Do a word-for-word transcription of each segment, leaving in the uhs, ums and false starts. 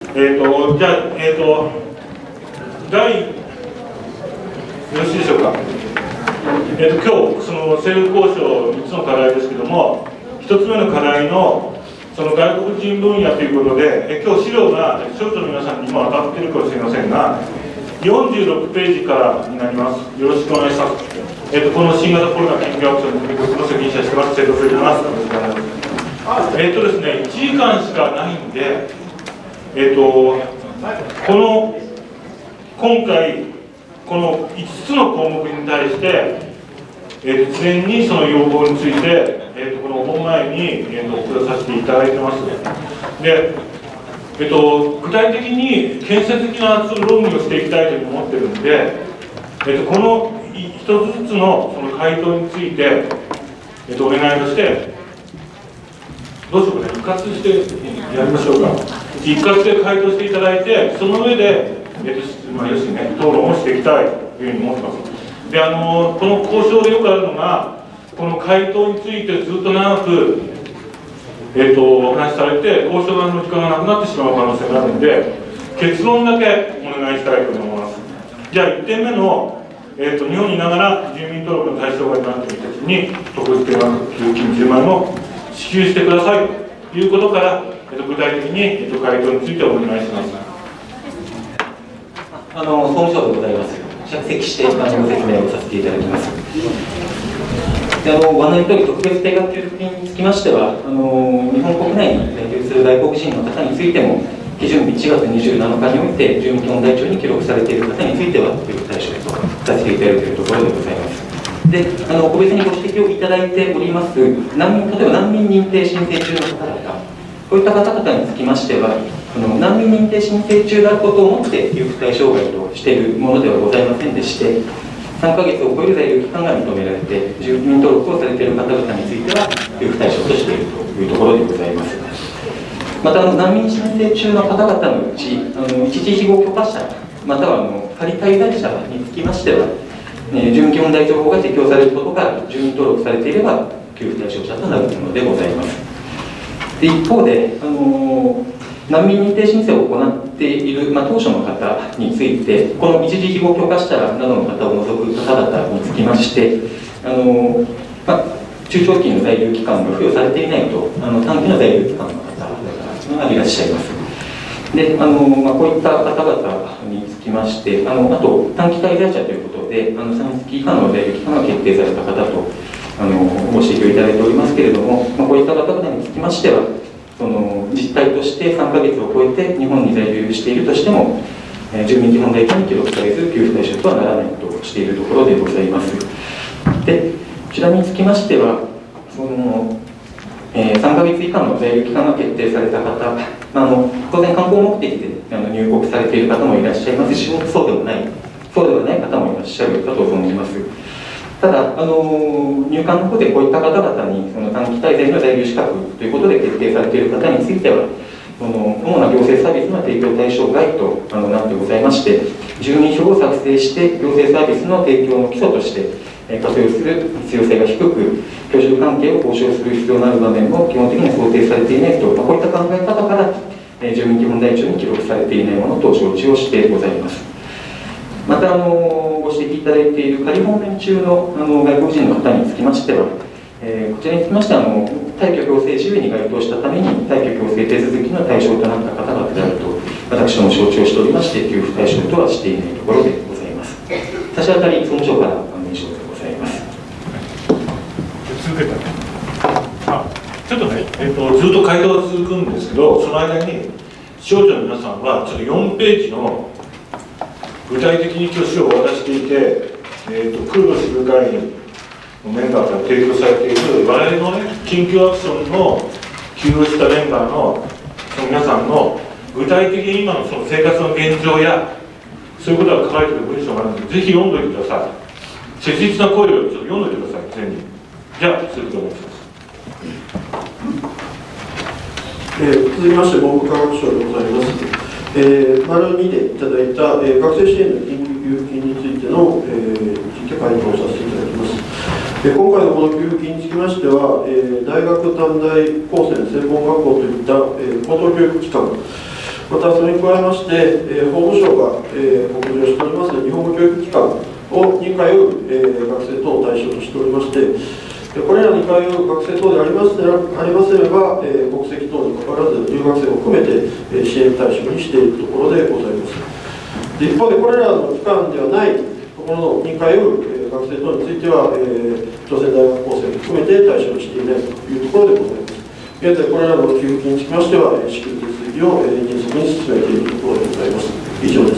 えっ、ー、と、じゃあ、えっ、ー、と、第、よろしいでしょうか。えっ、ー、と、今日、その政府交渉みっつの課題ですけども、ひとつめの課題の、その外国人分野ということで、え今日資料が省庁の皆さんにも当たっているかもしれませんが、よんじゅうろくページからになります。よろしくお願いします。えっ、ー、と、この新型コロナ緊急アクションの責任者してます、生徒さんます。えっ、ー、とですね、いちじかんしかないんで、えっ、ー、と、この、今回、このいつつの項目に対して、えー、事前にその要望について、えー、とこのお盆前に、えー、と送らさせていただいてます。で、えー、と具体的に建設的な論議をしていきたいというふうに思ってるんで、えー、とこの一つずつのその回答について、えー、とお願いをして、どうしようかね、一括してやりましょうか。一括で回答していただいて、その上で、えーとまあ、要するにね、討論をしていきたいというふうに思ってます。で、あのこの交渉でよくあるのが、この回答についてずっと長く、えー、とお話しされて、交渉の時間がなくなってしまう可能性があるので、結論だけお願いしたいと思います。じゃあ、いってんめの、えー、と日本にいながら住民登録の対象外になっている人たちに、特別定額給付金じゅうまんえんを支給してくださいということから、えー、と具体的に、えー、と回答についてお願いします。 あの総務省でございます。着席してあのご説明をさせていただきます。であのご案内のとおり、特別定額給付金につきましては、あの日本国内に在留する外国人の方についても、基準日いちがつにじゅうなのかにおいて、住民基本台帳に記録されている方については、給付対象とさせていただいているところでございます。で、あの個別にご指摘をいただいております、難民例えば難民認定申請中の方々、こういった方々につきましては、あの難民認定申請中であることをもって給付対象外としているものではございませんでして、さんかげつを超える在留期間が認められて、住民登録をされている方々については、給付対象としているというところでございます。また、あの難民申請中の方々のうち、あの一時庇護許可者、またはあの仮滞在者につきましては、ね、住民基本台帳法が適用されることが住民登録されていれば、給付対象者となるものでございます。で一方で、あの難民認定申請を行っている、まあ、当初の方について、この一時庇護許可者などの方を除く方々につきまして、あのまあ、中長期の在留期間が付与されていないと、あの短期の在留期間の方がいらっしゃいます。であの、まあ、こういった方々につきまして、あのあと短期滞在者ということで、あのさんがつ以下の在留期間が決定された方とあのご指摘をいただいておりますけれども、まあ、こういった方々につきましては、その実態としてさんかげつを超えて日本に在留しているとしても、えー、住民基本台帳に記録されず給付対象とはならないとしているところでございます。でこちらにつきましては、そのえー、さんかげつ以下の在留期間が決定された方、あの当然観光目的であの入国されている方もいらっしゃいますし、そうではないそうではない方もいらっしゃるかと存じます。ただ、あの入管の方でこういった方々にその短期滞在の在留資格ということで決定されている方については、その主な行政サービスの提供対象外とあのなってございまして、住民票を作成して行政サービスの提供の基礎として活用する必要性が低く、居住関係を交渉する必要のある場面も基本的には想定されていないと、まあ、こういった考え方から、えー、住民基本台帳に記録されていないものと承知をしてございます。また、あのご指摘いただいている仮放免中のあの外国人の方につきましては、えー、こちらにつきましてはあの退去強制事由に該当したために退去強制手続きの対象となった方々であると私ども承知をしておりまして、給付対象とはしていないところでございます。差し当たり総務省から以上でございます。 続けたね。あ、ちょっとね、えーと、ずっと回答が続くんですけど、その間に省庁の皆さんはちょっとよんページの具体的に今日資料を渡していて、えーと、空路支部会員のメンバーから提供されている我々のね、緊急アクションの起用したメンバーのその皆さんの具体的に今のその生活の現状やそういうことが書かれている文章があるので、ぜひ読んでおいてください。切実な声をちょっと読んでおいてください、全に。じゃあ、続きをお願いします。 えー、続きまして、文部科学省でございます。えー、丸にでいただいた、えー、学生支援の緊急給付金についての、えー、ついて回答させていただきます。えー、今回のこの給付金につきましては、えー、大学、短大、高専、専門学校といった、えー、高等教育機関またそれに加えまして、えー、法務省が、えー、告示をしております日本語教育機関をに通う、えー、学生等を対象としておりまして、これらに通う学生等でありますありますれば、えー、国籍等にかかわらず留学生を含めて、えー、支援対象にしているところでございます。で一方でこれらの機関ではないところに通う、えー、学生等については、えー、朝鮮大学構成も含めて対象にしていないというところでございます。現在これらの給付金につきましては、支給手続きを、えー、迅速に進めているところでございます。以上です。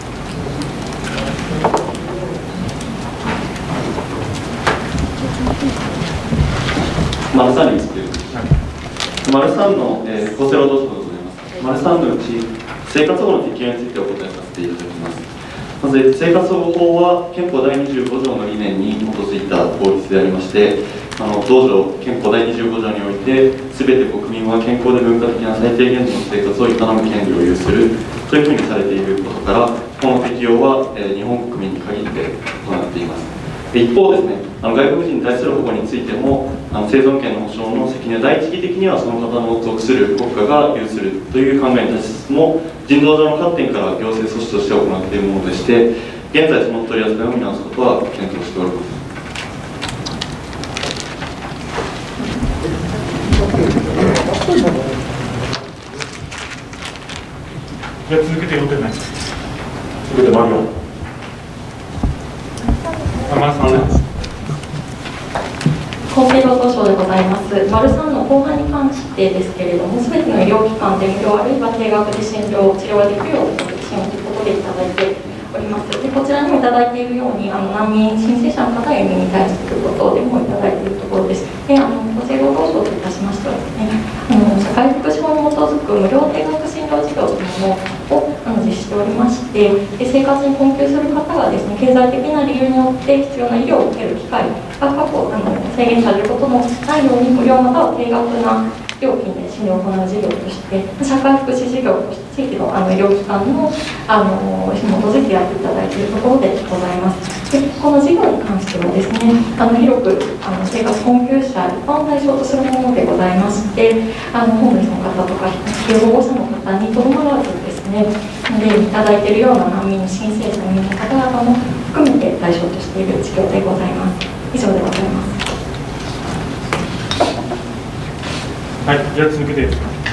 丸さんについて、丸さんの、えー、厚生労働省でございます。丸さんのうち、生活保護の適用についてお答えさせていただきます。まず、生活保護法は憲法だいにじゅうご条の理念に基づいた法律でありまして、あの同条、憲法だいにじゅうご条において、すべて国民は健康で文化的な最低限度の生活を営む権利を有するというふうにされていることから、この適用は、えー、日本国民に限って行っています。一方ですね、あの外国人に対する保護についても、あの生存権の保障の責任は第一義的にはその方の属する国家が有するという考えに対しつつも、人道上の観点から行政措置として行っているものでして、現在その取り扱いを見直すことは検討しております。 じゃあ続けてよんてんめ。続けて丸よん。丸さんです。 厚生労働省でございます。丸さんの後半に関してですけれども、すべての医療機関で無料あるいは低額で診療、治療ができるように支援をということでいただいております。でこちらにもいただいているように、あの難民申請者の方へに対してということでもいただいているところです。であの厚生労働省といたしましてはですね、あの社会福祉法に基づく無料低額診療事業というものをあの実施しておりまして、で生活に困窮する方がですね、経済的な理由によって必要な医療を受ける機会が過去あの制限されることのないように無料または低額な料金で診療を行う事業として、社会福祉事業として地域のあの医療機関のあのに基づいてやっていただいているところでございます。でこの事業に関してはですね、あの広くあの生活困窮者一般を対象とするものでございまして、あのホームレスの方とか被保護者の方にとどまらずですね、でいただいているような難民申請者の方々も含めて対象としている事業でございます。以上でございます。 はい、じゃあ続けて。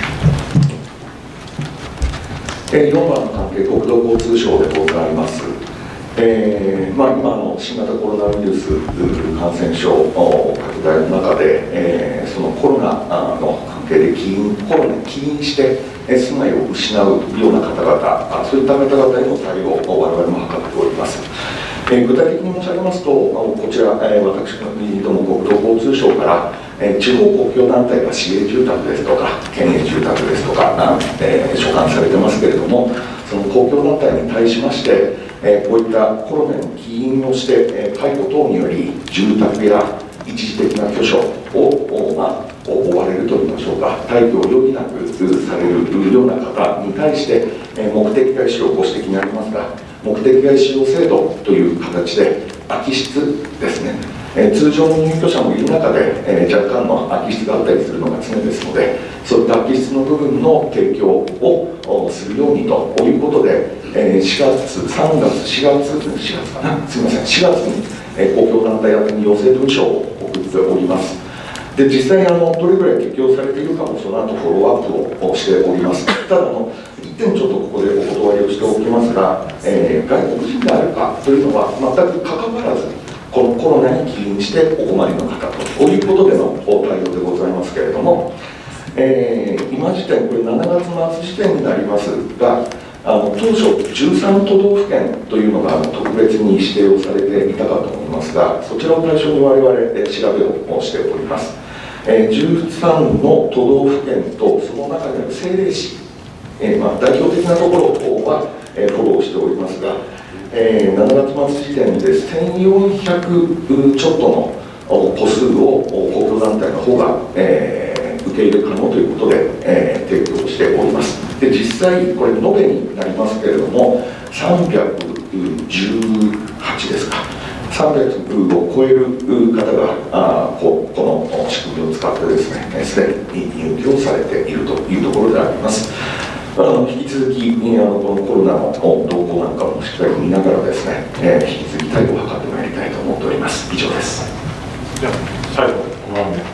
えー、よんばんの関係、国土交通省でございます。えーまあ、今の新型コロナウイルス感染症拡大の中で、えー、そのコロナの関係で起因、コロナに起因して、えー、住まいを失うような方々、そういった方々への対応を我々も図っております。えー、具体的に申し上げますと、こちら、えー、私ども国土交通省から、えー、地方公共団体が市営住宅ですとか、県営住宅ですとか、えー、所管されてますけれども、その公共団体に対しまして、えー、こういったコロナの起因をして、えー、解雇等により、住宅や一時的な居所を、まあ、追われるといいましょうか、退去を余儀なくされるような方に対して、えー、目的外使用、ご指摘にありますが、目的外使用制度という形で空き室ですね、えー、通常の入居者もいる中で、えー、若干の空き室があったりするのが常ですので、そういった空き室の部分の提供をするようにということで、えー、しがつ、さんがつ、しがつ、しがつかな、すみません、しがつに、えー、公共団体宛てに要請文書を送っております。で実際にあのどれぐらい適用されているかもその後フォローアップをしております。ただあの一点ちょっとここでお断りをしておきますが、えー、外国人であるかというのは全く関わらず、このコロナに起因してお困りの方ということでの対応でございますけれども、えー、今時点、これしちがつ末時点になりますが、あの当初じゅうさんとどうふけんというのが特別に指定をされていたかと思いますが、そちらを対象に我々調べをしております。えー、じゅうさんの都道府県とその中にある政令市、えーまあ、代表的なところは、えー、フォローしておりますが、えー、しちがつ末時点でせんよんひゃくちょっとの個数を公共団体の方が、えー、受け入れ可能ということで、えー、提供しております。で実際これ延べになりますけれどもさんびゃくじゅうはちですか、さんびゃくを超える方があ こ, この仕組みを使ってですね、すでに入居されているというところであります。 あの引き続きあのこのコロナの動向なんかもしっかり見ながらですね、えー、引き続き対応を図ってまいりたいと思っております。以上です。 じゃあ最後ごばんめ。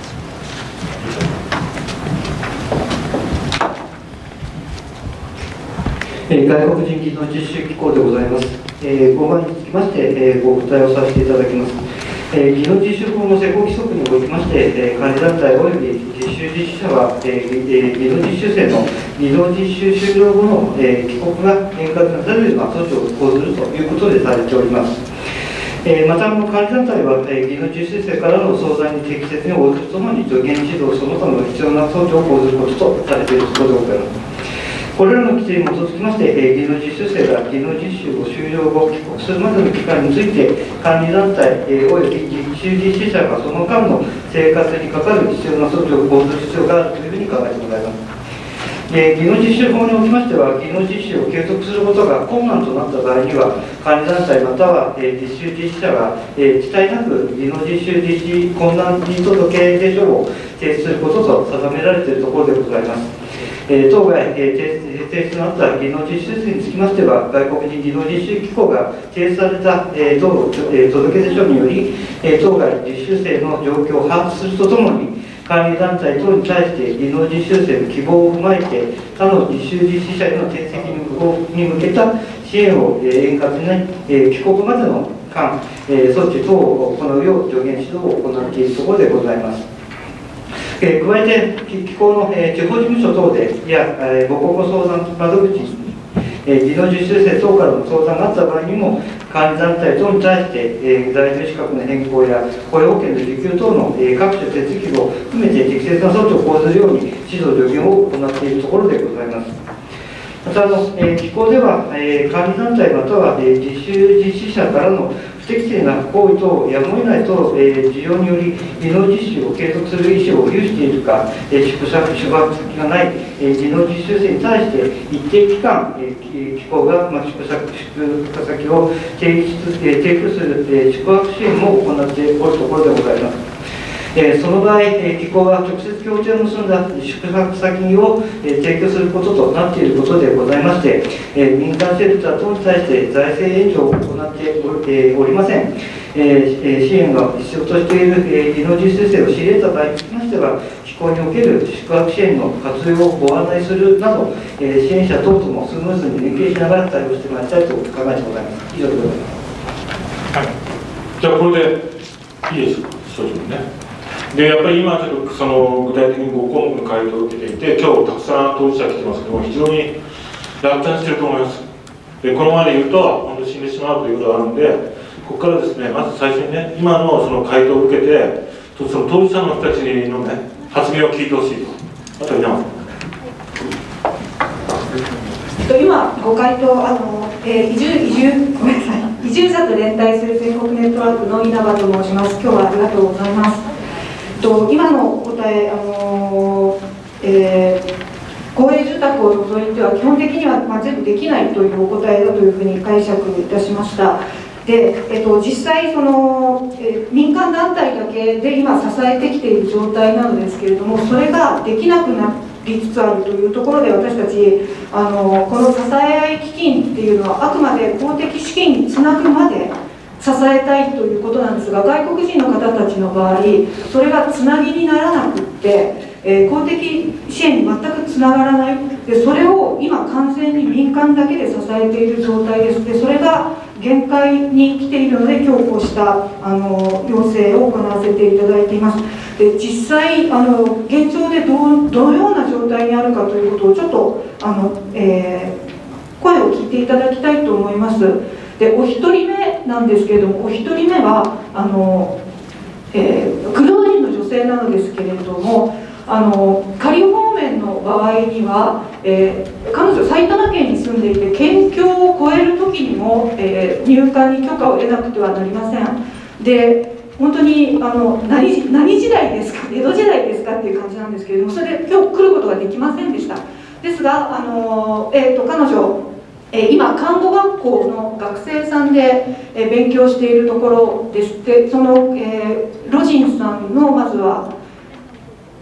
外国人技能実習機構でございます。えー、ごばんにつきまして、えー、ご答えをさせていただきます。えー、技能実習法の施行規則におきまして、えー、管理団体および実習実施者は、えーえー、技能実習生の技能実習終了後の、えー、帰国が円滑なされるような措置を講ずるということでされております。えー、また、あの管理団体は、えー、技能実習生からの相談に適切に応じるとともに、助言指導その他の必要な措置を講ずることとされているところでございます。これらの規定に基づきまして、えー、技能実習生が技能実習を終了後、帰国するまでの期間について、管理団体、えー、および実習実施者がその間の生活にかかる必要な措置を講ずる必要があるというふうに考えてございます。えー、技能実習法におきましては、技能実習を継続することが困難となった場合には、管理団体または、えー、実習実施者が、えー、遅滞なく技能実習実施困難に届出書を提出することと定められているところでございます。えー、当該、えー、提出のあった技能実習生につきましては、外国人技能実習機構が提出された、えー、同、えー、届出書により、えー、当該実習生の状況を把握するとともに、管理団体等に対して技能実習生の希望を踏まえて、他の実習実施者への転籍に向けた支援を、えー、円滑に、えー、帰国までの間、えー、措置等を行うよう助言指導を行っているところでございます。えー、加えて、機構の、えー、地方事務所等でや、えー、母国語相談窓口に、えー、技能実習生等からの相談があった場合にも、管理団体等に対して、えー、在留資格の変更や雇用保険の受給等の、えー、各種手続きを含めて適切な措置を講ずるように指導助言を行っているところでございます。またあの、えー、機構では、えー、管理団体または、えー、実習実施者からの不適正な行為等やむを得ないと、えー、事情により技能実習を継続する意思を有しているか、えー、宿泊宿泊先がない、えー、技能実習生に対して一定期間、えー、機構が、まあ、宿泊宿泊先を提出、えー、提供する、えー、宿泊支援も行っておるところでございます。えー、その場合、えー、機構は直接協定を結んだ宿泊先を、えー、提供することとなっていることでございまして、えー、民間シェルター等に対して財政援助を行ってお、えー、おりません。えー、支援が必要としている、えー、技能実習生を知り得た場合につきましては、機構における宿泊支援の活用をご案内するなど、えー、支援者等ともスムーズに連携しながら対応してまいりたいと考えてございます。以上でございます。 はい。じゃあこれでいいですか、少々ね。でやっぱり今ちょっとその具体的にご項目の回答を受けていて、今日たくさん当事者来てますけども、非常に落胆していると思います。でこのままで言うと本当に死んでしまうということがあるので、ここからですね、まず最初にね、今のその回答を受けて、その当事者の人たちのね、発言を聞いてほしいと。あと稲葉さん。今ご回答、あの、えー、移住移住ごめんなさい、移住者と連帯する全国ネットワークの稲葉と申します。今日はありがとうございます。と今の答え、あのえー、公営住宅を除いては基本的には、まあ、全部できないというお答えだというふうに解釈いたしました。で、えっと、実際その、えー、民間団体だけで今支えてきている状態なのですけれども、それができなくなりつつあるというところで、私たちあのこの支え合い基金っていうのはあくまで公的資金につなぐまで支えたいということなんですが、外国人の方たちの場合それがつなぎにならなくって、えー、公的支援に全くつながらない。でそれを今完全に民間だけで支えている状態です。でそれが限界に来ているので、今日こうしたあの要請を行わせていただいています。で実際あの現状でどうどのような状態にあるかということをちょっとあの、えー、声を聞いていただきたいと思います。でお一人目なんですけれども、お一人目はあの、えー、クルド人の女性なのですけれども、あの仮放免の場合には、えー、彼女埼玉県に住んでいて、県境を越える時にも、えー、入管に許可を得なくてはなりません。で本当にあの 何, 何時代ですか、江戸時代ですかっていう感じなんですけれども、それで今日来ることができませんでした。ですがあの、えー、と彼女今看護学校の学生さんで勉強しているところです。でその、えー、ロジンさんのまずは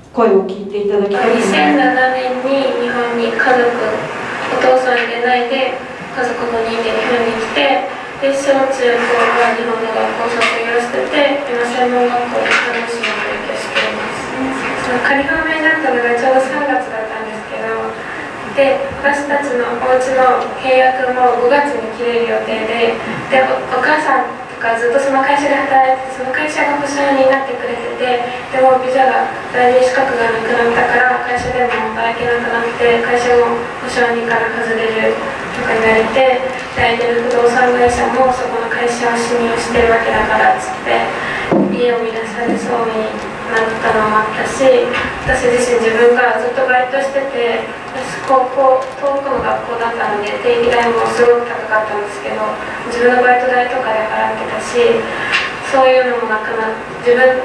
声を聞いていただきたいと思います。 にせんななねんに日本に家族、お父さんでないで家族ごにんで日本に来て、で小中高は日本の学校を卒業してて、今専門学校で看護師の勉強しています。その仮放免だったのがちょうどさんがつだったんですけど、で私たちのお家の契約もごがつに切れる予定で、で お, お母さんとかずっとその会社で働いてて、その会社が保証人になってくれてて、でもビザが在留資格がなくなったから会社でも働けなくなって、会社も保証人から外れるとか言われて、相手の不動産会社もそこの会社を信用してるわけだからっつって家を乱されそうになったのもあったし、私自身自分がずっとバイトしてて、私高校遠くの学校だったので定期代もすごく高かったんですけど、自分のバイト代とかで払ってたし、そういうのもなくなって、自分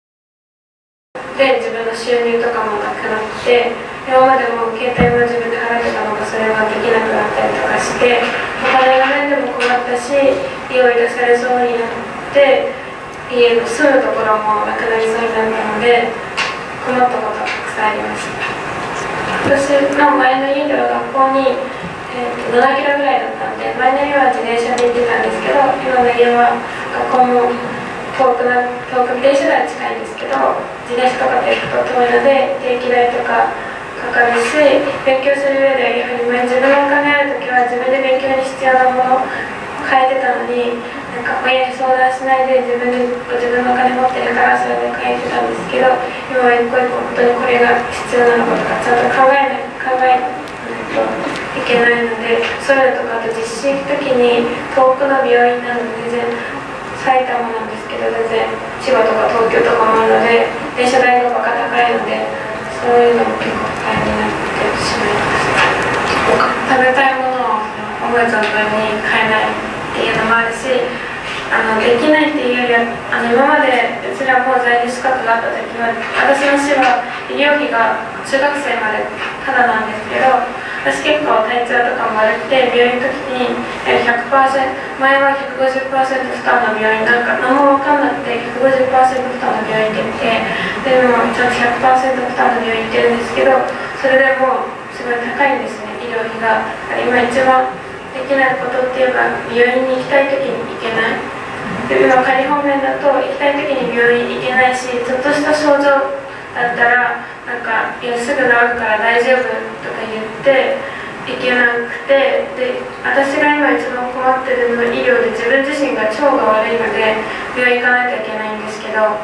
で自分の収入とかもなくなって、今までも携帯も自分で払ってたのがそれができなくなったりとかして、お金がないでも困ったし、家を出されそうになって、家の住むところもなくなりそうになったので、困ったことがたくさんありました。私の前の家では学校に、えー、とななキロぐらいだったんで、前の家は自転車で行ってたんですけど、今の家は学校も遠くな遠く電車では近いんですけど、自転車とかで行くと遠いので定期代とかかかるし、勉強する上でやはり自分のお金ある時は自分で勉強に必要なものを変えてたのに、なんか親に相談しないで自分で自分のお金持ってるからそれで変えてたんですけど、今は一個一個本当にこれが必要なのかとかちゃんと考えない考えないといけないので、そういうのとか、あと実習行く時に遠くの病院なので全然埼玉なんですけど、全然千葉とか東京とかもあるので電車代がバカ高いので、そういうのも結構負担になってしまいます。食べたいものを思う存分に買えないっていうのもあるし、あのできないっていうよりは、あの今までうちらも在留資格があった時は、私の市は医療費が中学生までただなんですけど、私結構体調とかも悪くて病院の時に ひゃくパーセント 前は ひゃくごじゅっパーセント 負担の病院、なんか何も分かんなくて ひゃくごじゅっパーセント 負担の病院行ってみて、でもちゃんと ひゃくパーセント 負担の病院行ってるんですけど、それでもすごい高いんですね、医療費が。今一番できないことっていうか、病院に行きたい時に行けない。で今仮放免だと行きたい時に病院行けないし、ちょっとした症状だったらなんかいやすぐ治るから大丈夫とか言って行けなくて、で私が今一番困ってるのは医療で、自分自身が腸が悪いので病院行かないといけないんですけど、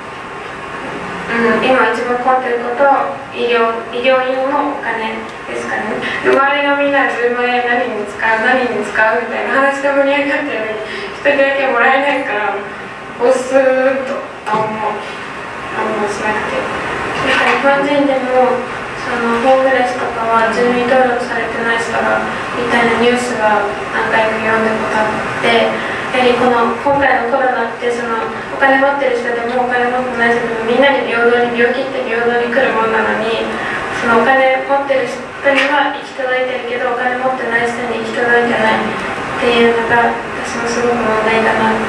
うん、今一番困ってることは医療、医療用のお金ですかね。周りがみんなじゅうまんえん何に使う何に使うみたいな話で盛り上がってるのに、一人だけもらえないからボスーっとあんまあんましなくて、日本人でもそのホームレスとかは住民登録されてない人がみたいなニュースが何回か読んだことあって、やはりこの今回のコロナってそのお金持ってる人でもお金持ってない人でもみんなに平等に、病気って平等に来るもんなのに、そのお金持ってる人には行き届いてるけどお金持ってない人に行き届いてないっていうのが私もすごく問題だなって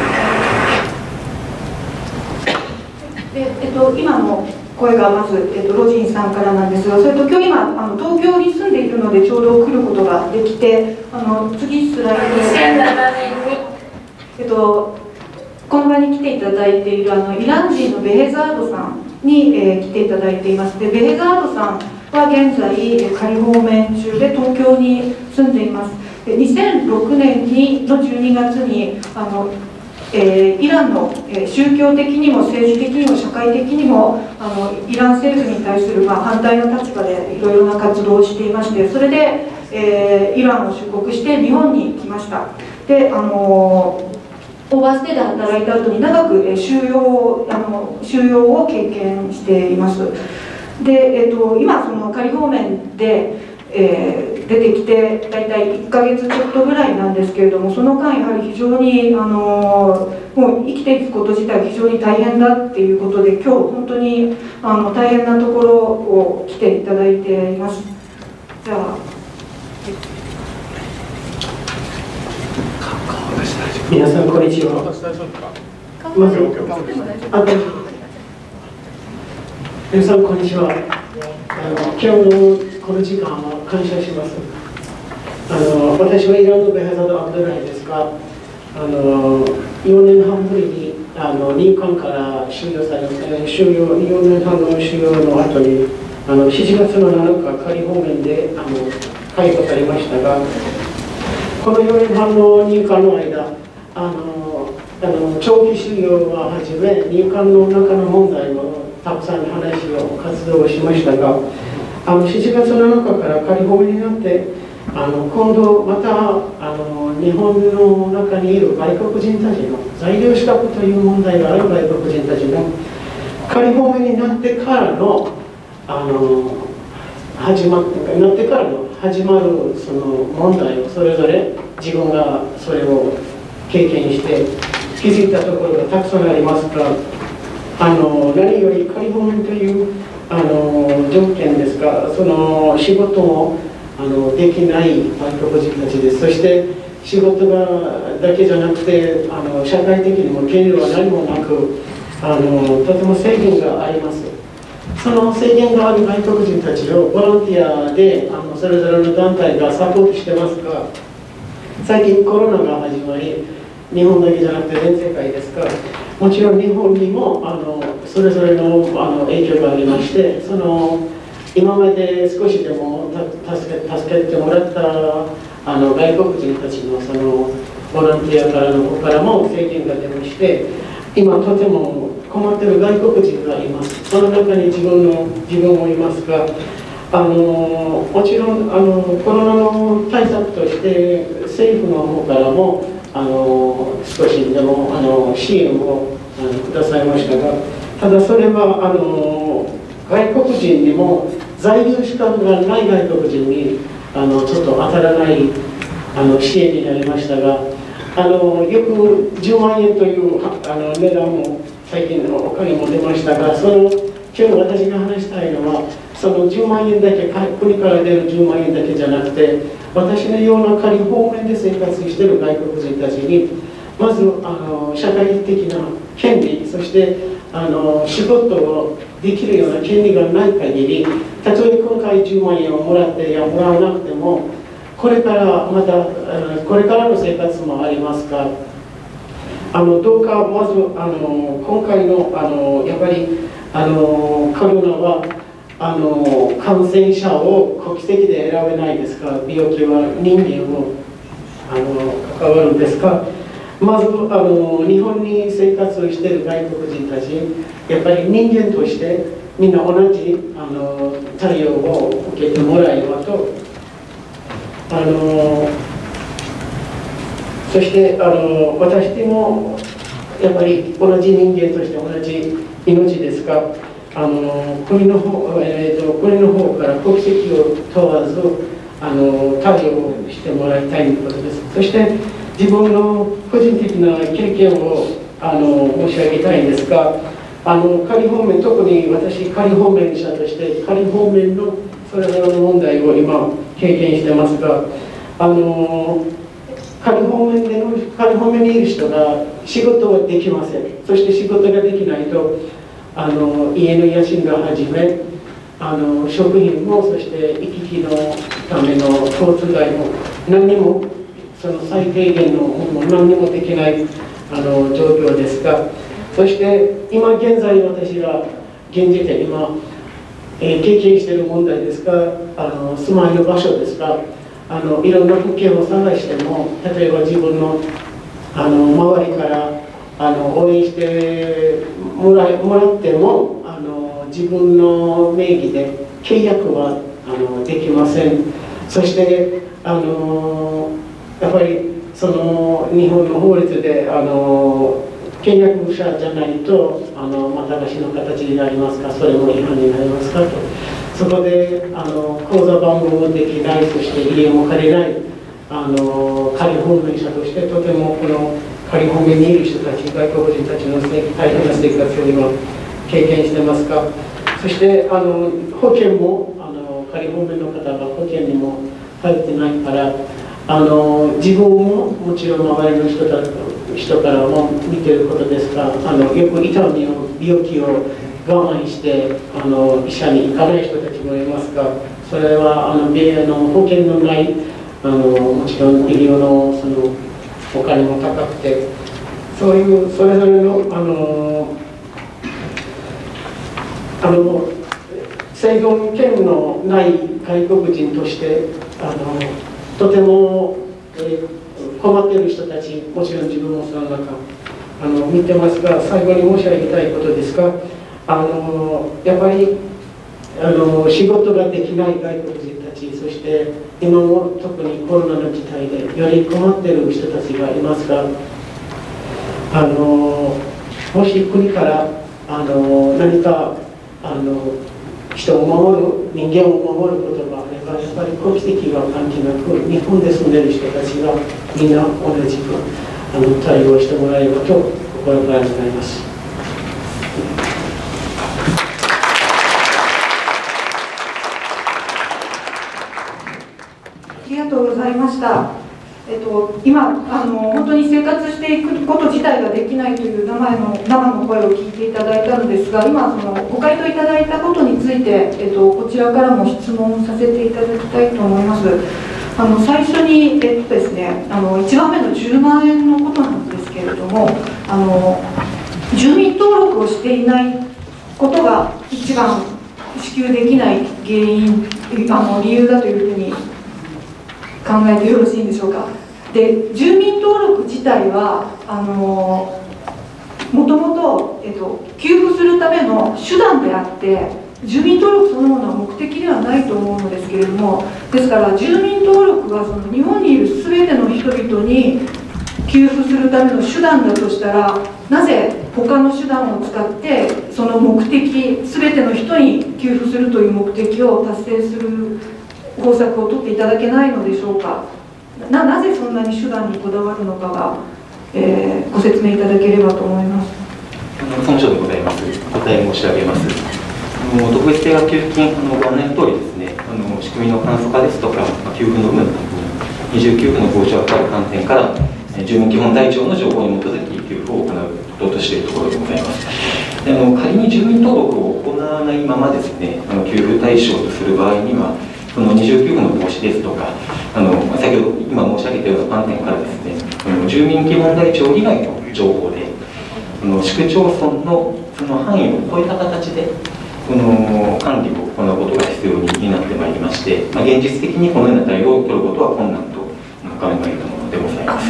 思ってで、えっと、今の声がまず、えっと、ロジンさんからなんですが、それと今日今あの東京に住んでいるのでちょうど来ることができて、あの次スライドにせんななねんに、 えっと、この場に来ていただいているあのイラン人のベヘザードさんに、えー、来ていただいています。でベヘザードさんは現在仮放免中で東京に住んでいます。でにせんろくねんにのじゅうにがつにあのえー、イランの、えー、宗教的にも政治的にも社会的にもあのイラン政府に対する、まあ、反対の立場でいろいろな活動をしていまして、それで、えー、イランを出国して日本に来ました。で、あのー、オーバーステイで働いた後に長く、えー、収容あの収容を経験しています。で、えー、と今その仮放免で、えー、出てきて大体いっかげつちょっとぐらいなんですけれども、その間やはり非常に、あのー、もう生きていくこと自体非常に大変だっていうことで、今日本当にあの大変なところを来ていただいています。じゃあ皆さんこんにちは。まずあ皆さんこんにちは。あの今日のこの時間は感謝します。あの私はイランのベハザド・アブドゥライですが、あのよねんはんぶりにあの入管から収容されて、収容よねんはんの収容の後にあのしちがつのなのか仮放免であの解放されましたが、このよねんはんの入管の間、あのあの長期収容をはじめ入管の中の問題をたくさん話を活動をしましたが、あのしちがつなのかから仮放免になってあの今度またあの日本の中にいる外国人たちの在留資格という問題がある外国人たちの仮放免になってからのあの始まってなってからの始まるその問題をそれぞれ自分がそれを経験して気づいたところがたくさんありますが、あの何より仮放免というあの条件ですが、その仕事もあのできない外国人たちです。そして仕事がだけじゃなくてあの社会的にも権利は何もなくあのとても制限があります。その制限がある外国人たちをボランティアであのそれぞれの団体がサポートしてますが、最近コロナが始まり、日本だけじゃなくて全世界ですが、もちろん日本にもあのそれぞれのあの影響がありまして、その今まで少しでも助け、助けてもらったあの外国人たちのそのボランティアからの方からも制限が出まして、今とても困っている外国人がいます。その中に自分の自分もいますが、あのもちろんあのコロナの対策として政府の方からもあの少しでもあの支援をあのくださいましたが、ただそれはあの外国人にも在留資格がない外国人にあのちょっと当たらないあの支援になりましたが、あのよくじゅうまんえんというあの値段も最近のお金も出ましたが、その今日私が話したいのはそのじゅうまんえんだけ、国から出るじゅうまんえんだけじゃなくて、私のような仮放免で生活している外国人たちにまずあの社会的な権利、そしてあの仕事をできるような権利がない限り、たとえ今回じゅうまんえんをもらってやもらわなくても、これからまたこれからの生活もありますが、あのどうかまずあの今回のあのやっぱりあのコロナはあの感染者を国籍で選べないですから、病気は人間をあの関わるんですが、まずあの日本に生活をしている外国人たち、やっぱり人間としてみんな同じあの対応を受けてもらえればと、あのそしてあの私でもやっぱり同じ人間として同じ命ですが、あの国の方、えー、と国の方から国籍を問わずあの対応してもらいたいということです。そして自分の個人的な経験をあの申し上げたいんですが、あの仮放免、特に私仮放免者として仮放免のそれぞれの問題を今経験してますが、あの仮放免での仮放免にいる人が仕事はできません。そして仕事ができないとあの家の家賃がはじめあの食品も、そして行き来のための交通代も何にもその最低限のもの何にもできないあの状況ですが、そして今現在私が現時点今、えー、経験している問題ですが、あの住まいの場所ですが、あのいろんな物件を探しても、例えば自分のあの周りからあの応援してもらえもらってもあの自分の名義で契約はあのできません。そしてあのやっぱりその日本の法律であの契約者じゃないとあのまた貸しの形になりますか、それも違反になりますかと。そこであの口座番号もできない、そして家も借りない、あの仮放免者としてとてもこの仮放免にいる人たち、外国人たちの大変な生活を今経験してますが、そしてあの保険もあの仮放免の方が保険にも入ってないから、あの自分ももちろん周りの人から人からも見てることですが、あのよく痛みを病気を我慢してあの医者に行かない人たちもいますが、それはあのあの保険のないあのもちろん医療のそのお金も高くて、そういうそれぞれのあのあの生存権のない外国人としてあのとても、えー、困っている人たち、もちろん自分もその中あの見てますが、最後に申し上げたいことですが、あのやっぱりあの仕事ができない外国人たち、そして今も特にコロナの事態でより困っている人たちがいますが、あのもし国からあの何かあの人を守る、人間を守ることがあれば、やっぱり国籍は関係なく日本で住んでいる人たちがみんな同じくあの対応してもらえればと心から願います。 ありがとうございました。えっと、今あの本当に生活していくこと自体ができないという生の生の声を聞いていただいたのですが、今そのご回答いただいたことについて、えっと、こちらからも質問させていただきたいと思います。あの最初に、えっとですね、あのいちばんめのじゅうまんえんのことなんですけれども、あの住民登録をしていないことが一番支給できない原因、あの理由だというふうに考えてよろしいんでしょうか。で、住民登録自体はあのもともと、えっと、給付するための手段であって、住民登録そのものは目的ではないと思うのですけれども、ですから住民登録がその日本にいる全ての人々に給付するための手段だとしたら、なぜ他の手段を使ってその目的、全ての人に給付するという目的を達成する方策を取っていただけないのでしょうか。 な, なぜそんなに手段にこだわるのかが、えー、ご説明いただければと思います。 総務省でございます。答え申し上げます。あの特別定額給付金のご案内の通りですね、あの仕組みの簡素化ですとか、まあ、給付の有無の確認、二重給付の防止を図る観点から、えー、住民基本台帳の情報に基づき給付を行うこととしているところでございます。であの仮に住民登録を行わないままですね、あの給付対象とする場合には、その二重給付の防止ですとか、あの先ほど今申し上げたような観点からですね、あの住民基本台帳以外の情報で、その市区町村のその範囲を超えた形で、この管理を行うことが必要になってまいりまして、まあ、現実的にこのような対応を取ることは困難と考えたものでございます。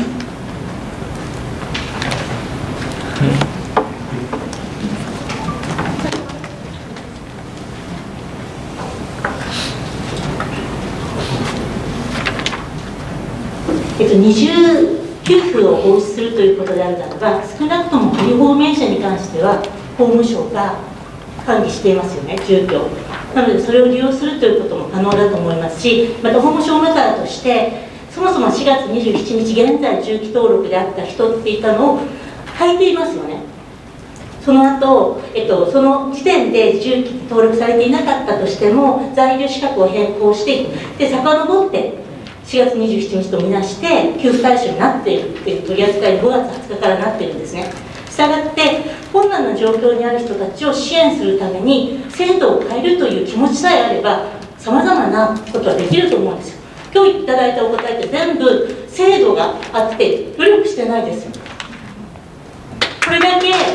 えっと、二重給付を防止するということであるならば、少なくとも仮放免者に関しては法務省が管理していますよね、住居。なのでそれを利用するということも可能だと思いますし、また法務省メカとしてそもそもしがつにじゅうしちにち現在住基登録であった人っていったのを変えていますよね。その後、えっと、その時点で住基登録されていなかったとしても在留資格を変更してで遡ってしがつにじゅうしちにちとみなして給付対象になっているっていう取り扱いにごがつはつかからなっているんですね。したがって困難な状況にある人たちを支援するために制度を変えるという気持ちさえあればさまざまなことはできると思うんですよ。今日いただいたお答えって全部制度があって努力してないですよ。これだけ入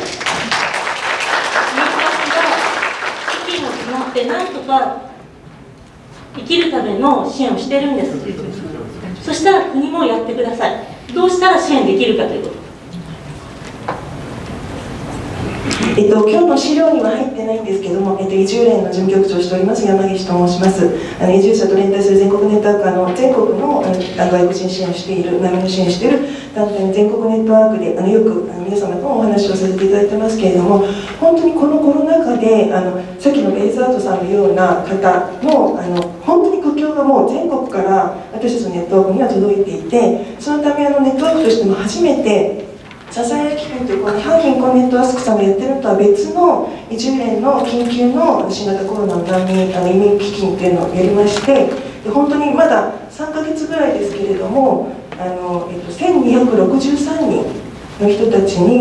管が資金を決まってなんとか生きるための支援をしてるんです。そしたら国もやってください。どうしたら支援できるかということ。 えっと、今日の資料には入ってないんですけども、えっと、移住連の事務局長をしております山岸と申します。あの移住者と連帯する全国ネットワーク、あの全国のあの外国人支援をしている、難民の支援をしている団体の全国ネットワークであのよくあの皆様ともお話をさせていただいてますけれども、本当にこのコロナ禍であのさっきのベイザードさんのような方のあの本当に苦境がもう全国から私たちのネットワークには届いていて、そのためあのネットワークとしても初めて支える機会というこの反貧困ネットワークさんがやってるのとは別の移住連の緊急の新型コロナの難民あの移民基金っていうのをやりまして、で本当にまださんかげつぐらいですけれどもあの、えっと、せんにひゃくろくじゅうさんにんの人たちに、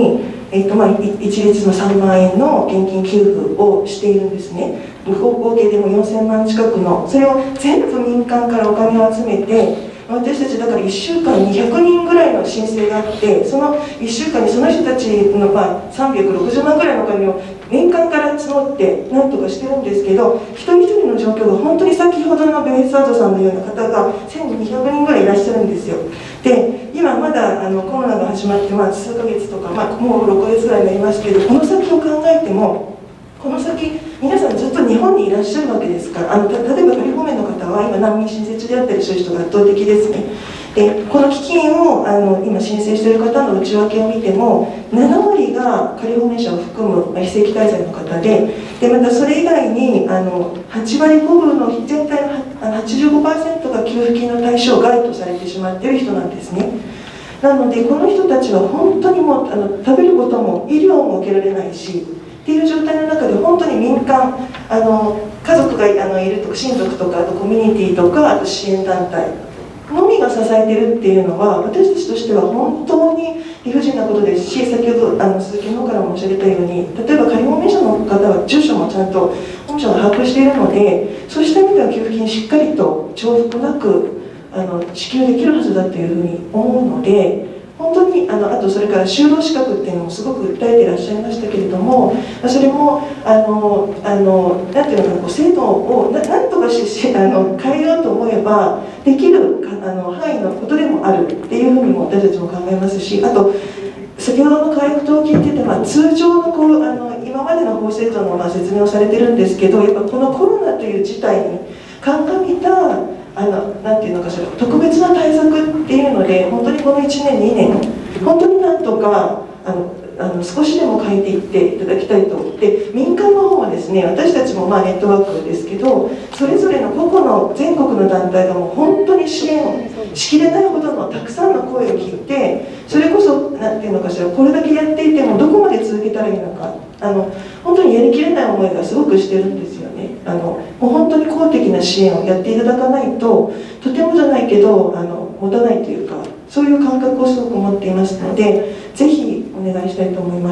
えーとまあ、一律のさんまんえんの現金給付をしているんですね。合計でもよんせんまん近くの、それを全部民間からお金を集めて、私たちだからいっしゅうかんにひゃくにんぐらいの申請があって、そのいっしゅうかんにその人たちの、まあ、さんびゃくろくじゅうまんぐらいのお金を年間から募ってなんとかしてるんですけど、一人一人の状況が本当に先ほどのベネスアードさんのような方がせんにひゃくにんぐらいいらっしゃるんですよ。で、今まだあのコロナが始まって、まあ、数ヶ月とか、まあ、もうろっかげつぐらいになりますけど、この先を考えても、この先皆さんずっと日本にいらっしゃるわけですから、あの例えばカリフォルニアの方は今難民申請中であったりする人が圧倒的ですね。でこの基金をあの今申請している方の内訳を見てもななわりがカリフォルニアを含む、まあ、非正規滞在の方で、でまたそれ以外にあのはちわりごぶの全体の はちじゅうごパーセント が給付金の対象外とされてしまっている人なんですね。なのでこの人たちは本当にもうあの食べることも医療も受けられないしっていう状態の中で本当に民間あの家族があのいるとか親族とかあとコミュニティとかあと支援団体のみが支えてるっていうのは私たちとしては本当に理不尽なことですし、先ほどあの鈴木の方から申し上げたように例えば仮放免者の方は住所もちゃんと本社が把握しているのでそうした意味では給付金しっかりと重複なくあの支給できるはずだというふうに思うので。本当にあのあとそれから就労資格っていうのもすごく訴えていらっしゃいましたけれどもそれもあのあのなんていうのかなこう制度をななんとかししあの変えようと思えばできるあの範囲のことでもあるっていうふうにも私たちも考えますしあと先ほどの回復と聞いてて、まあ、通常のこうあの今までの法制度のまあ説明をされてるんですけどやっぱこのコロナという事態に鑑みたあのなんていうのかしら特別な対策っていうので本当にこのいちねんにねん本当になんとかあのあの少しでも変えていっていただきたいと。で民間の方はですね私たちもまあネットワークですけどそれぞれの個々の全国の団体がもう本当に支援をしきれないほどのたくさんの声を聞いてそれこそなんていうのかしらこれだけやっていてもどこまで続けたらいいのかあの本当にやりきれない思いがすごくしてるんですよね。あのもう本当に公的な支援をやっていただかないととてもじゃないけどあの持たないというかそういう感覚をすごく持っていますのでぜひお願いしたいと思います。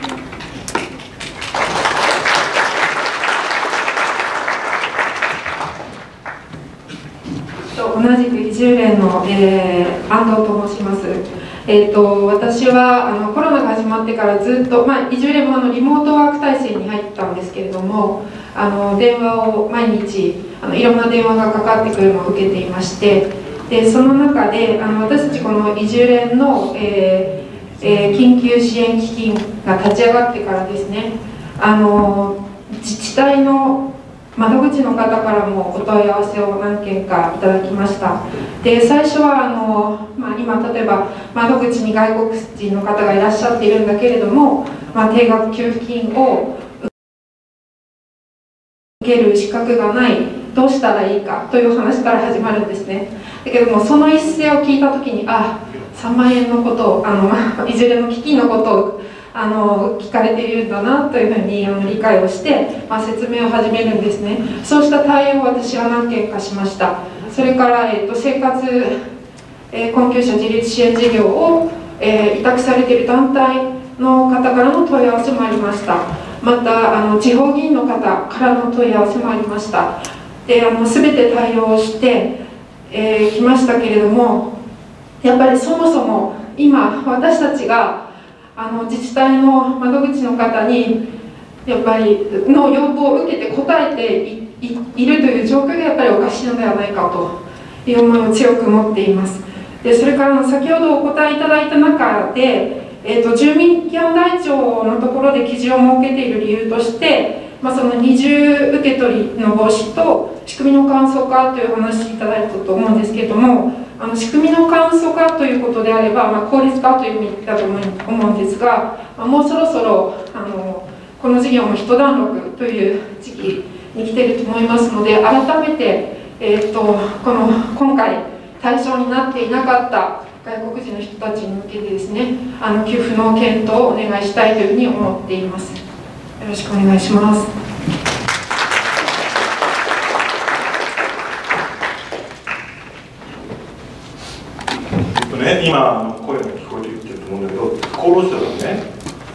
同じく移住連の、えー、安藤と申します。えー、と私はあのコロナが始まってからずっと、まあ、移住連もあのリモートワーク体制に入ったんですけれどもあの電話を毎日あのいろんな電話がかかってくるのを受けていましてでその中であの私たちこの移住連の、えーえー、緊急支援基金が立ち上がってからですねあの自治体の窓口の方からもお問い合わせを何件かいただきました。で最初はあの、まあ、今例えば窓口に外国人の方がいらっしゃっているんだけれども、まあ、定額給付金を受ける資格がないどうしたらいいかという話から始まるんですね。だけどもその一声を聞いた時にあさんまんえんのことをあのいずれの基金のことをあの聞かれているんだなというふうにあの理解をして、まあ、説明を始めるんですね。そうした対応を私は何件かしました。それから、えー、と生活、えー、困窮者自立支援事業を、えー、委託されている団体の方からの問い合わせもありました。またあの地方議員の方からの問い合わせもありました。であの全て対応してき、えー、ましたけれどもやっぱりそもそも今私たちがあの自治体の窓口の方にやっぱりの要望を受けて応えて い, い, いるという状況がやっぱりおかしいのではないかという思いを強く持っています。でそれからの先ほどお答えいただいた中で、えー、と住民基本台帳のところで基準を設けている理由として、まあ、その二重受け取りの防止と仕組みの簡素化という話いただいたと思うんですけれどもあの仕組みの簡素化ということであれば、まあ、効率化という意味だと思うんですが、まあ、もうそろそろあのこの事業も一段落という時期に来ていると思いますので改めて、えー、とこの今回対象になっていなかった外国人の人たちに向けてですねあの給付の検討をお願いしたいというふうに思っています。よろしくお願いします。 ね、今声が聞こえてきてると思うんだけど厚労省がね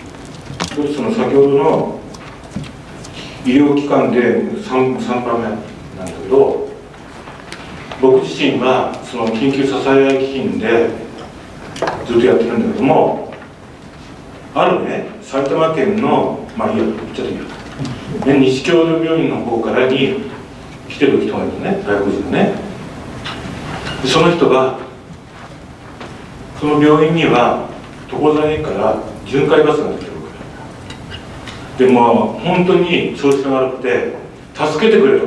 その先ほどの医療機関で 3, 3番目なんだけど、僕自身はその緊急支え合い基金でずっとやってるんだけども、あるね、埼玉県の、まあいいや、言っちゃっていいよ、ね、西京都病院の方からに来てる人がいるのね、外国人のね。でその人が、その病院には所沢駅から巡回バスが出てるわけで、もう本当に調子が悪くて助けてくれと、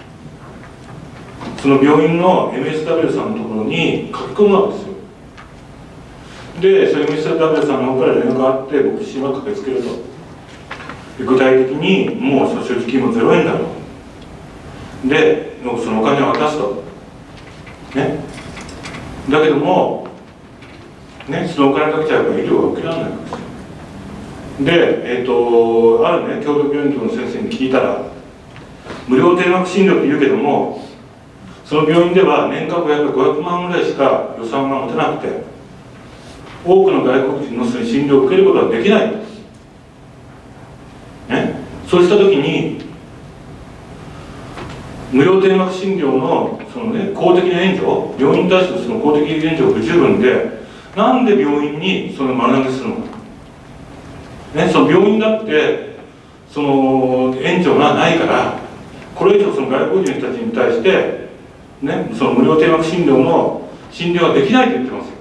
その病院の エムエスダブリュー さんのところに書き込むわけですよ。で、その エムエスダブリュー さんの方から連絡があって、僕自身は駆けつけると。で具体的にもう所持金もゼロえんだと。で、そのお金を渡すと。ね。だけども、ね、そのお金かけちゃえば医療が受けられないわけですよ。で、えーと、あるね、京都病院の先生に聞いたら、無料低額診療って言うけども、その病院では年間ごひゃくまんぐらいしか予算が持てなくて、多くの外国人の診療を受けることはできない。ね、そうしたときに、無料低額診療の、その、ね、公的な援助、病院に対するその公的援助不十分で、なんで病院にその丸投げするのか。ね、その病院だって、その援助がないから、これ以上その外国人たちに対して、ね、その無料低額診療の診療はできないと言ってますよ。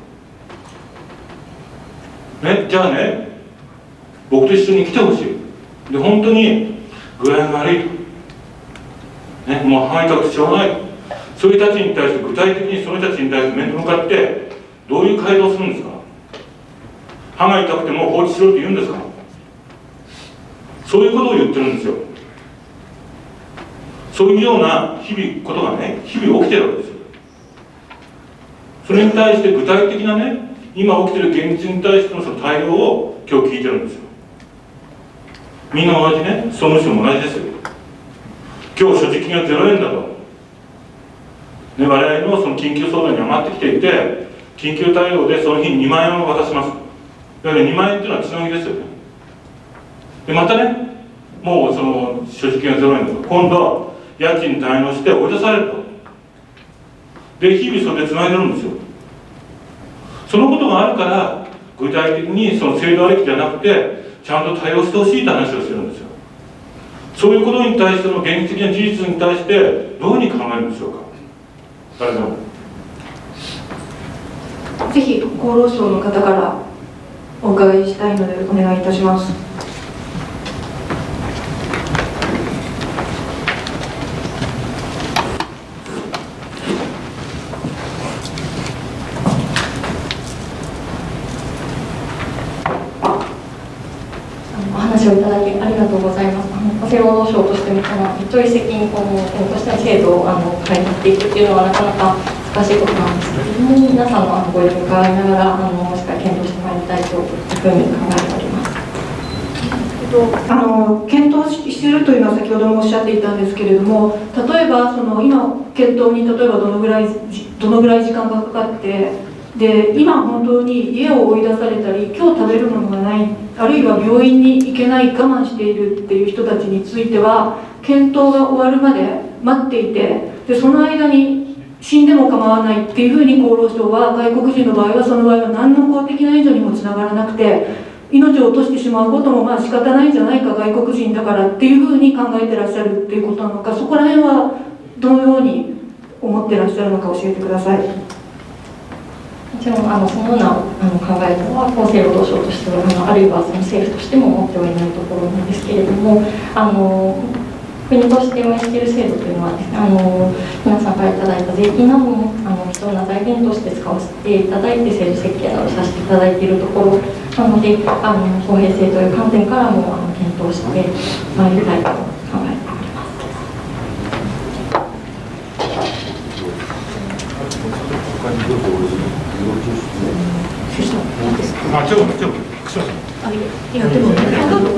ね、じゃあね、僕と一緒に来てほしい。で、本当に具合が悪いと。ね、もう歯痛くてしょうがない。そういう人たちに対して具体的にその人たちに対して面と向かってどういう改造をするんですか。歯が痛くても放置しろって言うんですか。そういうことを言ってるんですよ。そういうような日々ことがね、日々起きてるわけですよ。それに対して具体的なね、今起きてる現実に対してのその対応を今日聞いてるんですよ。みんな同じね、総務省も同じですよ。今日所持金がゼロえんだと。ね、我々のその緊急相談に余ってきていて、緊急対応でその日ににまんえんを渡します。だからにまんえんっていうのは血の木ですよね。で、またね、もうその所持金がゼロえんだと。今度、家賃滞納して追い出されると。で、日々それでつないでるんですよ。そのことがあるから、具体的にその制度ありきじゃなくて、ちゃんと対応してほしいって話をしてるんですよ。そういうことに対しての現実的な事実に対して、どういうふうに考えるんでしょうか。誰でも。 ぜひ厚労省の方からお伺いしたいのでお願いいたします。 お話をいただきありがとうございます。あの厚生労働省としてもこの一人責任法のとしての制度をあの開発していくっていうのはなかなか難しいことなんですけれども、皆さんのあのご意見を伺いながらあのしっかり検討してまいりたいというふうに考えております。 あの検討するというのは先ほどもおっしゃっていたんですけれども、例えばその今検討に例えばどのぐらいどのぐらい時間がかかって、で今本当に家を追い出されたり、今日食べるものがない、あるいは病院に行けない、我慢しているっていう人たちについては検討が終わるまで待っていて、でその間に死んでも構わないっていうふうに厚労省は、外国人の場合はその場合は何の公的な援助にもつながらなくて、命を落としてしまうこともまあ仕方ないんじゃないか、外国人だからっていうふうに考えてらっしゃるっていうことなのか、そこら辺はどのように思ってらっしゃるのか教えてください。 もちろんあのそのようなあの考え方は厚生労働省としては、あのあるいはその政府としても持ってはいないところなんですけれども、あの国として運営している制度というのはですね、あの皆さんからいただいた税金などもあの貴重な財源として使わせていただいて制度設計などさせていただいているところなので、あの公平性という観点からもあの検討してまいりたいと考えております。 あ、ちょっと、ちょっと、 いやでも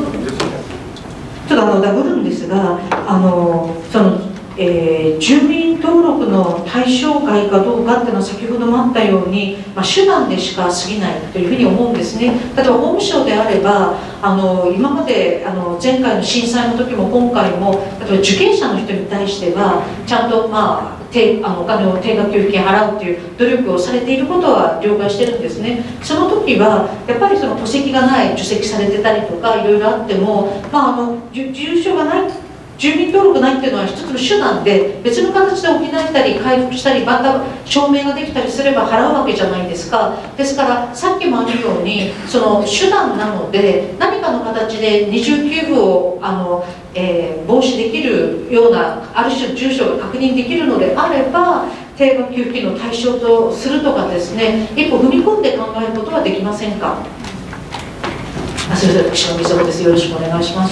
ちょっとあのダブるんですが、あのその、えー、住民民登録の対象外かどうかっていうのは先ほどもあったように、まあ、手段でしか過ぎないというふうに思うんですね。例えば法務省であればあの今まであの前回の震災の時も今回も例えば受刑者の人に対してはちゃんと、まあ、定あのお金を定額給付金払うっていう努力をされていることは了解してるんですね。その時はやっぱりその戸籍がない受籍されてたりとかいろいろあっても、まあ、あの住所がない住民登録ないっていうのは一つの手段で別の形で補えたり回復したりまた証明ができたりすれば払うわけじゃないですか。ですからさっきもあるようにその手段なので何かの形で二重給付をあの、えー、防止できるようなある種住所が確認できるのであれば定額給付金の対象とするとかですね、一歩踏み込んで考えることはできませんか。あ、それでは私のみずほです。よろしくお願いします。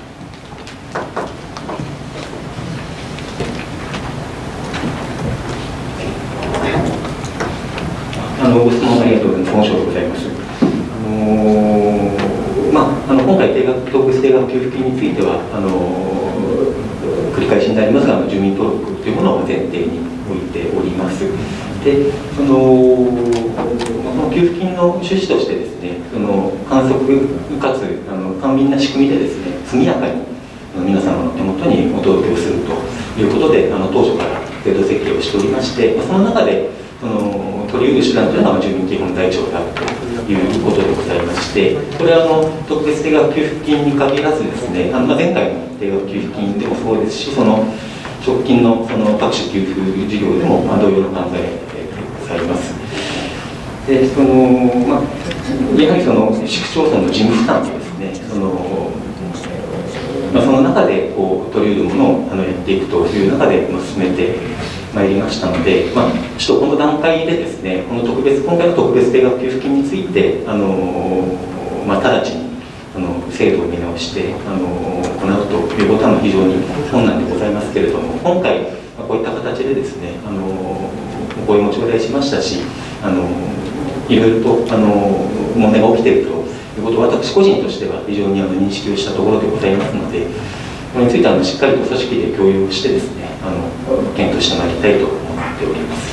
あのご質問ありがとうございます。本省でございます。あのー、まああの今回定額特別定額給付金についてはあのー、繰り返しになりますが、住民登録というものを前提に置いております。で、そのこの給付金の趣旨としてですね、その簡素かつあの簡便な仕組みでですね、速やかに皆様の手元にお届けをするということで、あの当初から制度設計をしておりまして、その中でその取り得る手段というのが住民基本台帳であるということでございまして、これはあの特別定額給付金に限らずですね、あの前回の定額給付金でもそうですし、その直近のその各種給付事業でも同様の考えでございます。で、そのまあ、やはりその市区町村の事務負担とですね、そのまあ、その中でこう取り得るものをあのやっていくという中で、まあ、進めてまいりましたので、まあ、ちょっとこの段階でですね、この特別今回の特別定額給付金について、あのまあ、直ちにあの制度を見直してあの行うということは非常に困難でございますけれども、今回、まあ、こういった形でですね、あのお声も頂戴しましたし、あのいろいろとあの問題が起きているということを私個人としては非常にあの認識をしたところでございますので、これについてはあのしっかりと組織で共有をしてですね、あの検討してまいりたいと思っております。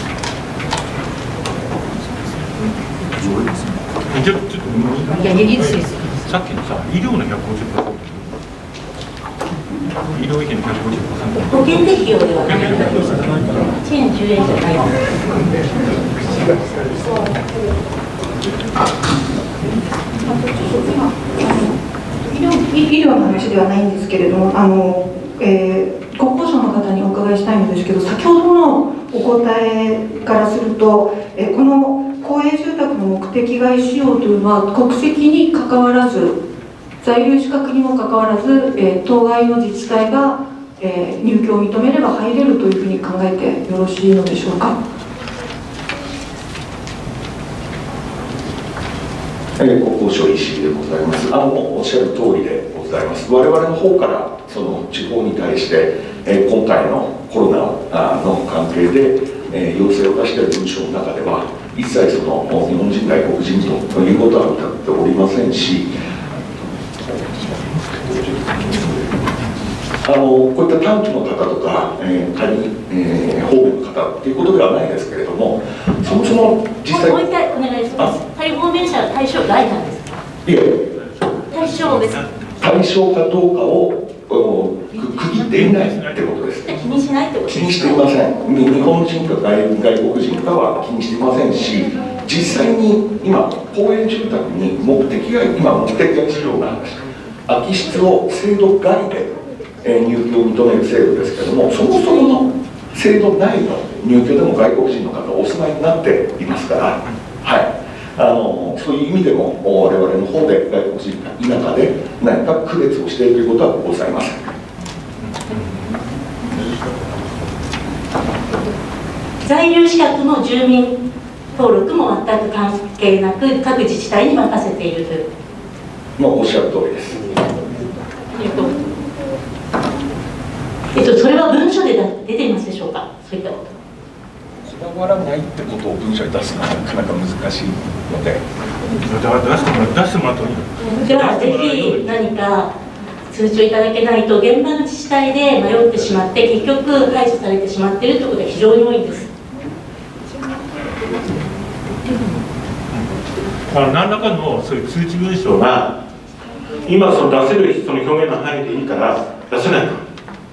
じゃあちょっといや、いいですさっきのさ、医療のひゃくごじゅっパーセント、医療費のひゃくごじゅっパーセント、 保険適用ではないですか。はちえんじゅうえんじゃない医療、医療の話ではないんですけれども、あの、えー、国交省の方にお伺いしたいんですけど、先ほどのお答えからすると、えー、この公営住宅の目的外使用というのは国籍にかかわらず、在留資格にもかかわらず、えー、当該の自治体が、えー、入居を認めれば入れるというふうに考えてよろしいのでしょうか。 えー、国交省石井でございます。あのおっしゃる通りでございます。我々の方からその地方に対して、えー、今回のコロナの関係で、えー、要請を出している文書の中では一切その日本人外国人ということは謳っておりませんし、あのこういった短期の方とか、えー、仮、えー、方面の方っていうことではないですけれども、そもそも実際もう一回お願いします。仮放免者は対象外なんですか。 いえ、 対象です。 対象かどうかを区切っていないってことです。 気にしないってことですか。 気にしていません。日本人か外国人かは気にしていませんし、実際に今公営住宅に目的が今目的が必要なんです。空き室を制度外で入居を認める制度ですけれども、そもそもの制度内の入居でも外国人の方がお住まいになっていますから、はい、あのそういう意味でも我々の方で外国人か否かで何か区別をしているということはございません。 在留資格も住民登録も全く関係なく各自治体に任せているという。 まあおっしゃる通りです。 えっとえっと、それは文書で出ていますでしょうか。そういったこと。 こだわらないってことを文書に出すのはなかなか難しいので。 だから出してもら出してもらった方がいい。 じゃあぜひ何か通知をいただけないと現場の自治体で迷ってしまって結局排除されてしまっているということが非常に多いんです。 あの何らかのそういう通知文書が今その出せるその表現の範囲でいいから出せないか。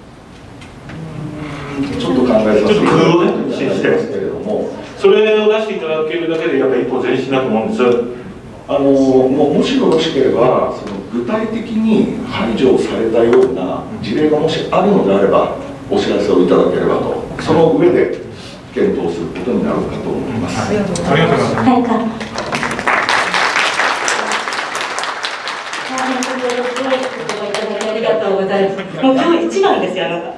ちょっと考えさせていただきますけれども、 それを出していただけるだけでやっぱり一歩前進だと思うんです。 あのもうもしよろしければその具体的に排除されたような事例がもしあるのであればお知らせをいただければと、その上で検討することになるかと思います。ありがとうございます。 ありがとうございます。もう今日一番ですよ、あなた。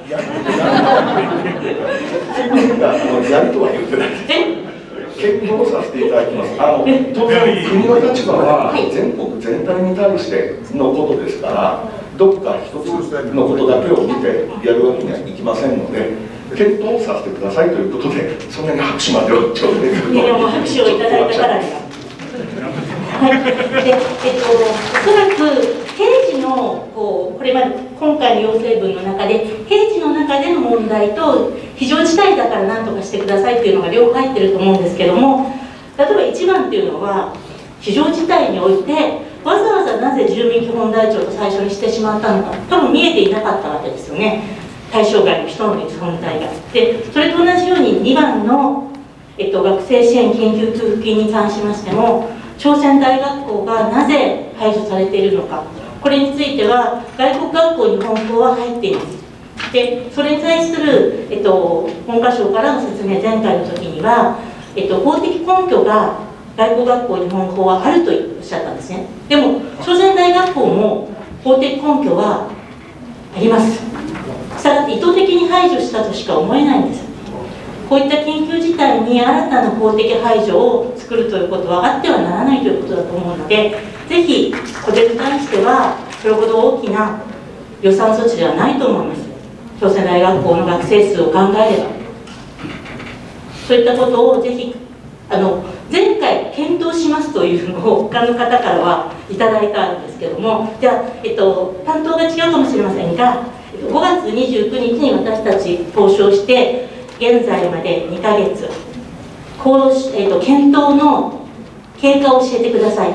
やるとは言ってない。検討させていただきます。あの当然国の立場は全国全体に対してのことですから、どっか一つのことだけを見てやるわけにはいきませんので、検討させてくださいということで、そんなに拍手までを頂戴すると。 いや、もう拍手をいただいたからには。はい、で、えっと、おそらく平時のこうこれまで今回の要請文の中で平時の中での問題と非常事態だから何とかしてくださいっていうのが両方入ってると思うんですけども、例えばいちばんっていうのは非常事態においてわざわざなぜ住民基本台帳と最初にしてしまったのか、多分見えていなかったわけですよね、対象外の人の存在が。でそれと同じようににばんの、えっと、学生支援緊急給付金に関しましても、朝鮮大学校がなぜ排除されているのか、これについては外国学校日本校は入っています。でそれに対する、えっと、文科省からの説明、前回の時には、えっと、法的根拠が外国学校日本校はあるとおっしゃったんですね。でも朝鮮大学校も法的根拠はあります。したがって意図的に排除したとしか思えないんです。こういった緊急事態に新たな法的排除を作るということはあってはならないということだと思うので、ぜひこれに関してはそれほど大きな予算措置ではないと思います。朝鮮大学校の学生数を考えれば、そういったことをぜひあの前回検討しますというのを他の方からはいただいたんですけども、じゃあ、えっと、担当が違うかもしれませんが、ごがつにじゅうくにちに私たち交渉して現在までにかげつ、行動し、えっと、検討の経過を教えてください。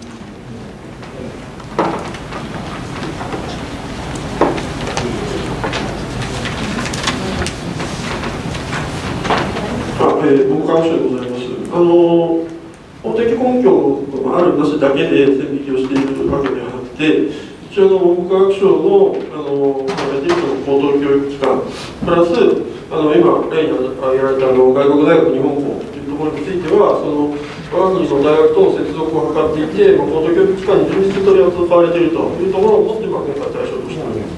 えー、文科省でございます。あの法的根拠があるなしだけで線引きをしているわけではなくて、一応の文部科学省のあの考えている高等教育機関プラスあの今例に挙げられたあの外国大学日本校というところについては、その我が国の大学との接続を図っていて、まあ、高等教育機関に準実取り扱われているというところをもって、まあ、今回対象としております。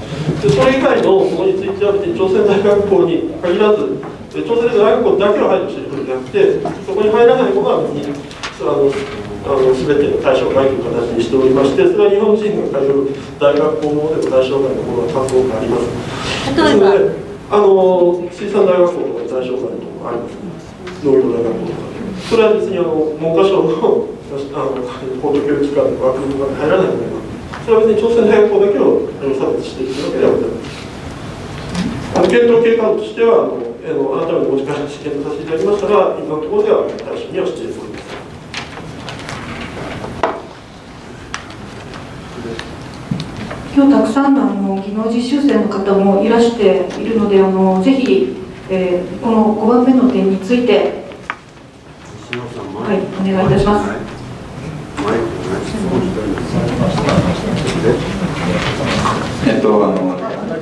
でそれ以外のものについては、別に朝鮮大学校に限らず、朝鮮大学校だけを排除しているのではなくて、そこに入らないものは別にあのあの全ての対象外という形にしておりまして、それは日本人が通う大学校もでも対象外のものが数多くあります。例えばあの水産大学校とか対象外のものがありますね、農業大学校とか。それは別にあの文科省のあの高等教育機関の枠組みが入らないので、それは別に朝鮮大学校だけを差別しているわけではございません。あの検討経過としてはあのあなたのご時間に検討させていただきましたが、今のところでは対象にはしております。 今日たくさんのあの技能実習生の方もいらしているので、あのぜひ、えー、このごばんめの点について、はい、お願いいたします。 えっとあの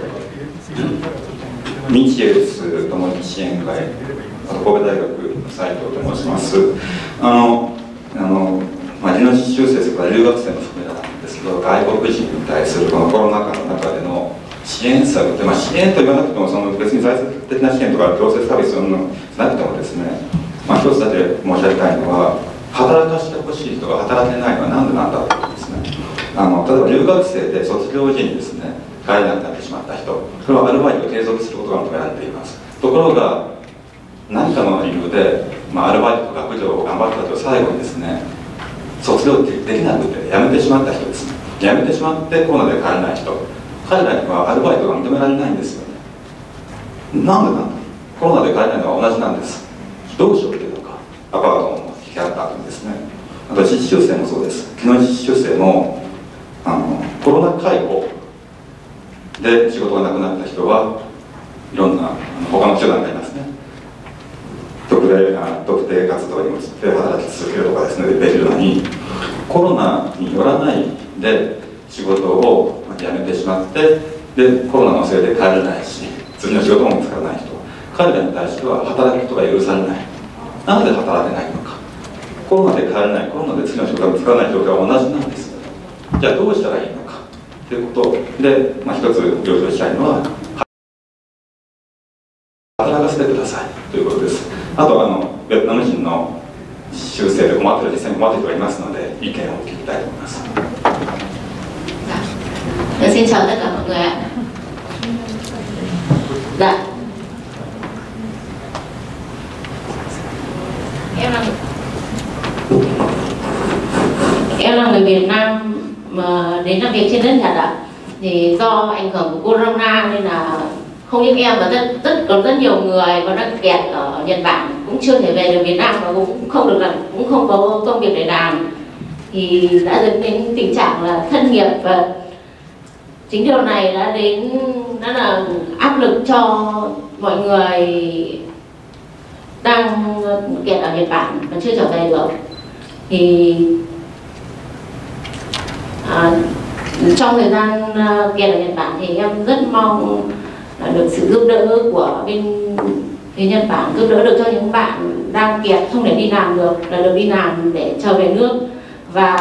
日越ともに支援会、神戸大学の斉藤と申します。あのあのまあ、技能実習生、それから留学生も含めなんですけど、外国人に対するこのコロナ禍の中での支援策って、まあ、支援と言わなくてもその別に財政的な支援とか行政サービスのじゃなくてもですね、まあ、一つだけ申し上げたいのは、働かせてほしい人が働けないのは何でなんだということですね。あの例えば留学生で卒業時にですね帰れなくなってしまった人、それはアルバイトを継続することが求められています。ところが何かの理由で、まあ、アルバイトと学業を頑張ったと最後にですね卒業できなくて辞めてしまった人ですね、辞めてしまってコロナで帰れない人、 彼らにはアルバイトが認められないんですよね。なんでなんだ、コロナで帰れないのは同じなんです。どうしようっていうのか、アパートも引き払った後にですね、あと実習生もそうです。技能実習生もあのコロナ介護で仕事がなくなった人はいろんな他の手段がありますね。特例特定活動に移って働き続けるとかですね、できるのに、コロナによらないで仕事を辞めてしまって、でコロナのせいで帰れないし、次の仕事も見つからない人、彼らに対しては働くことが許されない。なので働けないのか。コロナで帰れない、コロナで次の仕事が見つからない状況は同じなんですよ。じゃあどうしたらいいのかということで、まあ、一つ強調したいのは、働かせてくださいということです。あとあのベトナム人の実習生で困っている、実際に困っている人がいますので、意見を聞きたいと思います。 Xin chào tất cả mọi người ạ. Dạ. Em là em là người Việt Nam mà đến làm việc trên đất Nhật ạ. Thì do ảnh hưởng của corona nên là không những em mà rất rất có rất nhiều người còn đang kẹt ở Nhật Bản cũng chưa thể về được Việt Nam và cũng không được làm, cũng không có công việc để làm, thì đã dẫn đến tình trạng là thất nghiệp, và chính điều này đã đến đã là áp lực cho mọi người đang kẹt ở Nhật Bản và chưa trở về được. Thì à, trong thời gian kẹt ở Nhật Bản thì em rất mong là được sự giúp đỡ của bên phía Nhật Bản, giúp đỡ được cho những bạn đang kẹt không thể đi làm được là được đi làm để trở về nước. Và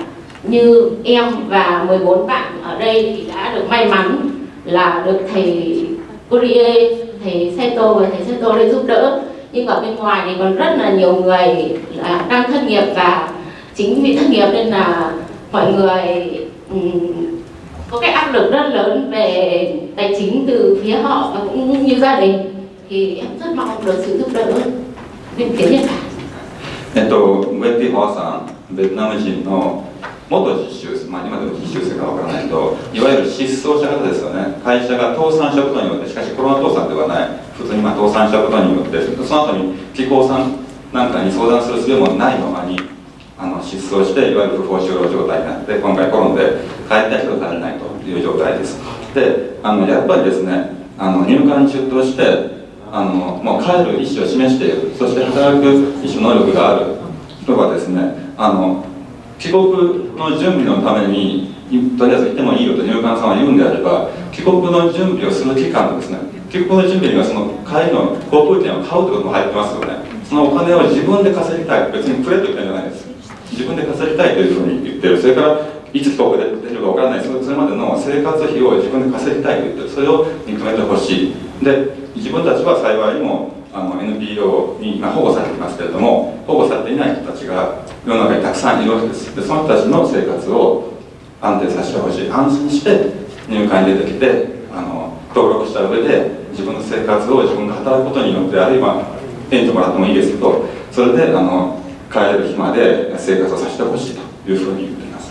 như em và mười bốn bạn ở đây thì đã được may mắn là được thầy Kurie, thầy Seto và thầy Seto đây giúp đỡ. Nhưng ở bên ngoài thì còn rất là nhiều người là đang thất nghiệp, và chính vì thất nghiệp nên là mọi người um, có cái áp lực rất lớn về tài chính từ phía họ và cũng như gia đình. Thì em rất mong được sự giúp đỡ bên phía Nhật Bản. えっと、ウェンティ・ホアさん、ベトナム人の元実習生、まあ、今でも実習生かわからないけど、いわゆる失踪者方ですよね。会社が倒産したことによって、しかしコロナ倒産ではない、普通にまあ倒産したことによって、その後に機構さんなんかに相談する術もないままにあの失踪して、いわゆる不法就労状態になって、今回コロナで帰りたいけど帰れないという状態です。で、あのやっぱりですね、あの入管に出頭して、あのもう帰る意思を示している、そして働く意思能力がある人はですね、あの帰国の準備のためにとりあえず行ってもいいよと入管さんは言うんであれば、帰国の準備をする期間のですね、帰国の準備にはその帰りの航空券を買うということも入ってますよね。そのお金を自分で稼ぎたい、別にくれと言ったんじゃないです。自分で稼ぎたいというふうに言ってる。それからいつ帰国できるかわからない、それまでの生活費を自分で稼ぎたいと言ってる。それを認めてほしい。で、自分たちは幸いにもあの エヌピーオー に、まあ、保護されていますけれども、保護されていない人たちが世の中にたくさんいるわけです。で、その人たちの生活を安定させてほしい。安心して入管に出てきて、あの登録した上で自分の生活を自分が働くことによって、あるいは援助もらってもいいですけど、それであの帰れる日まで生活をさせてほしいというふうに言っています。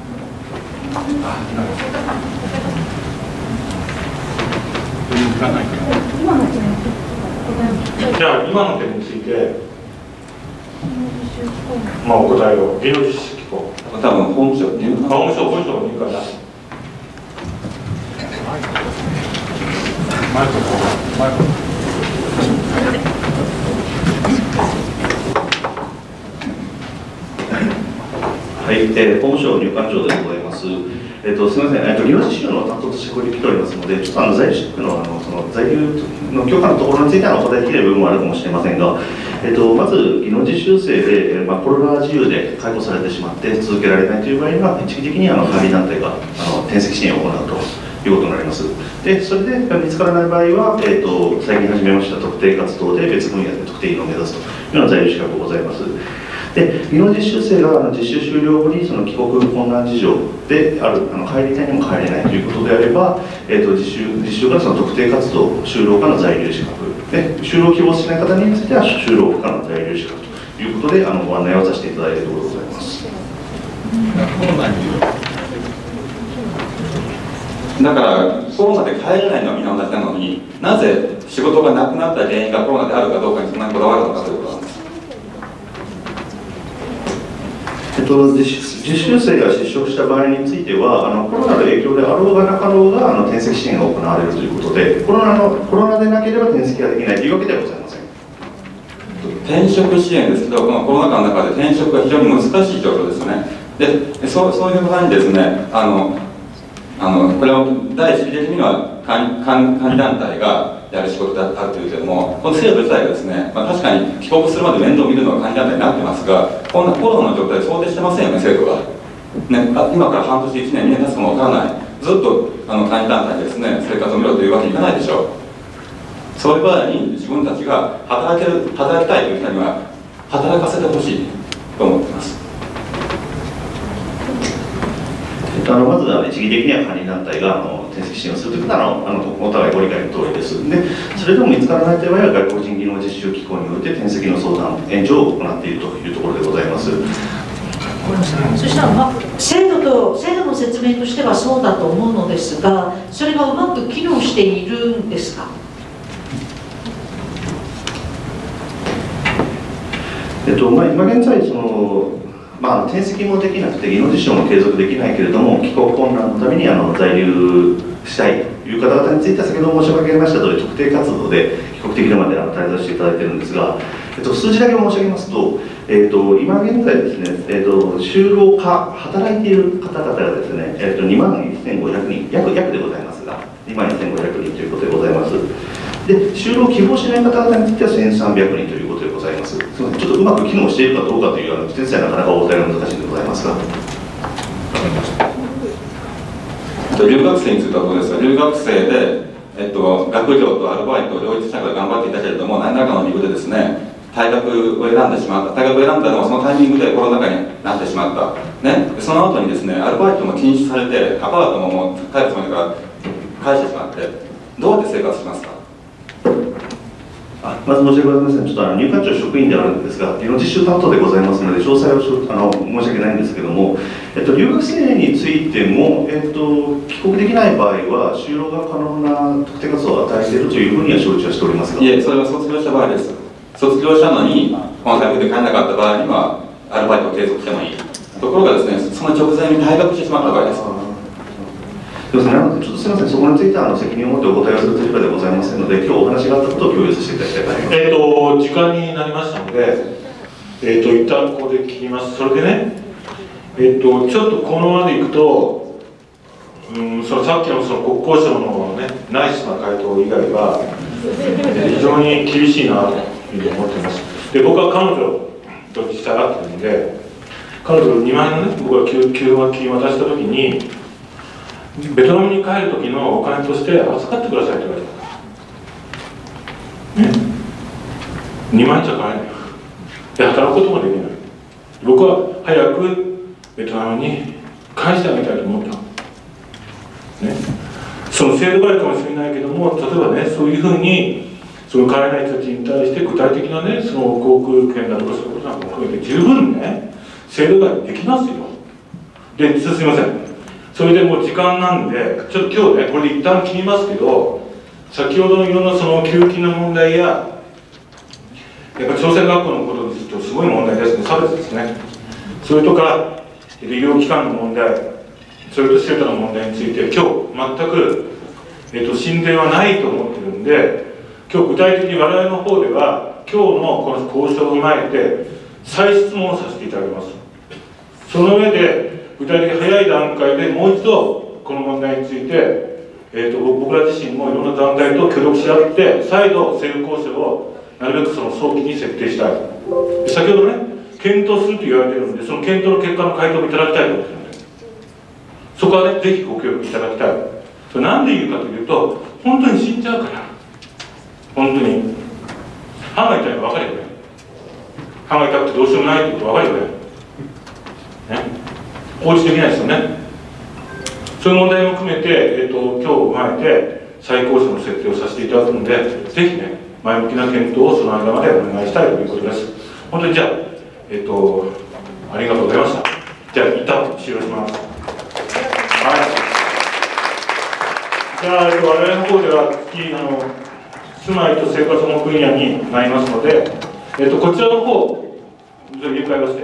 じゃあ今の点について、まあ、お答えを技能実習機構、 多分法務省、法務省、法務省のいいかな。マイクマイクはい、えー、法務省入管庁でございます。えっと、すみません、えっと、技能実習の担当としてここに来ておりますので、ちょっとあの在留資格のあのその在留の許可のところについてはお答えできない部分もあるかもしれませんが、えっと、まず技能実習生で、えーまあ、コロナ自由で解雇されてしまって続けられないという場合には、一時的にあの管理団体があの転籍支援を行うということになります。で、それで見つからない場合は、えっと、最近始めました特定活動で別分野で特定員を目指すというような在留資格がございます。で、技能実習生があの実習終了後にその帰国困難事情である、あの帰りたいにも帰れないということであれば、えー、と実習実習からその特定活動就労下の在留資格で、就労希望しない方については就労不可の在留資格ということであのご案内をさせていただいているところでございます。 だからコロナで帰れないのはみんな同じなのに、なぜ仕事がなくなった原因がコロナであるかどうかにそんなにこだわるのかということなんです。 えっと、実習生が失職した場合については、あのコロナの影響であろうがなかろうがあの転籍支援が行われるということで、コロナのコロナでなければ転籍ができないというわけではございません。 転職支援ですけど、このコロナ禍の中で転職が非常に難しい状況ですよね。で、そう、そういう場合にですね、あの、あのこれは第一義的には監理団体がやる仕事であるというけれども、この制度自体がですね、まあ、確かに帰国するまで面倒を見るのは監理団体になってますが、こんなコロナの状態で想定してませんよね、制度が。ね、今から半年、いちねん、にねん経つかもわからない、ずっとあの監理団体でですね、生活を見ろというわけにいかないでしょう。そういう場合に自分たちが働ける、働きたいという人には働かせてほしいと思っています。 あのまずは一義的には監理団体があの転籍支援をするということはあのあのお互いご理解の通りです。で、それでも見つからないという場合は外国人技能実習機構において転籍の相談、援助を行っているというところでございます。 そしたら、まあ、制度と制度の説明としてはそうだと思うのですが、それがうまく機能しているんですか？ えっとまあ、今現在そのまあ、転籍もできなくて技能実習も継続できないけれども、帰国困難のためにあの在留したいという方々については、先ほど申し上げました通り特定活動で帰国できるまであの滞在していただいているんですが、えっと、数字だけ申し上げますと、えっと、今現在ですね、えっと、就労か働いている方々がですね、えっと、にまんせんごひゃくにん約約でございますが、にまんせんごひゃくにんということでございます。で、就労希望しない方々についてはせんさんびゃくにんということでございます。すみません、ちょっとうまく機能しているかどうかというあの先生はなかなかお答えが難しいんでございますが。 留学生についてはどうですか。留学生で、えっと、学業とアルバイトを両立しながら頑張っていたけれども、何らかの理由でですね、退学を選んでしまった、退学を選んだのはそのタイミングでコロナ禍になってしまった、ね、その後にですね、アルバイトも禁止されて、アパートももう帰るつもりから返してしまって、どうやって生活しますか。 あまず申し訳ございません、ちょっとあの入管庁職員であるんですが、技能実習担当でございますので、詳細をあの申し訳ないんですけども、えっと、留学生についても、えっと、帰国できない場合は、就労が可能な特定活動を与えているというふうには承知はしておりますが。 いえ、それは卒業した場合です。卒業したのに、このタイミングで帰らなかった場合には、アルバイトを継続してもいい。ところがですね、その直前に退学してしまった場合です。 そうですね、なのでちょっとすみません、そこについてはあの責任を持ってお答えをする立場でございませんので、今日お話があったことを共有させていただきたいと思います。 えっと、時間になりましたので、えっと、一旦ここで切ります。それでね、えっと、ちょっとこのままでいくと、うん、そのさっきのその国交省のね、ナイスな回答以外は、非常に厳しいなというふうに思っています。で、僕は彼女と実際会ってるんで、彼女にまん円のね、僕が給付金渡したときに、ベトナムに帰る時のお金として預かってくださいって言われた。ね、にまん円じゃ買えない。で、働くこともできない。僕は早くベトナムに返してあげたいと思った。ね、その制度があるかもしれないけども、例えばね、そういうふうにその帰れない人たちに対して具体的なね、その航空券だとかそういうことなんかも含めて十分ね、制度ができますよ。で、すみません。それでもう時間なんで、ちょっと今日ね、これで一旦切りますけど、先ほどのいろんなその給付金の問題や、やっぱり朝鮮学校のことについてすごい問題ですね、差別ですね。それとか、医療機関の問題、それとシェルターの問題について、今日全く、えっと、進展はないと思ってるんで、今日具体的に我々の方では、今日のこの交渉を踏まえて、再質問をさせていただきます。その上で、具体的に早い段階でもう一度この問題について、えー、と僕ら自身もいろんな団体と協力し合って再度政府交渉をなるべくその早期に設定したい。先ほどね、検討すると言われているので、その検討の結果の回答をいただきたいと思っているので、そこはね、ぜひご協力いただきたい。それなんで言うかというと、本当に死んじゃうから、本当に歯が痛いの分かるよね。歯が痛くてどうしようもないってこと分かるよね。ね、放置できないですよね。そういう問題も含めて、えー、と今日を踏まえて再交渉の設定をさせていただくので、ぜひね、前向きな検討をその間までお願いしたいということです。本当にじゃあ、えっ、ー、とありがとうございました。じゃあ一旦終了します。はい。 じゃあ、えっと、我々の方では次あの住まいと生活保護分野になりますので、えっと、こちらの方ちょっと理解をして、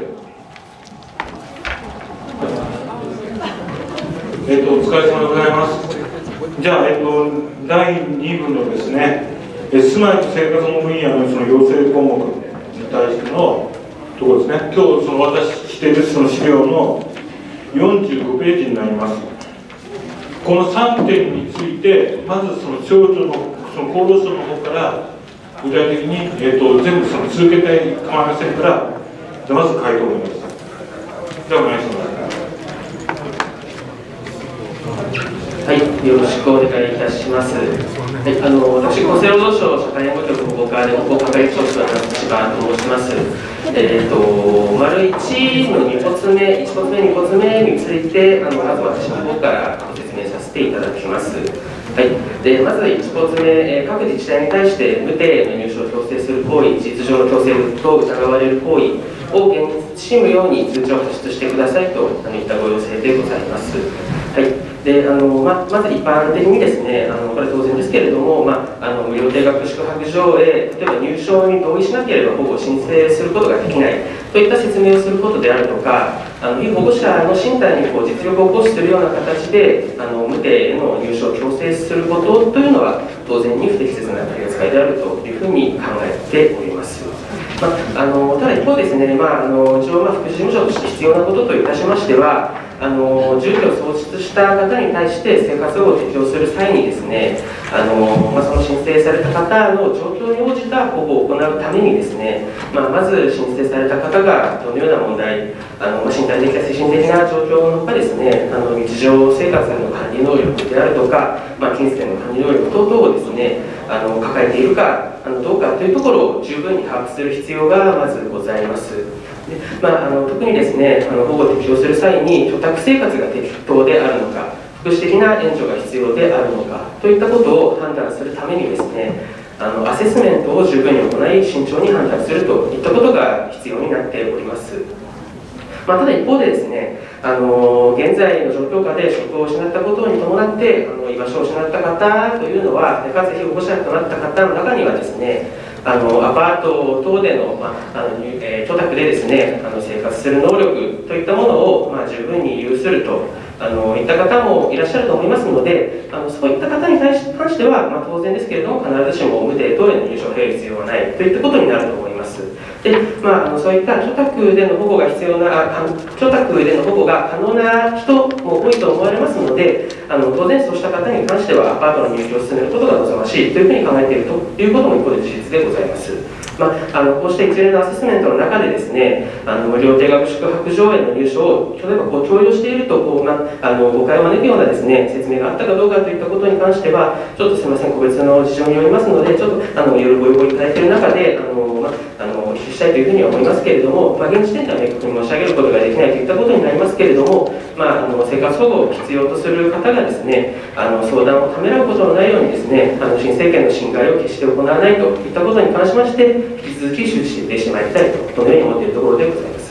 えっと、お疲れ様でございます。じゃあ、えっと、だいに部のですね、え住まいと生活保護分野のその要請項目に対してのところですね、今日そのお渡ししているその資料のよんじゅうごページになります。このさんてんについて、まずその省庁の、その厚労省の方から、具体的に、えー、と全部その続けて構いませんから、じゃあまず回答をお願いします。じゃあお願いします。 はい、よろしくお願いいたします。はい、あの私、厚生労働省社会保護局保護課で保護係長室の立場と申します。えーと、丸いちのに発目、いち発目、に発目について、あのまず私の方から説明させていただきます。はい、でまずいち発目、各自治体に対して無定の入所を強制する行為、事実上の強制と疑われる行為を現実しむように通知を発出してくださいといったご要請でございます。はいであの ま, まず一般的にですね、あのこれ当然ですけれども、まあ、あの無料定額宿泊所へ例えば入所に同意しなければ保護を申請することができないといった説明をすることであるとか、あの被保護者の身体にこう実力を行使するような形であの無定への入所を強制することというのは当然に不適切な取り扱いであるというふうに考えております。まあ、あのただ一方ですね、まあ、あの一応まあ福祉事務所として必要なことといたしましては、あの住居を創出した方に対して生活保護を適用する際にですね、あの、まあ、その申請された方の状況に応じた保護を行うためにですね、まあ、まず申請された方がどのような問題、あの身体的や精神的な状況のほかですね、あの日常生活の管理能力であるとか、まあ、金銭の管理能力等々をですね、あの抱えているかあのどうかというところを十分に把握する必要がまずございます。でまあ、あの特にですね、あの保護を適用する際に居宅生活が適当であるのか、福祉的な援助が必要であるのかといったことを判断するためにですね、あのアセスメントを十分に行い慎重に判断するといったことが必要になっております。まあ、ただ一方でですね、あの現在の状況下で職を失ったことに伴ってあの居場所を失った方というのは、かつ被保護者となった方の中にはですね、あのアパート等での、まああのえー、居宅でですね、あの生活する能力といったものを、まあ、十分に有するとあのいった方もいらっしゃると思いますので、あのそういった方に対し関しては、まあ、当然ですけれども、必ずしも無定等への入所を経る必要はないといったことになると思います。でまあ、あのそういった居宅での保護が必要な、居宅での保護が可能な人も多いと思われますので、あの当然そうした方に関してはアパートの入居を進めることが望ましいというふうに考えているということも一方で事実でございます。まあ、あのこうした一連のアセスメントの中でですね、あの無料定額宿泊所への入所を例えばこう強要しているとこう、まあ、あの誤解を招くようなですね説明があったかどうかといったことに関しては、ちょっとすみません、個別の事情によりますので、ちょっとあのいろいろご要望いただいている中で、あの、まあ、あのお聞きしたいというふうには思いますけれども、まあ、現時点では明確に申し上げることができないといったことになりますけれども、まあ、あの生活保護を必要とする方がですね、あの相談をためらうことのないようにですね、あの新政権の侵害を決して行わないといったことに関しまして、引き続き周知してまいりたいと、このように思っているところでございます。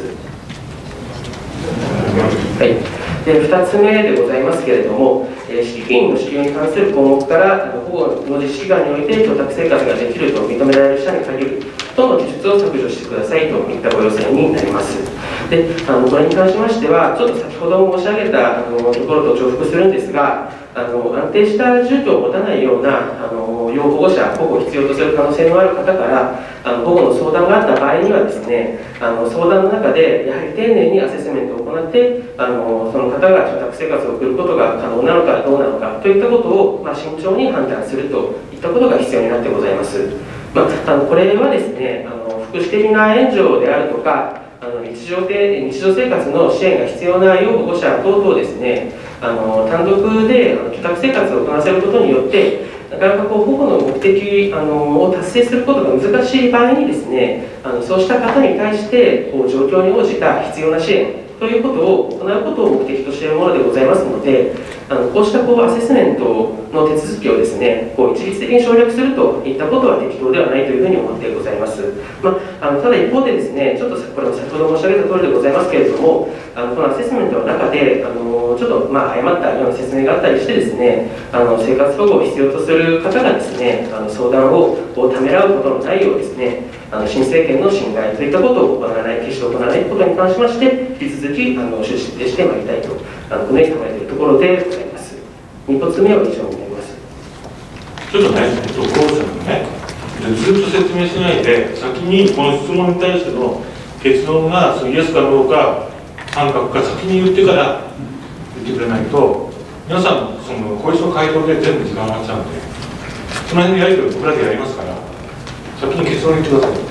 はい、でふたつめでございますけれども、えー、敷金の支給に関する項目からあの保護の実施期間において居宅生活ができると認められる者に限るとの記述を削除してくださいといったご要請になります。であのこれに関しましては、ちょっと先ほど申し上げたあのところと重複するんですが、あの安定した住居を持たないようなあの要保護者、保護を必要とする可能性のある方からあの保護の相談があった場合にはですね、あの相談の中でやはり丁寧にアセスメントを行って、あのその方が居宅生活を送ることが可能なのかどうなのかといったことを、まあ、慎重に判断するといったことが必要になってございます。まあ、あのこれはですね、あの福祉的な援助であるとか、あの日常で日常生活の支援が必要な要保護者等々ですね、あの単独で居宅生活を行わせることによってなかなかこう保護の目的あのを達成することが難しい場合にですね、あのそうした方に対してこう状況に応じた必要な支援ということを行うことを目的としているものでございますので、 あのこうしたこうアセスメントの手続きをですね、こう一律的に省略するといったことは適当ではないというふうに思ってございます。まあ、あのただ一方でですね、ちょっとこれも先ほど申し上げた通りでございますけれども、あのこのアセスメントの中で、あのちょっとまあ誤ったような説明があったりしてですね、あの生活保護を必要とする方がですね、あの相談をこうためらうことのないようですね、あの新政権の侵害といったことを行わない、決して行わないことに関しまして、引き続きあの趣旨でしてまいりたいと、あのこのように考えているところでございます。に発目は以上になります。 ちょっとね、えっと、候補者のね、ずっと説明しないで、先にこの質問に対しての結論がイエスかノーか、反角か先に言ってから言ってくれないと、皆さん、その後遺症回答で全部時間終わっちゃうんで、その辺のやり取り僕らでやりますから、先に結論言ってください。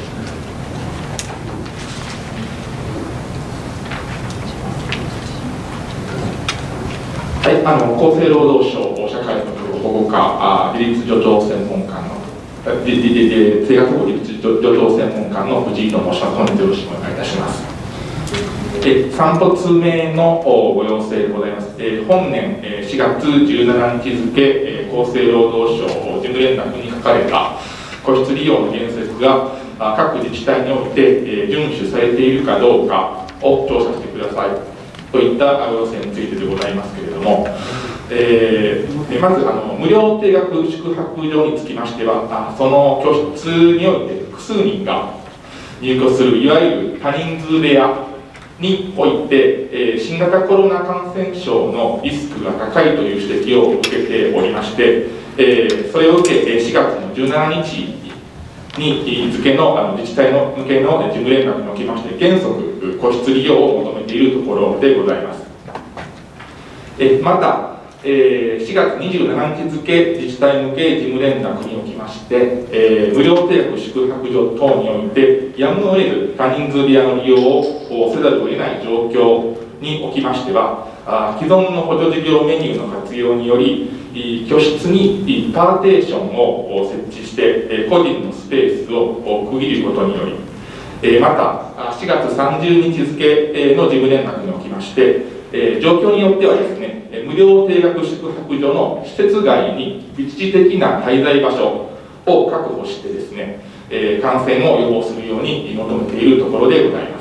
はい、あの厚生労働省社会保護課自立助長専門官の生活保護自立助長専門官の藤井と申します。本日よろしくお願いいたします。えさん発目のご要請でございます。え本年しがつじゅうしちにち付、え厚生労働省事務連絡に書かれた個室利用の原則が各自治体において遵守されているかどうかを調査してくださいといったご要請についてでございますけれども、えー、まずあの無料定額宿泊所につきましては、あその居室において複数人が入居するいわゆる多人数部屋において、えー、新型コロナ感染症のリスクが高いという指摘を受けておりまして、えー、それを受けしがつのじゅうしちにちに付のあの自治体の向けの事務連絡におきまして原則個室利用を求めているところでございます。えまた、えー、しがつにじゅうしちにち付自治体向け事務連絡におきまして、えー、無料定額宿泊所等においてやむを得ず多人数部屋の利用をせざるを得ない状況におきましては、あ既存の補助事業メニューの活用により居室にパーテーションを設置して個人のスペースを区切ることにより、またしがつさんじゅうにち付の事務連絡におきまして状況によってはですね、無料定額宿泊所の施設外に一時的な滞在場所を確保してですね、感染を予防するように求めているところでございます。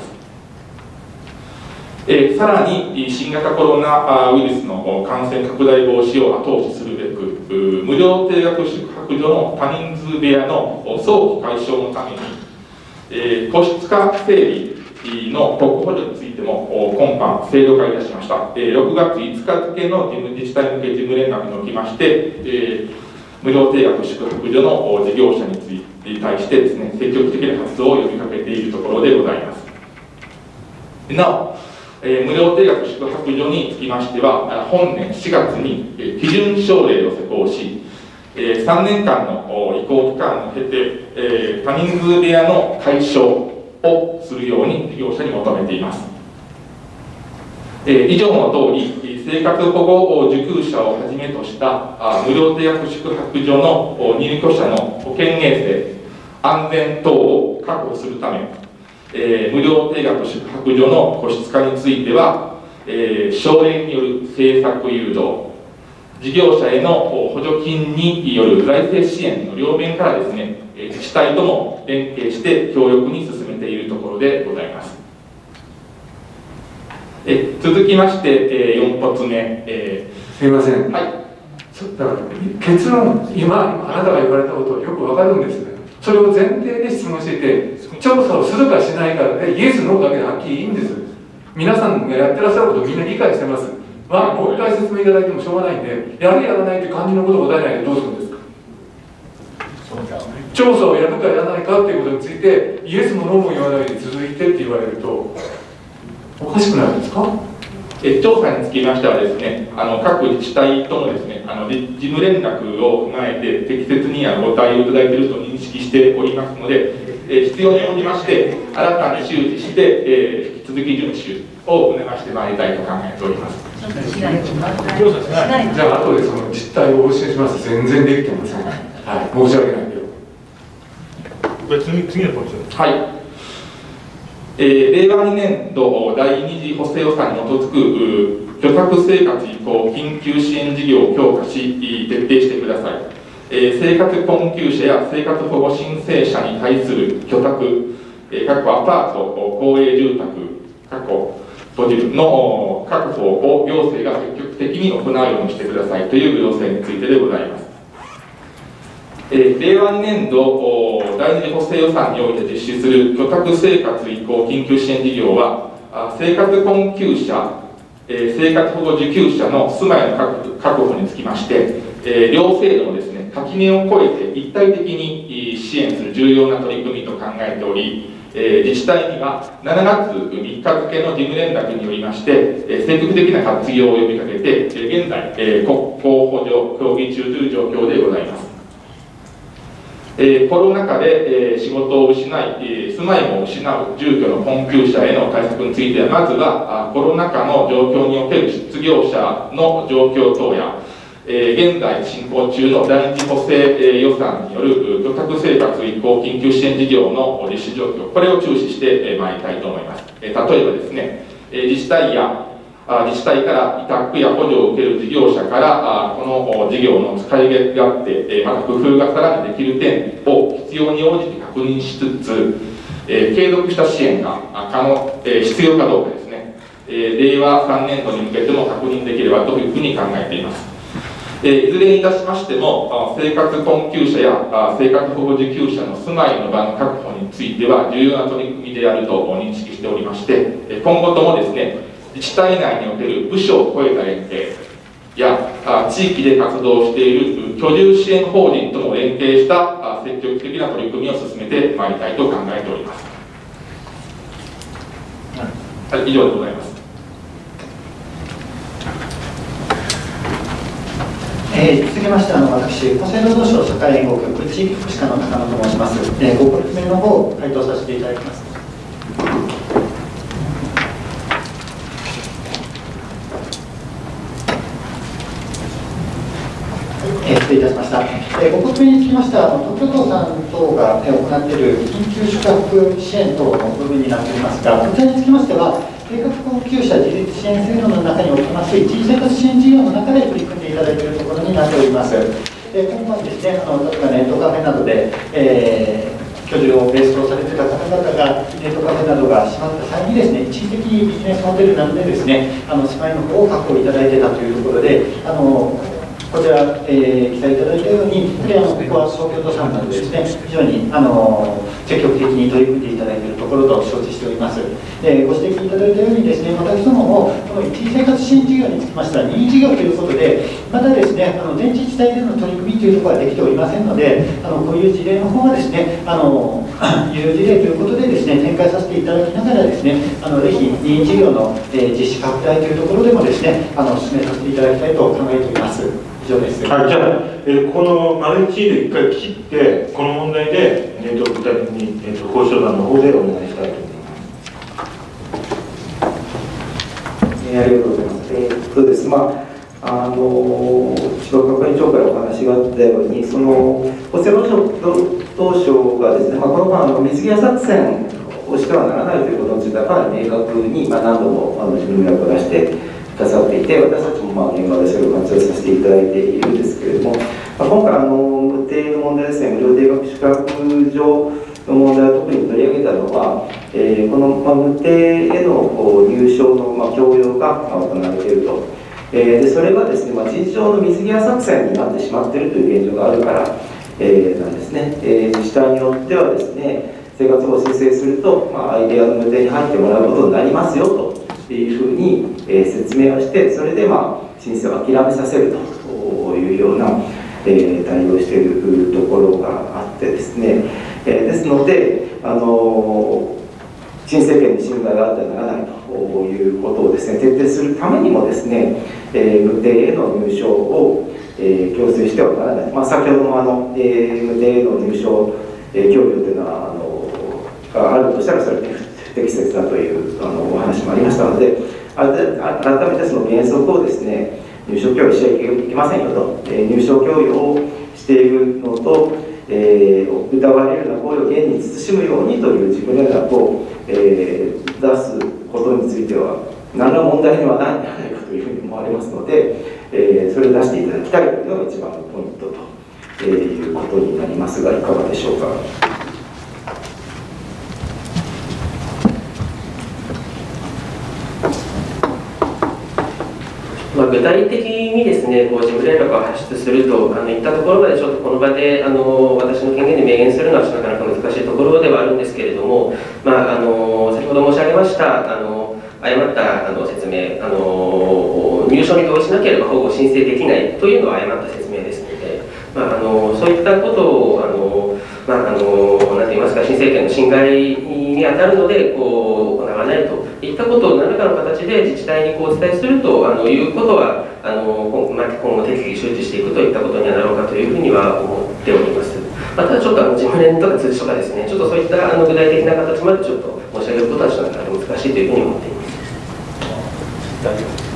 えー、さらに新型コロナウイルスの感染拡大防止を後押しするべく無料定額宿泊所の多人数部屋の早期解消のために、えー、個室化整備の特補助についても今般制度化いたしました。えー、ろくがついつか付の自治体向け事務連絡におきまして、えー、無料定額宿泊所の事業者について対してですね、積極的な活動を呼びかけているところでございます。なおえー、無料定額宿泊所につきましては、本年しがつに、えー、基準省令を施行し、えー、さんねんかんの移行期間を経て、えー、多人数部屋の解消をするように事業者に求めています。えー、以上の通り、生活保護受給者をはじめとしたあ無料定額宿泊所の入居者の保険衛生、安全等を確保するため、えー、無料定額宿泊所の個室化については、えー、省令による政策誘導、事業者への補助金による財政支援の両面からですね、自治体とも連携して強力に進めているところでございます。え続きまして、えー、よん発目、えー、すみません、 はい、 だから結論、今、あなたが言われたことはよくわかるんですね。それを前提で質問していて、調査をするかしないかで、イエス、ノーだけではっきりいいんです。皆さんがやってらっしゃることをみんな理解してます。まあ、もう一回説明いただいてもしょうがないんで、やるやらないという感じのことを答えないでどうするんですか。調査をやるかやらないかということについて、イエスもノーも言わないで続いてって言われると、おかしくないですか。 え調査につきましてはですね、あの各自治体ともですね、あの事務連絡を踏まえて適切にあのご対応いただいていると認識しておりますので、え必要に応じまして新たに周知して、えー、引き続き遵守を促してまいりたいと考えております。 じゃあ後でその実態をお教えします。全然できてません。はい、申し訳ないけど。 これ次次のポイントです。 はい。えー、れいわにねんどだいに次補正予算に基づく居宅生活移行緊急支援事業を強化し徹底してください。えー、生活困窮者や生活保護申請者に対する居宅、えー、アパート、公営住宅、閉じるの確保を行政が積極的に行うようにしてくださいという要請についてでございます。えー、令和にねん度第二次補正予算において実施する居宅生活移行緊急支援事業は、生活困窮者、えー、生活保護受給者の住まいの確保につきまして、えー、両制度のですね、垣根を越えて一体的に支援する重要な取り組みと考えており、えー、自治体にはしちがつみっか付の事務連絡によりまして、えー、積極的な活用を呼びかけて、えー、現在、えー、国交補助協議中という状況でございます。えー、コロナ禍で、えー、仕事を失い、えー、住まいも失う住居の困窮者への対策については、まずはコロナ禍の状況における失業者の状況等や、えー、現在進行中の第二次補正、えー、予算による居宅生活移行緊急支援事業の実施状況、これを注視してまいりたいと思います。えー、例えばですね、えー、自治体や自治体から委託や補助を受ける事業者からこの事業の使い勝手、また工夫がさらにできる点を必要に応じて確認しつつ、継続した支援が可能、必要かどうかですね、令和さんねん度に向けても確認できればというふうに考えています。いずれにいたしましても、生活困窮者や生活保護受給者の住まいの場の確保については重要な取り組みであると認識しておりまして、今後ともですね、自治体内における部署を超えた連携や地域で活動している居住支援法人とも連携した積極的な取り組みを進めてまいりたいと考えております。はい、以上でございます。 えー、続きましてあの私、厚生労働省社会連合局地域福祉課の中野と申します。えー、ご説明の方を回答させていただきます。えー、失礼いたしました。えー、ご説明につきましては、東京都さん等が、えー、行っている緊急宿泊支援等の部分になっておりますが、こちらにつきましては、生活困窮者自立支援制度の中におきます一時生活支援事業の中で取り組んでいただいているところになっております。えー、今後ですね、あの例えばネットカフェなどで、えー、居住をベースとされていた方々がネットカフェなどが閉まった際にですね、一時的にビジネスモデルなどでですね、あの住まいの方を確保いただいていたというところで、あのこちら、えー、記載いただいたように、やはりあのここは東京都さんなどですね、非常にあの積極的に取り組んでいただいているところと承知しております。えー、ご指摘いただいたようにですね、私どももこの一時生活支援事業につきましては任意事業ということで、まだですね、あの全自治体での取り組みというところはできておりませんので、あのこういう事例の方はですね、あの有事例ということでですね、展開させていただきながらですね、あのぜひ任意事業の、えー、実施拡大というところでもですね、あの進めさせていただきたいと考えております。以上です。 はい、じゃあ、えー、この丸一で一回切って、この問題で、えー、と具体的に、えー、と交渉団の方でお願いしたいと思います。えー、ありがとうございます。えー、っとです、まあ、あの千葉確認長からお話があったように、その厚生労働省がですね、まあ、このまあ水際作戦をしてはならないということについては、かなり明確に、まあ、何度もあの自分の役を出して。くださっていて、私たちもまあ現場でそれを活用させていただいているんですけれども、まあ、今回あの無定の問題ですね、無料定額宿泊所の問題を特に取り上げたのは、えー、この、まあ、無定へのこう入所の、まあ、強要が行われていると、えー、でそれがですね、まあ、事実上の水際作戦になってしまっているという現状があるから、えー、なんですね、えー、自治体によってはですね、生活保護を申請すると、まあ、相手が無定に入ってもらうことになりますよと。っていうふうに、えー、説明をして、それで、まあ、申請を諦めさせるというような、えー、対応しているところがあってですね、えー、ですので、あのー、申請権に侵害があってはならないということをですね、徹底するためにもですね、えー、無定への入所を、えー、強制してはならない。まあ、先ほどもあの、えー、無定への入所、えー、協力というのは、あのー、があるとしたらそれで不適切だというあのお話もありましたので、改めてその原則をですね、入所協議しちゃいけませんよと、えー、入所協議をしているのと、えー、疑われるような行為を現に慎むようにという自分連絡を、えー、出すことについては、何ら問題にはないんじゃないかというふうにますので、えー、それを出していただきたいというのが一番のポイントということになりますが、いかがでしょうか。 まあ、具体的にですね、こう事務連絡を発出するとあのいったところまでちょっとこの場であの私の権限で明言するのはちょっとなかなか難しいところではあるんですけれども、まあ、あの先ほど申し上げましたあの誤ったあの説明あの、入所に同意しなければ保護を申請できないというのは誤った説明ですので、まあ、あのそういったことをあの、まあ、あのなんて言いますか、申請権の侵害に当たるのでこう行わないといったことを何らかの形で自治体にこうお伝えするとあのいうことはあの今後適宜周知していくといったことにはなろうかというふうには思っております。まあ、ただちょっとあの事務連とか通知とかですね、ちょっとそういったあの具体的な形までちょっと申し上げることはちょっとなかなか難しいというふうに思っています。大丈夫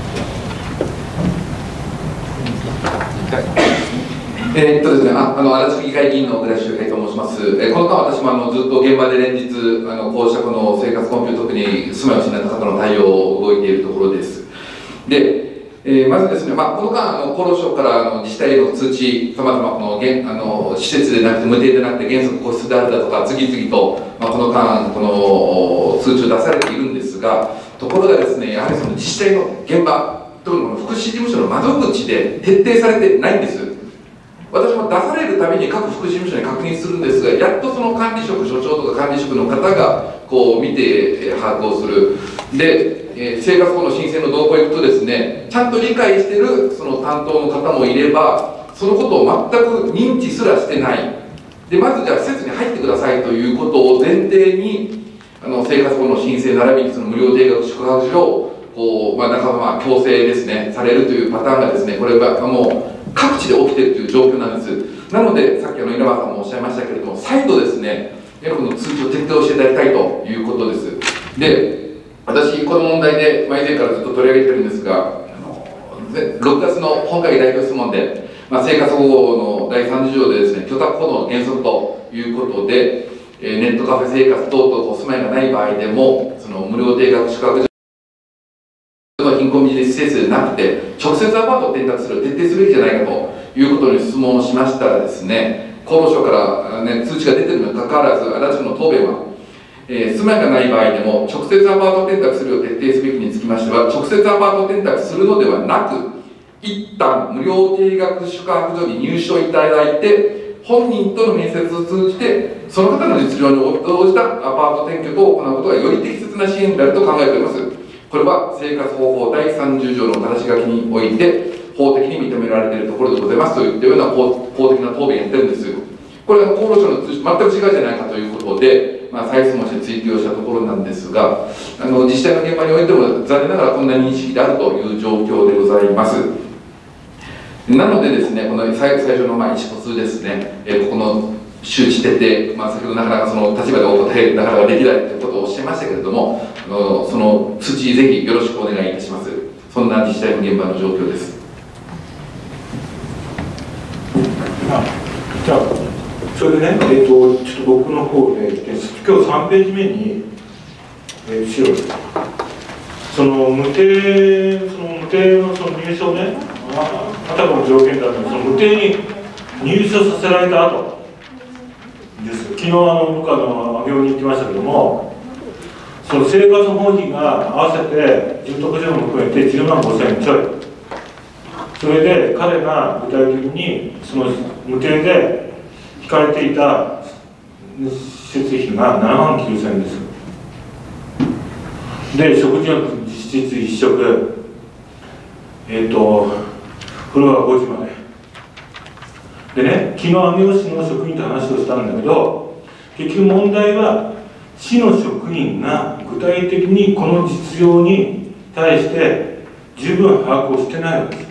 えーっとですね、ああの足立区議会議員の小倉修平と申します。えー、この間、私もあのずっと現場で連日、あの公職の生活困窮、特に住まいを失った方の対応を動いているところです。で、えー、まずですね、まあ、この間、あの厚労省からあの自治体への通知、さまざまこの現あの施設でなくて、無定でなくて、原則個室であるだとか、次々と、まあ、この間、この通知を出されているんですが、ところがですね、やはりその自治体の現場、特にこの福祉事務所の窓口で徹底されてないんです。私も出されるたびに各福祉事務所に確認するんですが、やっとその管理職、所長とか管理職の方がこう見て、えー、把握をする。で、えー、生活保護の申請の動向に行くとですね、ちゃんと理解しているその担当の方もいれば、そのことを全く認知すらしてない。で、まずじゃあ施設に入ってくださいということを前提に、あの生活保護の申請並びにその無料定額宿泊所をこう、まあ、仲間強制ですね、されるというパターンがですね、これがもう各地で起きているという状況なんです。なので、さっきあの稲葉さんもおっしゃいましたけれども、再度ですね、この通知を徹底していただきたいということです。で、私、この問題で、まあ、以前からずっと取り上げてるんですが、あのろくがつの本会議代表質問で、まあ、生活保護のだいさんじゅう条でですね、居宅保護の原則ということで、えー、ネットカフェ生活等々お住まいがない場合でも、その無料定額宿泊所の貧困ビジネス施設でなくて、直接アパートを転託する、徹底すべきじゃないかということに質問をしましたらですね、厚労省から、ね、通知が出ているにもかかわらず、足立区の答弁は、えー、住まいがない場合でも、直接アパート転託するを徹底すべきにつきましては、直接アパート転託するのではなく、一旦無料定額宿泊所に入所いただいて、本人との面接を通じて、その方の実情に応じたアパート転居等を行うことがより適切な支援であると考えております。これは生活保護法だいさんじゅう条の正し書きにおいて、法的に認められているところでございますといったような公的な答弁をやってるんです。これは厚労省の通知、全く違うじゃないかということで、まあ、再質問して追及をしたところなんですが、あの自治体の現場においても、残念ながらこんな認識であるという状況でございます。なのでですね、この最最初のまあ意思疎通ですね、えー、ここの周知徹底、まあ、先ほどなかなかその立場でお答えなかなかできないということをおっしゃいましたけれども、あのその通知ぜひよろしくお願いいたします。そんな自治体の現場の状況です。 あじゃあそれでね、えー、とちょっと僕の方で今日さんページ目に、えー、資料ですその無定その無定のその入所ね、あたかも条件だったのその無定に入所させられた後です。昨日あの僕あの病院に行ってましたけども、その生活保護費が合わせて住宅費用も含めてじゅうまんごせんえんちょい、それで彼が具体的にその無定で引かれていた施設費がななまんきゅうせんえんです。で食事は実質一食、えっ、ー、と風呂はごじまででね、昨日上尾市の職員と話をしたんだけど、結局問題は市の職員が具体的にこの実情に対して十分把握をしてないわけです。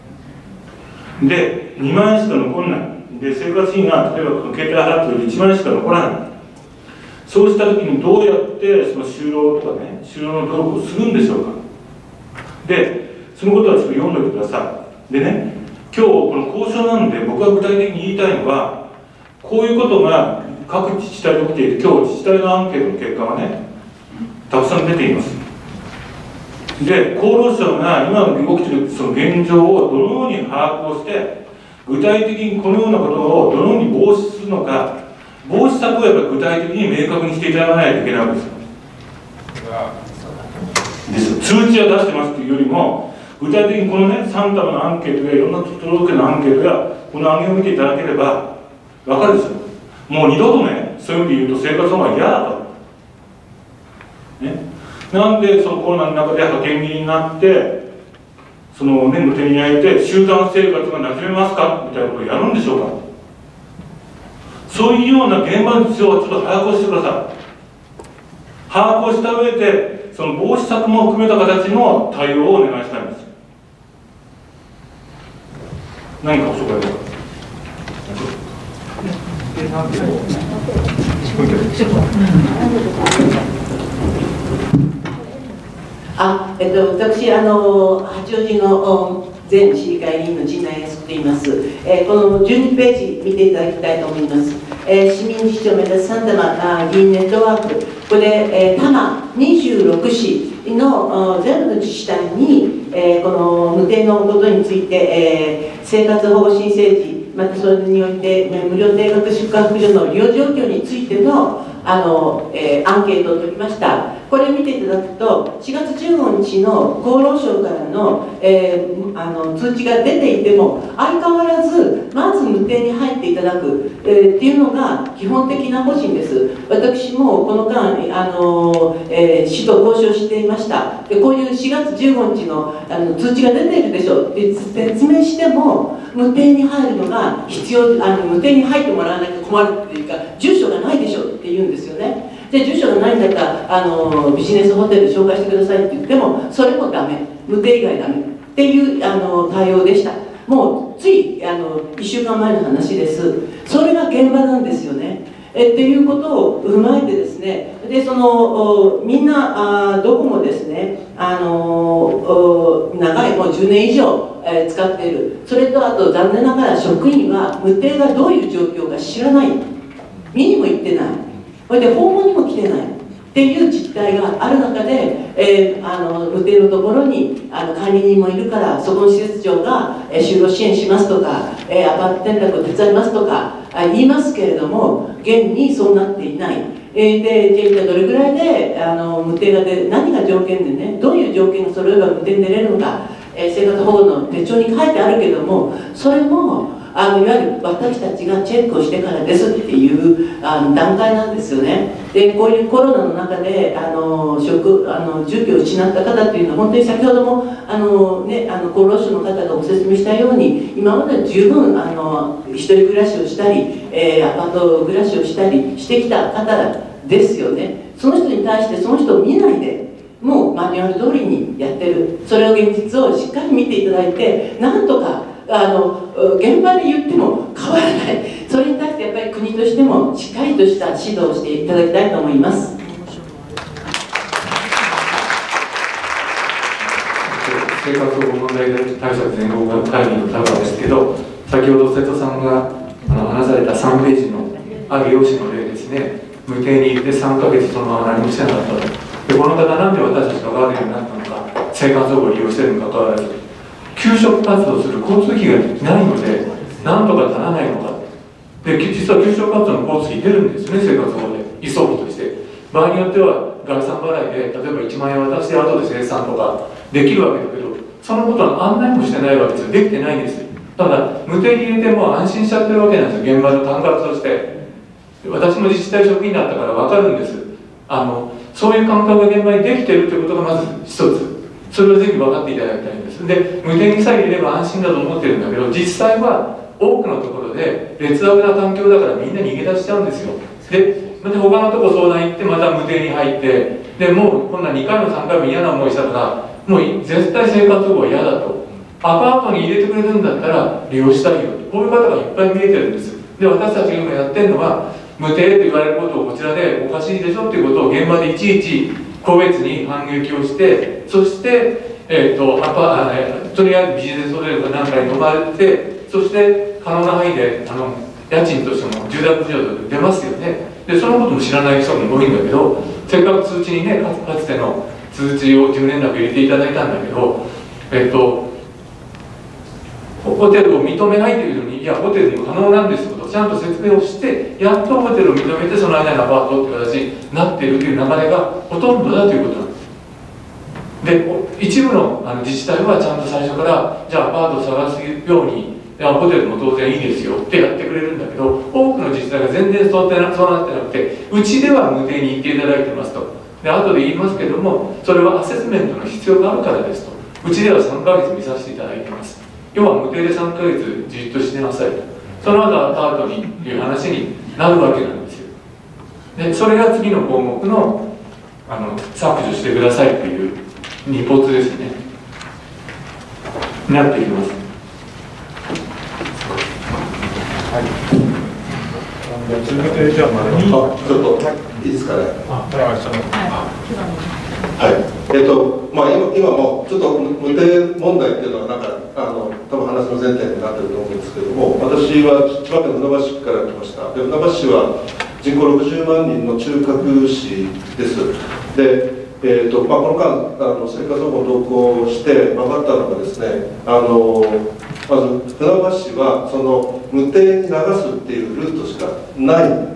でにまんえんしか残らないで、生活費が例えばこの携帯払っているいちまんえんしか残らない。そうした時にどうやってその就労とかね、就労の努力をするんでしょうか。でそのことはちょっと読んでおいてください。でね、今日この交渉なんで僕は具体的に言いたいのは、こういうことが各自治体で起きていて、今日自治体のアンケートの結果がねたくさん出ています。 で、厚労省が今の起きているその現状をどのように把握をして、具体的にこのようなことをどのように防止するのか、防止策をやっぱり具体的に明確にしていただかないといけないわけですよ。です通知は出してますというよりも、具体的にこのね、さん束のアンケートやいろんな都道府県のアンケートや、この案件を見ていただければ分かるんですよ。もう二度とね、そういう意味で言うと生活の方が嫌だと。ね、なんでそのコロナの中で派遣切りになって、そのね、無手に焼いて集団生活がなじめますかみたいなことをやるんでしょうか。そういうような現場の実情をちょっと把握をしてください。把握をした上で、その防止策も含めた形の対応をお願いしたいんです。何かご紹介ですか。 あ、えっと、私、あの八王子の前市議会議員の陣内康子と言います、えー、このじゅうにページ見ていただきたいと思います。えー、市民自治を目指すさん玉議員ネットワーク、これ、えー、多摩にじゅうろく市の全部の自治体に、えー、この無定のことについて、えー、生活保護申請時、またそれにおいて無料定額宿泊所の利用状況についてのあの、えー、アンケートを取りました。これを見ていただくと、しがつじゅうごにちの厚労省からの、えー、あの通知が出ていても、相変わらずまず無定に入っていただく、えー、っていうのが基本的な方針です。私もこの間、あのえー、市と交渉していました。でこういうしがつじゅうごにちの、あの通知が出ているでしょうって説明しても、無定に入るのが必要、あの無定に入ってもらわなきゃ困るっていうか、住所がないでしょって言うんですよね。で住所がないんだったらあのビジネスホテル紹介してくださいって言っても、それもダメ、無定以外ダメっていうあの対応でした。もうついあのいっしゅうかんまえの話です。それが現場なんですよね。えっていうことを踏まえてですね、でそのみんなあどこもですね、あの長いもうじゅうねん以上、えー、使っている。それとあと残念ながら職員は無定がどういう状況か知らない、見にも行ってない、それで訪問にも来てないっていう実態がある中で、えー、あの無定のところにあの管理人もいるから、そこの施設長が、えー、就労支援しますとか、えー、アパート転落を手伝いますとかあ言いますけれども、現にそうなっていない。えー、でじゃあどれぐらいであの無定がで何が条件でね、どういう条件が揃えば無定に出れるのか、えー、生活保護の手帳に書いてあるけども、それもあのいわゆる私たちがチェックをしてからですっていうあの段階なんですよね。でこういうコロナの中であの職あの住居を失った方っていうのは、本当に先ほどもあの、ね、あの厚労省の方がご説明したように、今まで十分あの一人暮らしをしたり、えー、アパート暮らしをしたりしてきた方ですよね。その人に対してその人を見ないで、もうマニュアル通りにやってる。それを現実をしっかり見ていただいて、なんとかあの現場で言っても変わらない、それに対してやっぱり国としてもしっかりとした指導をしていただきたいと思います。 生活保護問題対策全国会議の田川ですけど、先ほど瀬戸さんがあの話されたさんページのある養子の例ですね、無定に行ってさんかげつそのまま何もしてなかったと。でこの方なんで私たちがガーデンになったのか、生活保護を利用しているにもかかわらず給食活動する交通費がないので、なんとかならないのか。で実は給食活動の交通費出るんですね、生活保護で移送費として。場合によっては概算払いで例えばいちまんえん渡して後で生産とかできるわけだけど、そのことの案内もしてないわけですよ。できてないんですよ。ただ無定に入れても安心しちゃってるわけなんですよ、現場の感覚として。私も自治体職員だったから分かるんです。あのそういう感覚が現場にできてるということがまず一つ、それをぜひ分かっていただきたいんです。で無定にさえ入れれば安心だと思ってるんだけど、実際は多くのところで劣悪な環境だからみんな逃げ出しちゃうんですよ。でで他のとこ相談行ってまた無定に入って、でもうこんなにかいもさんかいも嫌な思いしたからもう絶対生活保護は嫌だと。アパートに入れてくれるんだったら利用したいよと、こういう方がいっぱい見えてるんです。で私たちが今やってるのは、無定と言われることをこちらでおかしいでしょっていうことを現場でいちいち個別に反撃をして、そして、えー、とアパとりあえずビジネスホテルかなんかに泊まって、そして可能な範囲であの家賃としても住宅扶助と出ますよね。でそのことも知らない人も多いんだけど、せっかく通知にね、かつての通知を事務連絡入れていただいたんだけど、えっと、ホテルを認めないというのに、いや、ホテルにも可能なんですとちゃんと説明をして、やっとホテルを認めて、その間にアパートという形になっているという流れがほとんどだということなんです。で、一部のあの自治体はちゃんと最初から、じゃあアパートを探すように、いやホテルも当然いいですよってやってくれるんだけど、多くの自治体が全然そうなそうなってなくて、うちでは無定に行っていただいてますと。で、後で言いますけども、それはアセスメントの必要があるからですと。うちではさんかげつ見させていただいてます。要は無定でさんかげつじっとしてなさいと。その後アパートにという話になるわけなんですよ。で、それが次の項目の、あの削除してくださいという二ポツですね。なっていきます。 はい。続けてじゃあ丸に。 ちょっといいですかね。 あ、はい。 はい。えっとまあ今今もちょっと無定問題っていうのはなんかあの多分話の前提になってると思うんですけども、私は千葉県船橋市から来ました。で、船橋市は人口ろくじゅうまんにんの中核市です。で。えーとまあ、この間あの生活保護同行して分かったのがですね、あのまず船橋市はその無定に流すっていうルートしかないんです。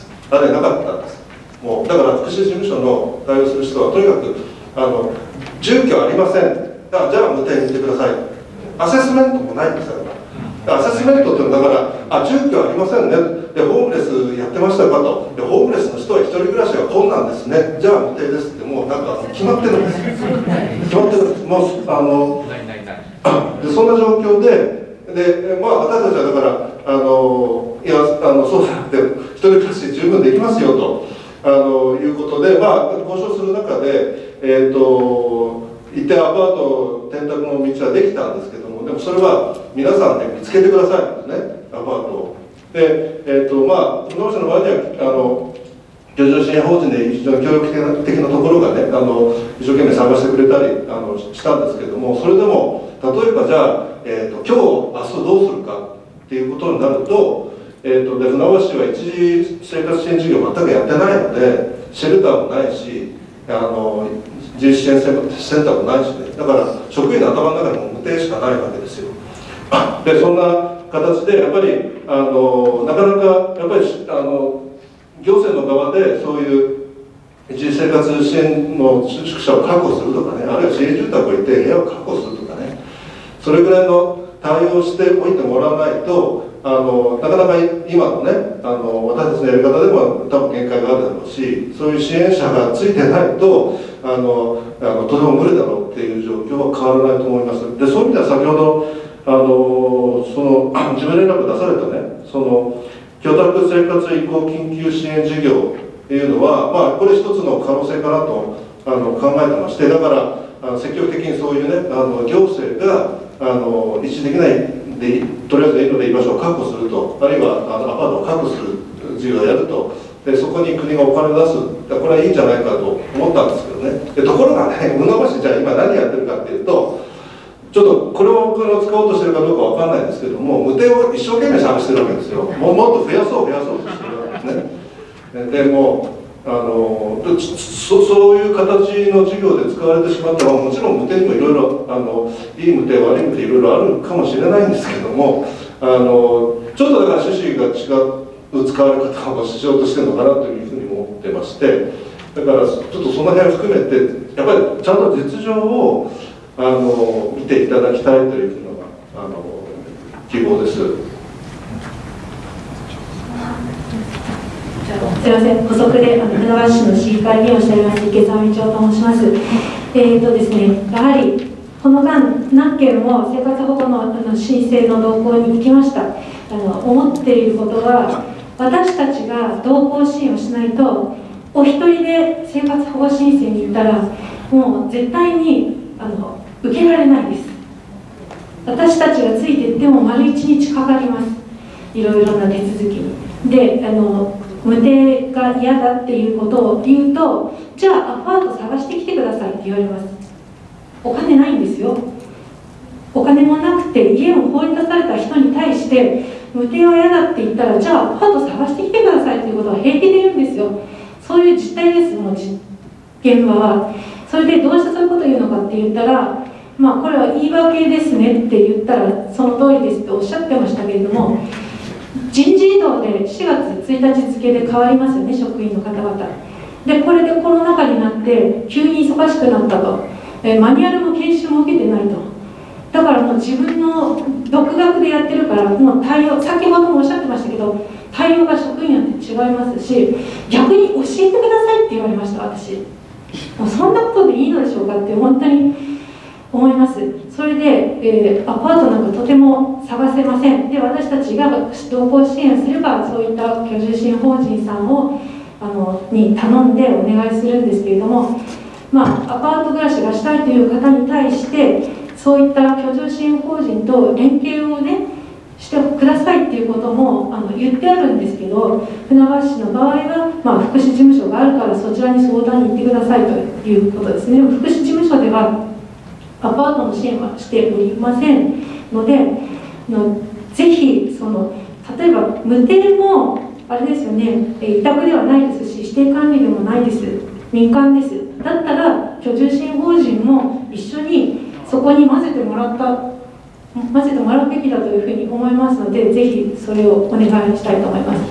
あれなかったんです。もうだから福祉事務所の対応する人はとにかくあの住居ありません、じゃあ無定にしてください、アセスメントもないんですよ。アセスメントっていうのはだからあ住居ありませんね、でホームレスやってましたかと、でホームレスの人は一人暮らしが困難ですね、じゃあ無定ですって、もうなんか決まってるんです、決まってるんです、もうあのでそんな状況で、でまあ私たちはだからあのいやあのそうじゃなくて一人暮らし十分できますよとあのいうことで、まあ交渉する中でえっ、ー、と一定アパート転宅の道はできたんですけども、でもそれは皆さんで、ね、見つけてくださいですね、アパートを。で、えーとまあ、船橋の場合にはあの漁業支援法人で非常に協力的な的なところがね、あの一生懸命探してくれたりあのしたんですけども、それでも例えばじゃあ、えーと今日明日どうするかっていうことになると、えーとで船橋市は一時生活支援事業全くやってないので、シェルターもないし、あの自立支援センターもないしね、だから職員の頭の中にも無定しかないわけですよ。でそんな形でやっぱりあのなかなかやっぱりあの行政の側でそういう一時生活支援の宿舎を確保するとかね、あるいは市営住宅をいて部屋を確保するとかね、それぐらいの対応をしておいてもらわないと、あのなかなか今のねあの私たちのやり方でも多分限界があるだろうし、そういう支援者がついてないとあのあのとても無理だろうっていう状況は変わらないと思います。でそういう意味では先ほどあのその事務連絡出されたね、その居宅生活移行緊急支援事業っていうのは、まあ、これ一つの可能性かなとあの考えてまして、だからあの積極的にそういうねあの行政があの一時的なでとりあえずいいので居場所を確保すると、あるいはあのアパートを確保する事業をやると、でそこに国がお金を出す、これはいいんじゃないかと思ったんですけどね。でところがね、船橋じゃあ今何やってるかっていうと、ちょっとこれをお金を使おうとしてるかどうかわかんないんですけども、無定を一生懸命探してるわけですよ。もうもっと増やそう増やそうとしてるわけですね。でもあの そ, そういう形の事業で使われてしまったら、もちろん無定にもいろいろあのいい無定悪い無定いろいろあるかもしれないんですけども、あのちょっとだから趣旨が違う使われ方をしようとしてるのかなというふうに思ってまして、だからちょっとその辺を含めてやっぱりちゃんと実情をあの見ていただきたいというのがあの希望です。 すみません、補足で船橋市の市議会議員をしております池澤道夫と申します。えーとですね、やはりこの間何件も生活保護のあの申請の動向に行きました。あの思っていることは、私たちが同行支援をしないと、お一人で生活保護申請に行ったらもう絶対にあの受けられないです。私たちがついていっても丸一日かかります、いろいろな手続きに。であの無定が嫌だっていうことを言うと、じゃあアパート探してきてくださいって言われます。お金ないんですよ。お金もなくて家も放り出された人に対して無定は嫌だって言ったら、じゃあアパート探してきてくださいっていうことは平気で言うんですよ。そういう実態です。もう現場はそれでどうしてそういうことを言うのかって言ったら、まあ、これは言い訳ですねって言ったらその通りですっておっしゃってましたけれども、人事異動でしがつついたち付で変わりますよね、職員の方々で。これでコロナ禍になって急に忙しくなったと、えマニュアルも研修も受けてないと。だからもう自分の独学でやってるから、もう対応、先ほどもおっしゃってましたけど、対応が職員によって違いますし、逆に教えてくださいって言われました、私。もうそんなことでいいのでしょうかって本当に思います。それで、えー、アパートなんかとても探せません。で、私たちが同行支援すれば、そういった居住支援法人さんをあのに頼んでお願いするんですけれども、まあ、アパート暮らしがしたいという方に対して、そういった居住支援法人と連携をね、してくださいっていうこともあの言ってあるんですけど、船橋市の場合は、まあ、福祉事務所があるからそちらに相談に行ってくださいということですね。福祉事務所ではアパートの支援はしておりませんので、のぜひその例えば無定もあれですよね、委託ではないですし指定管理でもないです、民間です。だったら居住支援法人も一緒にそこに混ぜてもらった混ぜてもらうべきだというふうに思いますので、ぜひそれをお願いしたいと思います。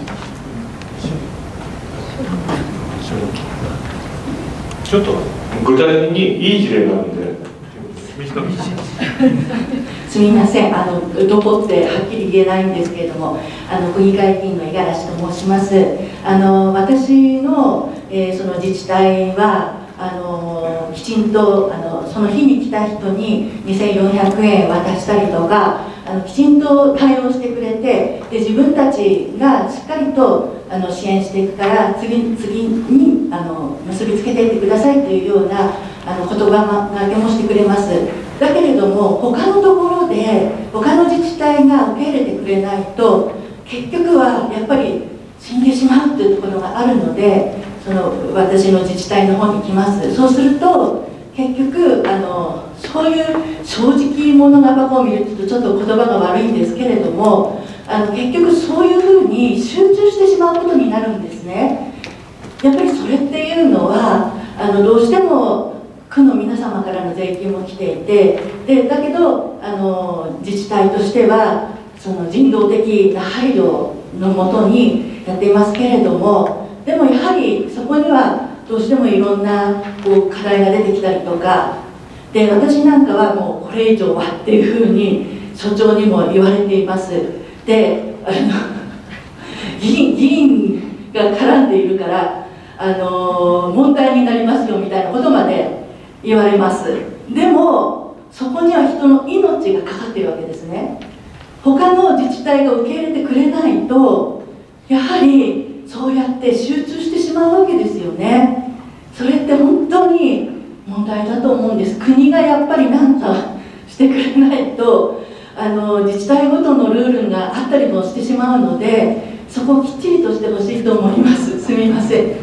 ちょっと具体的にいい事例があるんで短くすみません、あのどこってはっきり言えないんですけれども、あの区議会議員の五十嵐と申します。あの私の、えー、その自治体はあのきちんとあのその日に来た人ににせんよんひゃくえん渡したりとか、あのきちんと対応してくれて、で自分たちがしっかりとあの支援していくから次次にあの結びつけていってくださいというようなあの言葉がけもしてくれます。だけれども他のところで他の自治体が受け入れてくれないと結局はやっぱり死んでしまうというところがあるので、その私の自治体の方に来ます。そうすると結局あのそういう正直者がバカを見るとちょっと言葉が悪いんですけれども、あの結局そういうふうに集中してしまうことになるんですね。やっぱりそれっていうのはあのどうしても区の皆様からの税金も来ていて、でだけどあの自治体としてはその人道的な配慮のもとにやっていますけれども、でもやはりそこにはどうしてもいろんなこう課題が出てきたりとかで、私なんかはもうこれ以上はっていうふうに所長にも言われています。であの議員、議員が絡んでいるからあの問題になりますよみたいなことまで言われます。でもそこには人の命がかかっているわけですね。他の自治体が受け入れてくれないとやはりそうやって集中してしまうわけですよね。それって本当に問題だと思うんです。国がやっぱり何かしてくれないとあの自治体ごとのルールがあったりもしてしまうので、そこをきっちりとしてほしいと思います。すみません。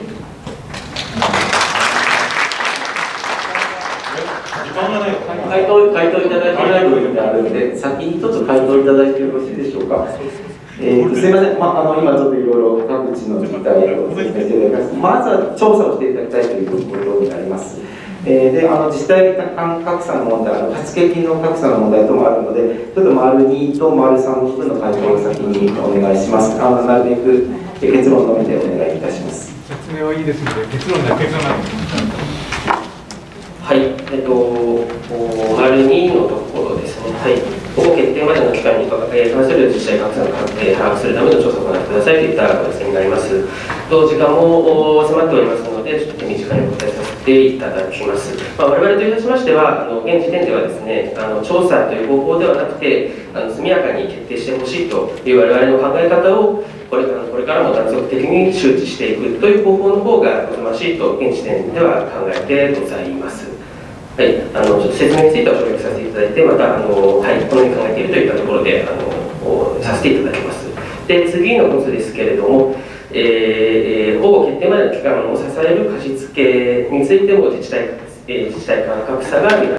回答、回答いただいてない部分があるので、先に一つ回答いただいてよろしいでしょうか。えー、すみません、まあ、あの今ちょっといろいろ各地の自治体を説明していただきます。まずは調査をしていただきたいということになります。えー、であの自治体間格差の問題、貸付金の格差の問題ともあるので、ちょっと丸にと丸さんの部分の回答を先にお願いします。あのなるべく結論のみでお願いいたします。 説明はいいですので、結論だけじゃなくて。 はい、えっと、丸にのところですね。はい、ここ決定までの期間に関する自治体格差の把握するための調査を行ってくださいといったご説明になります。と時間も迫っておりますので、ちょっと手短にお答えさせていただきます。まあ、我々といたしましては、あの現時点ではですね、あの調査という方法ではなくて、あの速やかに決定してほしいという我々の考え方をこれからこれからも断続的に周知していくという方法の方が望ましいと現時点では考えてございます。はい、あのちょっと説明については省略させていただいて、またあの、はい、このように考えているといったところであのさせていただきます。で、次のことですけれども、えー、保護決定までの期間を支える貸付についても自治体、えー、自治体間格差が見ら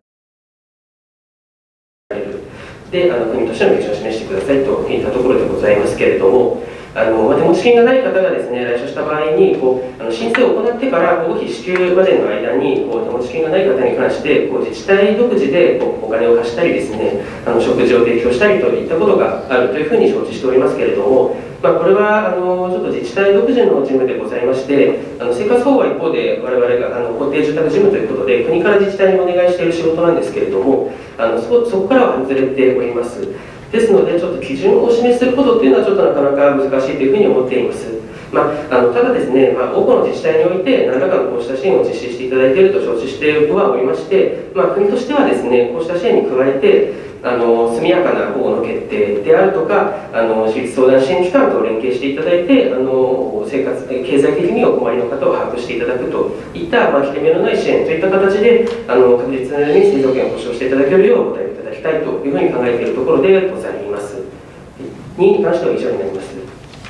れる。で、あの国としての基準を示してくださいといったところでございますけれども、 あのまあ、手持ち金がない方がですね来所した場合にこうあの申請を行ってから保護費支給までの間にこう手持ち金がない方に関してこう自治体独自でこうお金を貸したりですねあの食事を提供したりといったことがあるというふうに承知しておりますけれども、まあ、これはあのちょっと自治体独自の事務でございまして、あの生活保護は一方で我々があの固定住宅事務ということで国から自治体にお願いしている仕事なんですけれども、あの そ, そこからは外れております。ですので、ちょっと基準をお示しすることっていうのは、ちょっとなかなか難しいというふうに思っています。まあ、あのただですね、まあ、多くの自治体において、何らかのこうした支援を実施していただいていると承知してはおりまして、まあ、国としてはですね、こうした支援に加えて、あの速やかな保護の決定であるとか、あの私立相談支援機関と連携していただいて、あの生活経済的にお困りの方を把握していただくといった、まあ、切れ目のない支援といった形で、あの確実に生存権を保障していただけるようお答えいただきたいというふうに考えているところでございます。に関しては以上になります。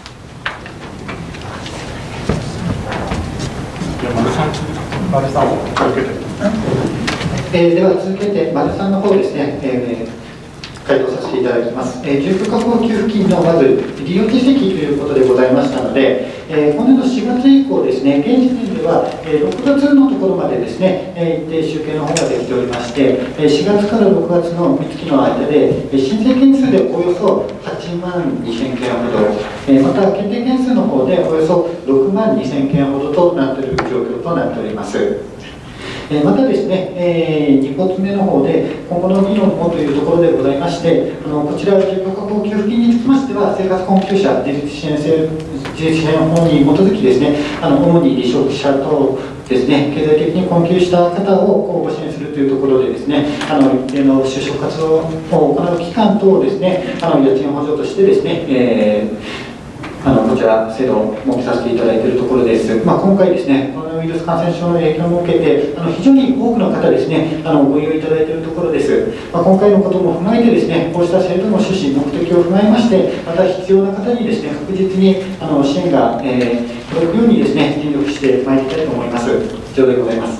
丸さんを続けて、えー、では続けて丸さんの方ですね、えー回答させていただきます。えー、住居確保給付金のまず利用手続きということでございましたので、えー、今年度しがつ以降ですね、現時点では、えー、ろくがつのところまでですね、えー、一定集計の方ができておりまして、えー、しがつからろくがつのみっつきの間で、えー、申請件数でおよそはちまんにせんけんほど、えー、また検定件数の方でおよそろくまんにせんけんほどとなっている状況となっております。またですね、えー、にこつめの方で、今後の議論もというところでございまして、あのこちら、住居確保給付金につきましては、生活困窮者自立支援制自立支援法に基づきですね、あの主に離職者等ですね、経済的に困窮した方をご支援するというところでですね、あの一定の就職活動を行う期間等をですね、あの家賃補助としてですね、えーあのこちら、制度を設けさせていただいているところです。まあ、今回ですね、コロナウイルス感染症の影響を受けて、あの非常に多くの方ですね、あのご利用いただいているところです。まあ、今回のことも踏まえてですね、こうした制度の趣旨、目的を踏まえまして、また必要な方にですね、確実にあの支援が、えー、届くようにですね、尽力してまいりたいと思います。以上でございます。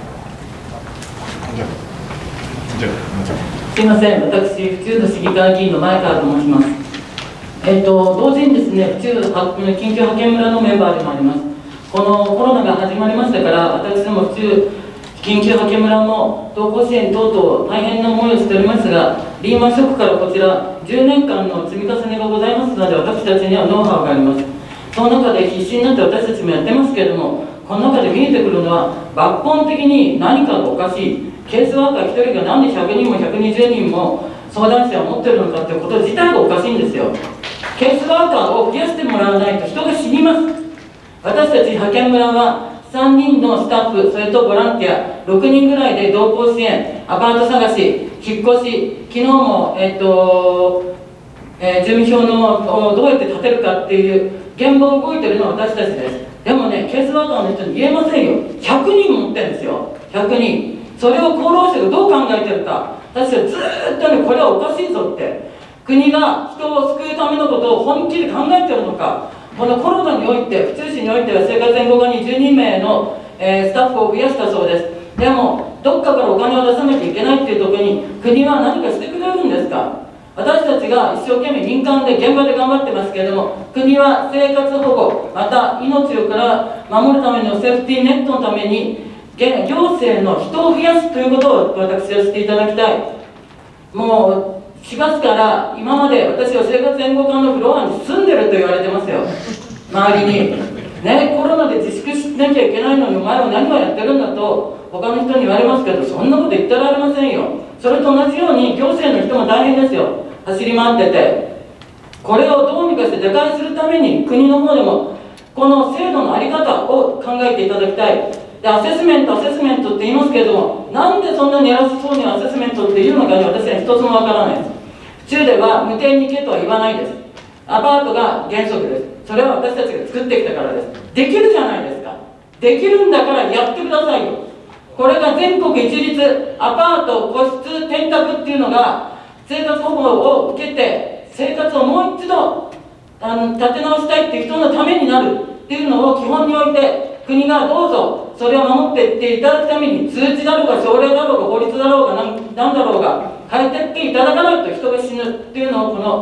すみません、私、府中の市議会議員の前川と申します。えっと、同時にですね、府中緊急派遣村のメンバーでもあります。このコロナが始まりましたから、私ども府中緊急派遣村も同行支援等々大変な思いをしておりますが、リーマンショックからこちらじゅうねんかんの積み重ねがございますので、私たちにはノウハウがあります。その中で必死になって私たちもやってますけれども、この中で見えてくるのは、抜本的に何かがおかしい、ケースワーカーひとりがなんでひゃくにんもひゃくにじゅうにんも相談者を持っているのかということ自体がおかしいんですよ。ケースワーカーを増やしてもらわないと人が死にます。私たち派遣村はさんにんのスタッフ、それとボランティアろくにんぐらいで同行支援、アパート探し、引っ越し、昨日も、えっとえー、住民票のをどうやって立てるかっていう現場を動いているのは私たちです。でもね、ケースワーカーの人に言えませんよ。ひゃくにん持ってるんですよ、ひゃくにん。それを厚労省がどう考えてるか、私はずーっとね、これはおかしいぞって。国が人を救うためのことを本気で考えているのか、このコロナにおいて、府中市においては生活援護課にじゅうにめいの、えー、スタッフを増やしたそうです。でも、どっかからお金を出さなきゃいけないっていうところに、国は何かしてくれるんですか。私たちが一生懸命民間で現場で頑張ってますけれども、国は生活保護、また命をから守るためのセーフティーネットのために、行政の人を増やすということを私はしていただきたい。もうしがつから今まで私は生活援護課のフロアに住んでると言われてますよ、周りに。ね、コロナで自粛しなきゃいけないのにお前は何をやってるんだと他の人に言われますけど、そんなこと言ってられませんよ。それと同じように行政の人も大変ですよ、走り回ってて。これをどうにかして打開するために国の方でもこの制度の在り方を考えていただきたい。で、アセスメント、アセスメントって言いますけれども、なんでそんなに偉そうにアセスメントって言うのかに私は一つもわからないです。府中では無定に行けとは言わないです。アパートが原則です。それは私たちが作ってきたからです。できるじゃないですか。できるんだからやってくださいよ。これが全国一律アパート個室転宅っていうのが生活保護を受けて生活をもう一度あの立て直したいっていう人のためになるっていうのを基本に置いて、国がどうぞそれを守っていっていただくために通知だろうが条例だろうが法律だろうが何だろうが変えていっていただかないと人が死ぬっていうのをこの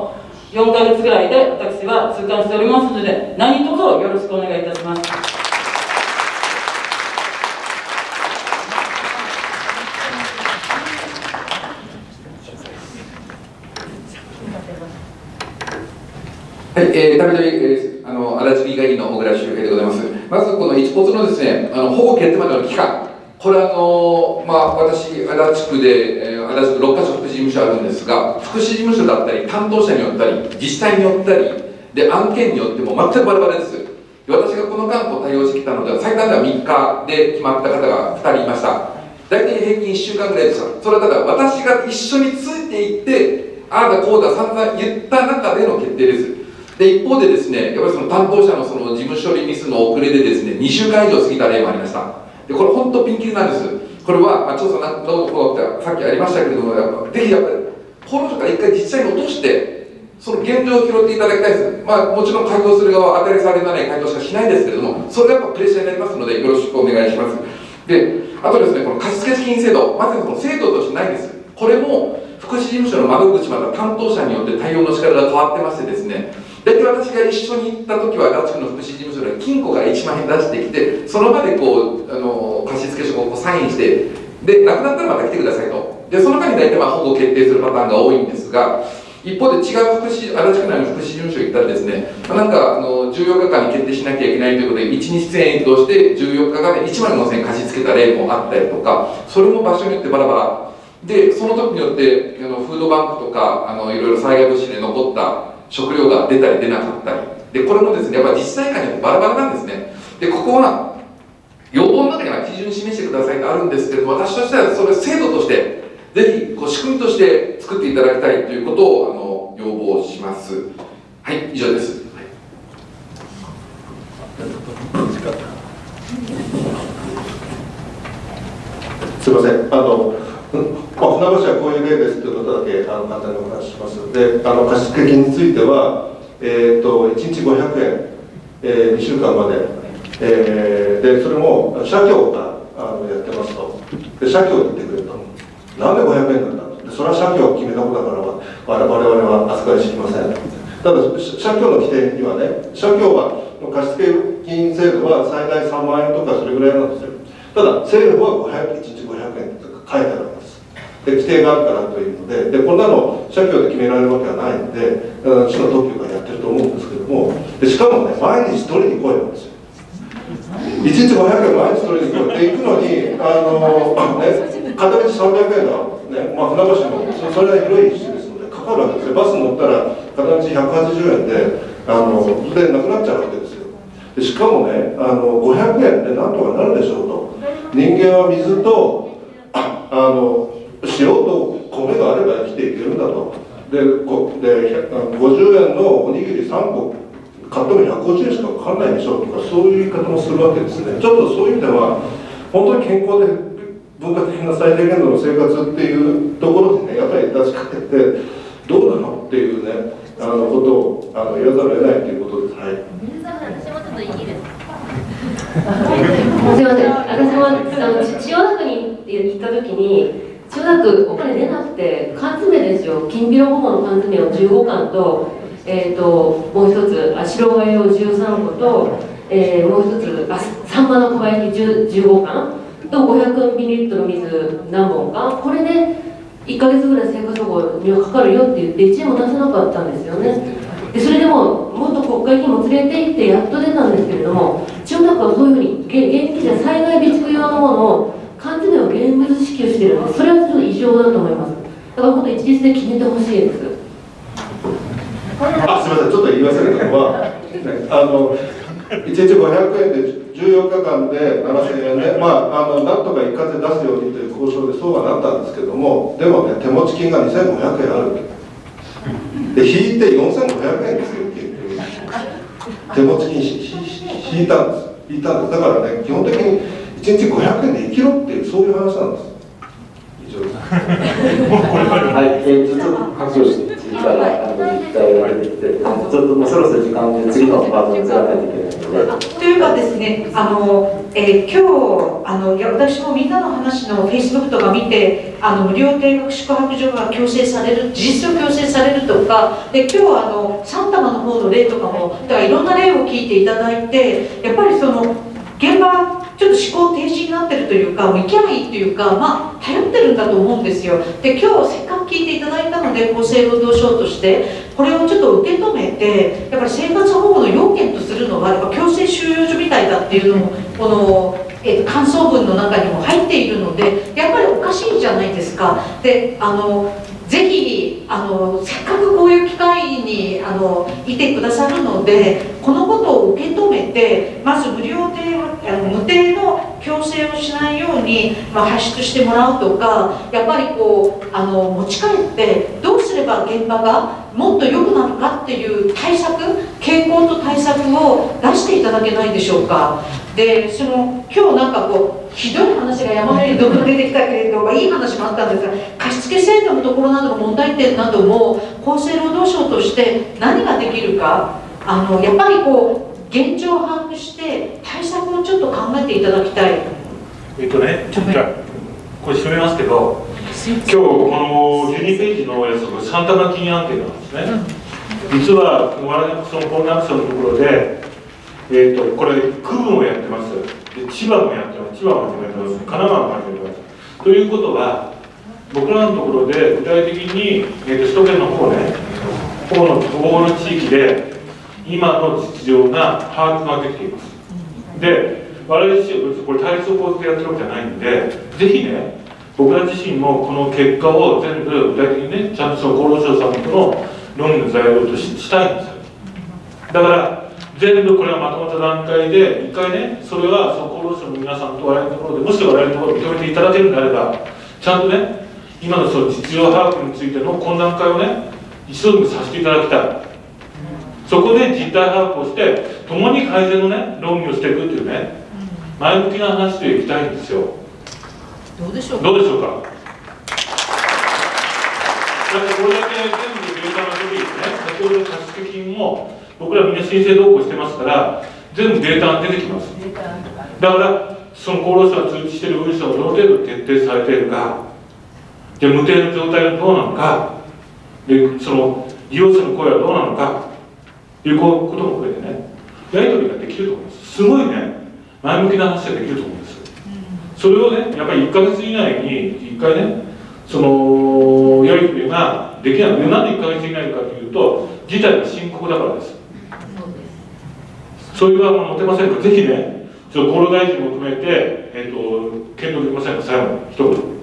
よんかげつぐらいで私は痛感しておりますので、何卒よろしくお願いいたします。 はい、えー、たびたび、えー、あの足立議会議員の小倉修平でございます。まずこの一骨のですね、あの保護決定までの期間、これはあのまあ私足立区で、えー、足立区ろっかしょ福祉事務所あるんですが、福祉事務所だったり担当者によったり自治体によったりで案件によっても全くバラバラです。で私がこの間こう対応してきたのでは最短ではみっかで決まった方がふたりいました。大体平均いっしゅうかんぐらいでした。それはただ私が一緒についていってああだこうだ散々言った中での決定です。で一方でですね、やっぱりその担当者のその事務処理ミスの遅れでですね、にしゅうかん以上過ぎた例もありました。でこれ本当ピンキリなんです。これは、まあ、調査なんどうこうってさっきありましたけれども、やっぱぜひやっぱりこの人から一回実際に落としてその現状を拾っていただきたいです。まあもちろん回答する側は当たり障りのない回答しかしないですけれども、それがやっぱプレッシャーになりますのでよろしくお願いします。であとですね、この貸付金制度、まさにこの制度としてないんです。これも福祉事務所の窓口また担当者によって対応の仕方が変わってましてですね、大体私が一緒に行った時は足立区の福祉事務所で金庫からいちまんえん出してきて、その場でこうあの貸付書をこうサインして、でなくなったらまた来てくださいと。でその間に大体まあ保護決定するパターンが多いんですが、一方で違う福祉足立区内の福祉事務所行ったらですね、まあ、なんかあのじゅうよっかかんに決定しなきゃいけないということでいちにちせんえんとしてじゅうよっかかんでいちまんごせんえん貸し付けた例もあったりとか、それも場所によってバラバラで、その時によってあのフードバンクとかあのいろいろ災害物資で残った食料が出たり出なかったりで、これもですねやっぱり自治体間によってバラバラなんですね。でここは要望の中には基準示してくださいとあるんですけれども、私としてはそれ制度としてぜひこう仕組みとして作っていただきたいということをあの要望します。はい、以上です。 すみません、あの、まあ、船橋はこういう例ですということだけあの簡単にお話しします。で、あの貸付金については、えー、といちにちごひゃくえん、えー、にしゅうかんまで、えー、でそれも社協があのやってますと。で、社協に言ってくれると。なんでごひゃくえんなんだと。で、それは社協を決めたことだから我々は扱い知りません。ただ、社協の規定にはね、社協は貸付金制度は最大さんまんえんとかそれぐらいなんですよ。ただ、政府はごひゃくいちにちごひゃくえんって書いてあるんです。で、規定があるからというので、でこんなの社協で決められるわけはないので、市の特許がやってると思うんですけども、でしかもね、毎日取りに来いなんですよ。いちにちごひゃくえん毎日取りに来いって行くのに、あのね、片道さんびゃくえんだ、ね、まあ、船橋もそれは広い市ですので、かかるわけですよ。バスに乗ったら片道ひゃくはちじゅうえんで、あのでなくなっちゃうわけですよ。でしかもね、あのごひゃくえんでなんとかなるでしょうと。人間は水とああの塩と米があれば生きていけるんだと。で、ごでごじゅうえんのおにぎりさんこ買ってもひゃくごじゅうえんしかかかんないでしょうとか、そういう言い方もするわけですね。ちょっとそういう意味では本当に健康で文化的な最低限度の生活っていうところでね、やっぱり出しかけてどうなのっていうね、あのことをあの言わざるを得ないということです。はい。 すみません、私もあの千代田区に行った時に、千代田区お金出なくて缶詰ですよ、きんぴらごぼうの缶詰をじゅうごかんと、えー、ともう一つあ白がゆをじゅうさんこと、えー、もう一つあサンマのかば焼きじゅうごかんとごひゃくミリリットルの水何本か、これでいっかげつぐらい生活保護にはかかるよって言っていちえんも出せなかったんですよね。でそれでももっと国会議員も連れて行ってやっと出たんですけれども、千代田区はそういうふうに現金じゃ災害備蓄用のものを缶詰を現物支給してるんです。それはちょっと異常だと思います。だから本当一律で決めてほしいです。 あ、すみません、ちょっと言い忘れたのは、ね、あのいちにちごひゃくえんでじゅうよっかかんでななせんえんね、まあ、あのなんとか一括で出すようにという交渉でそうはなったんですけども、でもね、手持ち金がにせんごひゃくえんあるで、引いてよんせんごひゃくえんですよっていう手持ち金引いたんです、引いたんです。だからね、基本的にいちにちごひゃくえんで生きろっていう、そういう話なんです。以上です。はい、えー、実は各省次からあの実態が出てきて、実はょっともうそろそろ時間で次のパートに移らないといけないので。 というかですね、あの、えー、今日あのいや私もみんなの話のフェイスブックとか見て、あの無料定額宿泊所が強制される、事実上強制されるとか、で今日はあのサンタマの方の例とかも、だからいろんな例を聞いていただいて、やっぱりその現場ちょっと思考停止になってるというか、もう行きゃいいというか、まあ頼ってるんだと思うんですよ。で今日せっかく聞いていただいたので、厚生労働省としてこれをちょっと受け止めて、やっぱり生活保護の要件とするのはやっぱ強制収容所みたいだっていうのもこの、えー、感想文の中にも入っているので、やっぱりおかしいじゃないですか。であのぜひあのせっかくこういう機会にあのいてくださるので、このことを受け止めて、まず無料であの無定の強制をしないように、まあ、発出してもらうとか、やっぱりこうあの持ち帰ってどうすれば現場がもっと良くなるかっていう対策、傾向と対策を出していただけないでしょうか。でその今日なんかこうひどい話が山のようにどんどん出てきたけれども、いい話もあったんですが、貸付制度のところなどの問題点なども厚生労働省として何ができるか、あのやっぱりこう現状を把握して対策をちょっと考えていただきたい。 えっとね、じゃあこれ締めますけど、今日このじゅうにページのやつがサンタマキン案件なんですね。実はそのコロナアクションのところで、えー、とこれ区分をやってます。で千葉もやってます。千葉も始めてます。神奈川も始めてます。ということは僕らのところで具体的に、えー、と首都圏の方ね、保護の保護の地域で今の実情が把握ができています。で我々自身はこれ対立を構図でやってるわけじゃないんで、ぜひね僕ら自身もこの結果を全部具体的にねちゃんとその厚労省さんとの論議の材料と し, したいんですよ。だから全部これがまとまった段階で一回ね、それはその厚労省の皆さんと我々のところで、もし我々のところで認めていただけるのであれば、ちゃんとね今のその実情把握についての懇談会をね一度でもさせていただきたい。そこで実態把握をして共に改善のね論議をしていくっていうね前向きな話でいきたいんですよ。 どうでしょうか。 どうでしょうか。だってこれだけ全部データが出ていてね、先ほどの貸付金も僕らみんな申請動向してますから全部データが出てきます。だからその厚労省が通知している文書がどの程度徹底されているか、じゃあ無定の状態はどうなのか、でその利用者の声はどうなのかということも含めてねやり取りができると思います。すごいね前向きな話ができると思うんです。それをねやっぱりいっかげつ以内にいっかいねそのやり取りができない。なんでいっかげつ以内かというと事態が深刻だからです。そういう場合も持てませんか。ぜひねちょっと厚労大臣も含めて、えー、と検討できませんか。最後に一言。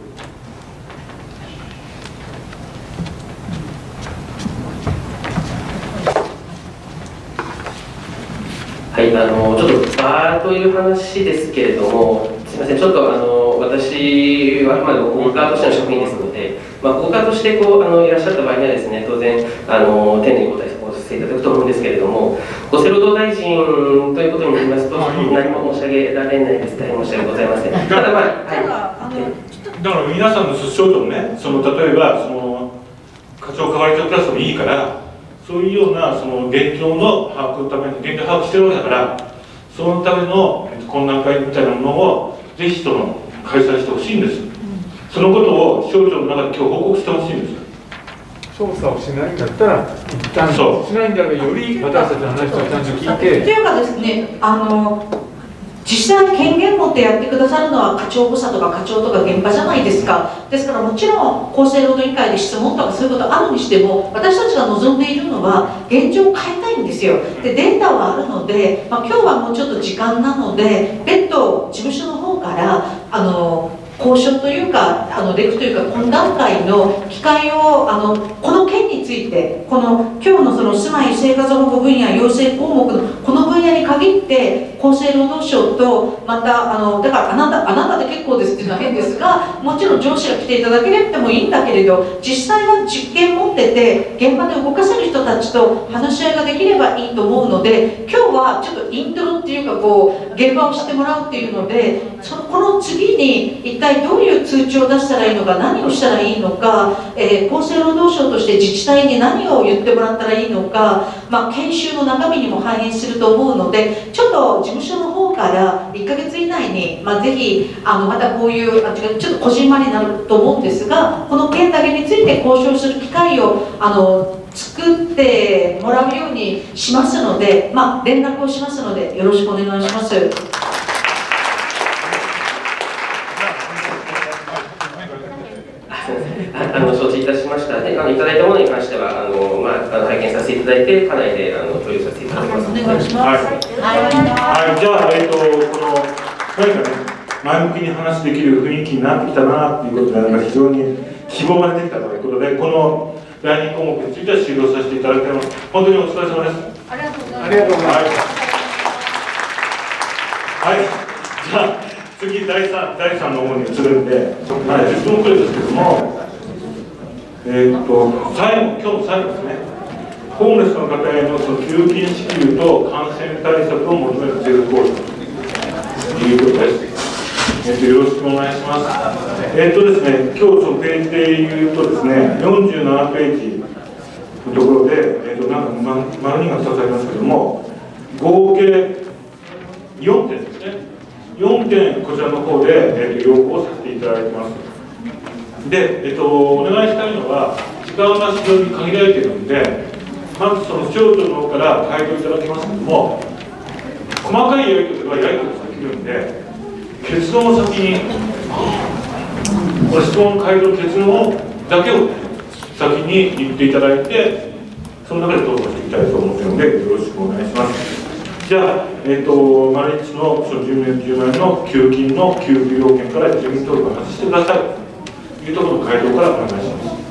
はい、あのちょっとバーという話ですけれども、すみません、ちょっとあの私はあくまで保護課としての職員ですので、まあ、保護課としてこうあのいらっしゃった場合にはですね、当然あの丁寧にご対策をさせていただくと思うんですけれども、厚生労働大臣ということになりますと、何も申し上げられないです。大変申し訳ございません。ただまあ、はい、 だから皆さんの省庁のね、その例えばその課長係長クラスでもいいから。そういうようなその現状の把握のために現状把握してるわけだから、そのための懇談会みたいなものをぜひとも開催してほしいんです。そのことを省庁の中で今日報告してほしいんです。 調査をしないんだったら一旦しないんだらより私たちの話をちゃんと聞いて。 というかですね、あの実際権限持ってやってくださるのは課長補佐とか課長とか現場じゃないですか。ですからもちろん厚生労働委員会で質問とかそういうことあるにしても、私たちが望んでいるのは現状を変えたいんですよ。でデータはあるので、まあ、今日はもうちょっと時間なので別途事務所の方からあの交渉というかあのレクというか懇談会の機会をあのこの件についてこの今日のその住まい生活保護分野養成項目のこの分野に限ってで厚生労働省とまたあのだからあなたあなたで結構ですっていうのは変ですが、もちろん上司が来ていただければもいいんだけれど、実際は実験持ってて現場で動かせる人たちと話し合いができればいいと思うので、今日はちょっとイントロっていうかこう現場を知ってもらうっていうので、そのこの次に一体どういう通知を出したらいいのか、何をしたらいいのか、えー、厚生労働省として自治体に何を言ってもらったらいいのか、まあ、研修の中身にも反映すると思うので、ちょっと事務所の方からいっかげつ以内に、まあ、ぜひあのまたこういうあちょっとこじんまりになると思うんですが、この件だけについて交渉する機会をあの作ってもらうようにしますので、まあ、連絡をしますのでよろしくお願いします。 あの承知いたしました。で、あのいただいたものに関してはあの、まあ、あの拝見させていただいて、課内であの共有させていただきます。お願いします。はい。 はい、じゃあ、えっと、この何かね、前向きに話できる雰囲気になってきたなということで、なんか非常に希望が出てきたということで、このだいに項目については終了させていただきます。本当にお疲れ様です。 ありがとうございます。 ありがとうございます。はい。はい、じゃあ次だいさん、だいさんの方に移るんで、はい、じゅっぷんくらいですけども、えー、っと最後、今日の最後ですね。ホームレスの方へのその給付金支給と感染対策を求める政府交渉ということです。えー、っとよろしくお願いします。えー、っとですね、今日そのページで言うとですね、よんじゅうななページのところで、えー、っとなんか丸にがふたつありますけども、合計よんてんですね。よんてんこちらの方で、えー、と要望させていただいてます。で、えー、とお願いしたいのは、時間が非常に限られているので、まずその省庁の方から回答いただきますけども、細かいやり取りはやり取りできるんで、結論を先に、この質問の回答の結論だけを先に言っていただいて、その中で討論していきたいと思っているので、よろしくお願いします。じゃあ、えーと、毎日のそのじゅうまんの給付金の給付要件から住民登録を外してくださいというところの回答からお願いします。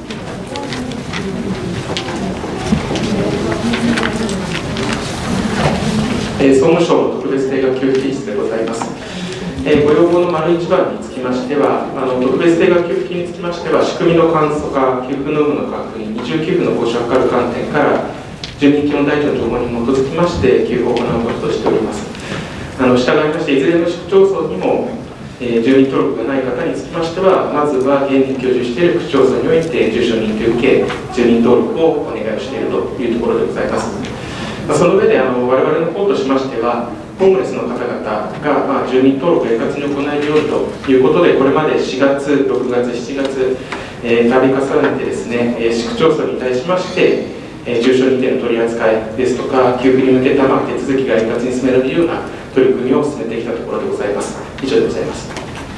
えー、総務省の特別定額給付金室でございます。えー、ご要望の丸一番につきましては、あの特別定額給付金につきましては、仕組みの簡素化、給付の有無の確認、二重給付の防止を図る観点から、住民基本台帳の情報に基づきまして給付を行うこととしております。あの従いましていずれの市区町村にも、えー、住民登録がない方につきましては、まずは現に居住している区町村において住所認定を受け住民登録をお願いをしているというところでございます。まあ、その上であの我々の方としましては、ホームレスの方々が、まあ、住民登録を円滑に行えるようにということで、これまでしがつ、ろくがつ、しちがつ、えー、度重ねてですね、えー、市区町村に対しましてえー、住所認定の取り扱いですとか、給付に向けた、まあ、手続きが円滑に進められるような取り組みを進めてきたところでございます。以上でございます。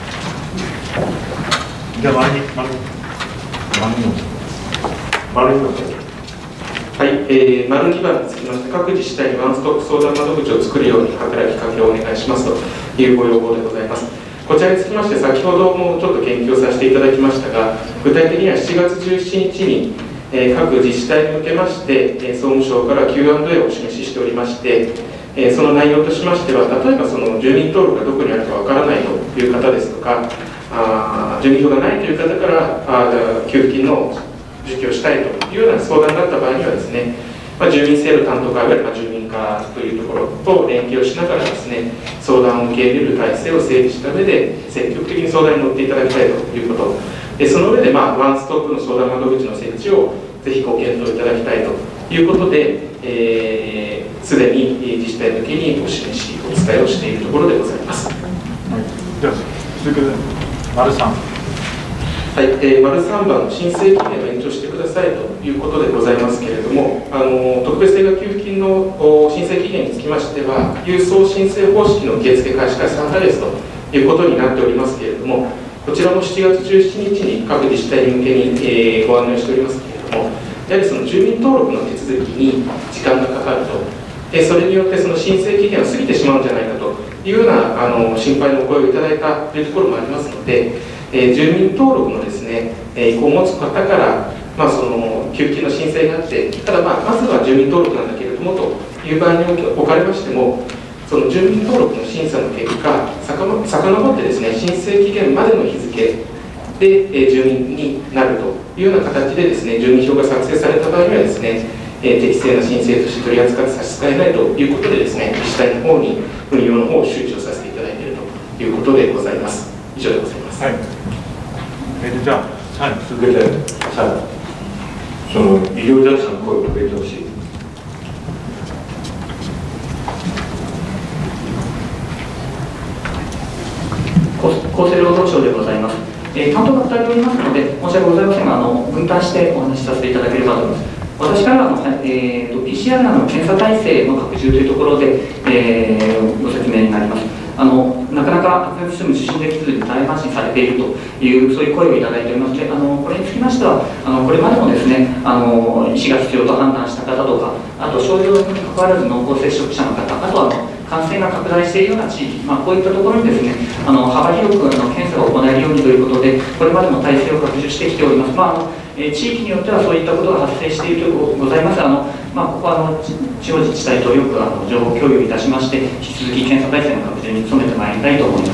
じゃあ、丸に、丸に、丸に、 はい、えー、丸にばんにつきまして、各自治体にワンストップ相談窓口を作るように働きかけをお願いしますというご要望でございます。こちらにつきまして、先ほどもちょっと研究をさせていただきましたが、具体的にはしちがつじゅうしちにちにえー、各自治体に向けまして、えー、総務省から キューアンドエー をお示ししておりまして、えー、その内容としましては、例えばその住民登録がどこにあるかわからないという方ですとか、あ住民票がないという方からあ給付金の受給をしたいというような相談があった場合にはですね、まあ、住民制度担当課、いわゆるまあ住民課というところと連携をしながらですね、相談を受け入れる体制を整備した上で、積極的に相談に乗っていただきたいということ。でその上で、まあ、ワンストップの相談窓口の設置をぜひご検討いただきたいということで、すで、えー、に自治体向けにお示し、お伝えをしているところでございます。はい、 では続けて、丸さん。 はい、えー、丸さんばんの申請期限を延長してくださいということでございますけれども、あの特別定額給付金の申請期限につきましては、郵送申請方式の受付開始からさんかげつということになっておりますけれども、こちらもしちがつじゅうしちにちに各自治体に向けに、えー、ご案内しておりますけれども、やはりその住民登録の手続きに時間がかかると、でそれによってその申請期限を過ぎてしまうんじゃないかというようなあの心配のお声をいただいたというところもありますので、えー、住民登録のですね、えー、意向を持つ方から、まあ、その給付金の申請があって、ただ、まあ、まずは住民登録なんだけれどもという場合におかれましても、 その住民登録の審査の結果、さかの遡ってですね、申請期限までの日付で、えー、住民になるというような形でですね、住民票が作成された場合にはですね、えー、適正な申請として取り扱って差し支えないということでですね、自治体の方に運用の方を周知をさせていただいているということでございます。以上でございます。 はい。えー、じゃあ、はい、続けて最後、その医療従事者の声をかけてほしい。 厚生労働省でございます。えー、担当がふたりおりますので、申し訳ございませんが、あの分担してお話しさせていただければと思います。私からはあの、えー、と ピーシーアール の検査体制の拡充というところで、えー、ご説明になります。あのなかなか発熱しても受診できずに大安心されているというそういう声をいただいておりまして、あのこれにつきましてはあのこれまでもですね、あの医師が必要と判断した方とか、あと症状に関わらず濃厚接触者の方、あとはあの感染が拡大しているような地域、まあ、こういったところにですね、あの幅広くあの検査が行えるようにということで、これまでも体制を拡充してきております。まああのえー、地域によってはそういったことが発生しているということございます。あのまあ、ここはあの地方自治体とよくあの情報共有いたしまして、引き続き検査体制の拡充に努めてまいりたいと思います。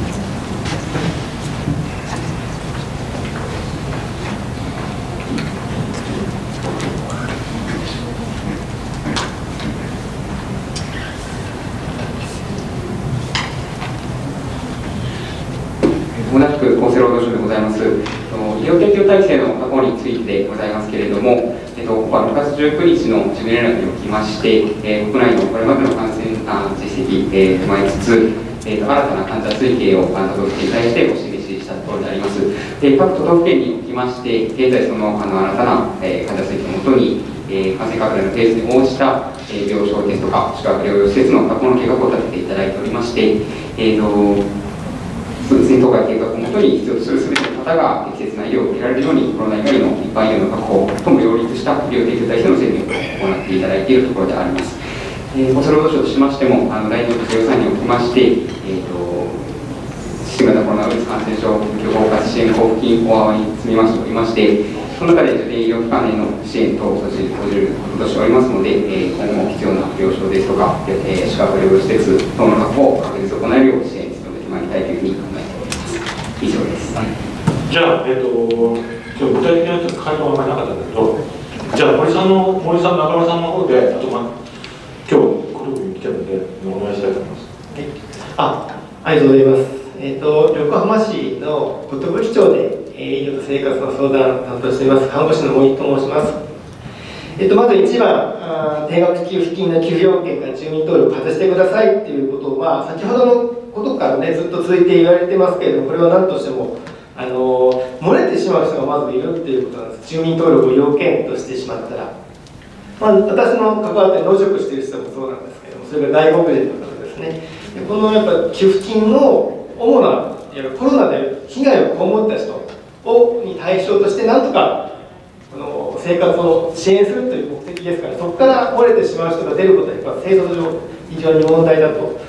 同じく厚生労働省でございます。医療提供体制の確保についてございますけれども、えっと、ここはろくがつじゅうくにちの事務連絡におきまして、えー、国内のこれまでの感染実績、えー、踏まえつつ、えー、と新たな患者推計を都道府県に対してお示ししたところであります。で各都道府県におきまして、現在そのあの新たな、えー、患者推計をもとに、えー、感染拡大のペースに応じた、えー、病床ですとか、宿泊療養施設の確保の計画を立てていただいておりまして、えーとそうですね、当該計画をもとに必要とするすべての方が適切な医療を受けられるように、コロナ以外の一般医療の確保とも両立した医療提供体制の整備を行っていただいているところであります。えー、厚生労働省としましても、あの来年度予算におきまして、えーと、新型コロナウイルス感染症予防活支援交付金法案に積みましておりまして、その中で受験医療機関への支援等を講じることとしておりますので、えー、今後必要な病床ですとか、えー、宿泊療養施設等の確保を確実に行えるよう支援に努めてまいりたいというふうに考えております。以上です。はい、 じゃあ、えっ、ー、と、今日具体的な回答はあんまりなかったんだけど、じゃあ、森さんの、森さん、中村さんの方で、あと、まあ、今日、このに来てるので、お願いしたいと思います。 はい、あ、ありがとうございます。えっ、ー、と、横浜市の寿町で、えー、医療と生活の相談を担当しています、看護師の森と申します。えっ、ー、と、まずいちばん、あ定額給付金の給付要件から住民登録を外してくださいということを、まあ、先ほどのことからね、ずっと続いて言われてますけれども、これは何としても、あの漏れてしまう人がまずいるっていうことなんです。住民登録を要件としてしまったら、まあ、私の関わって農職している人もそうなんですけども、それが外国人の方ですね。でこのやっぱ給付金の主なコロナで被害を被った人をに対象としてなんとかこの生活を支援するという目的ですから、そこから漏れてしまう人が出ることはやっぱ制度上非常に問題だと思います。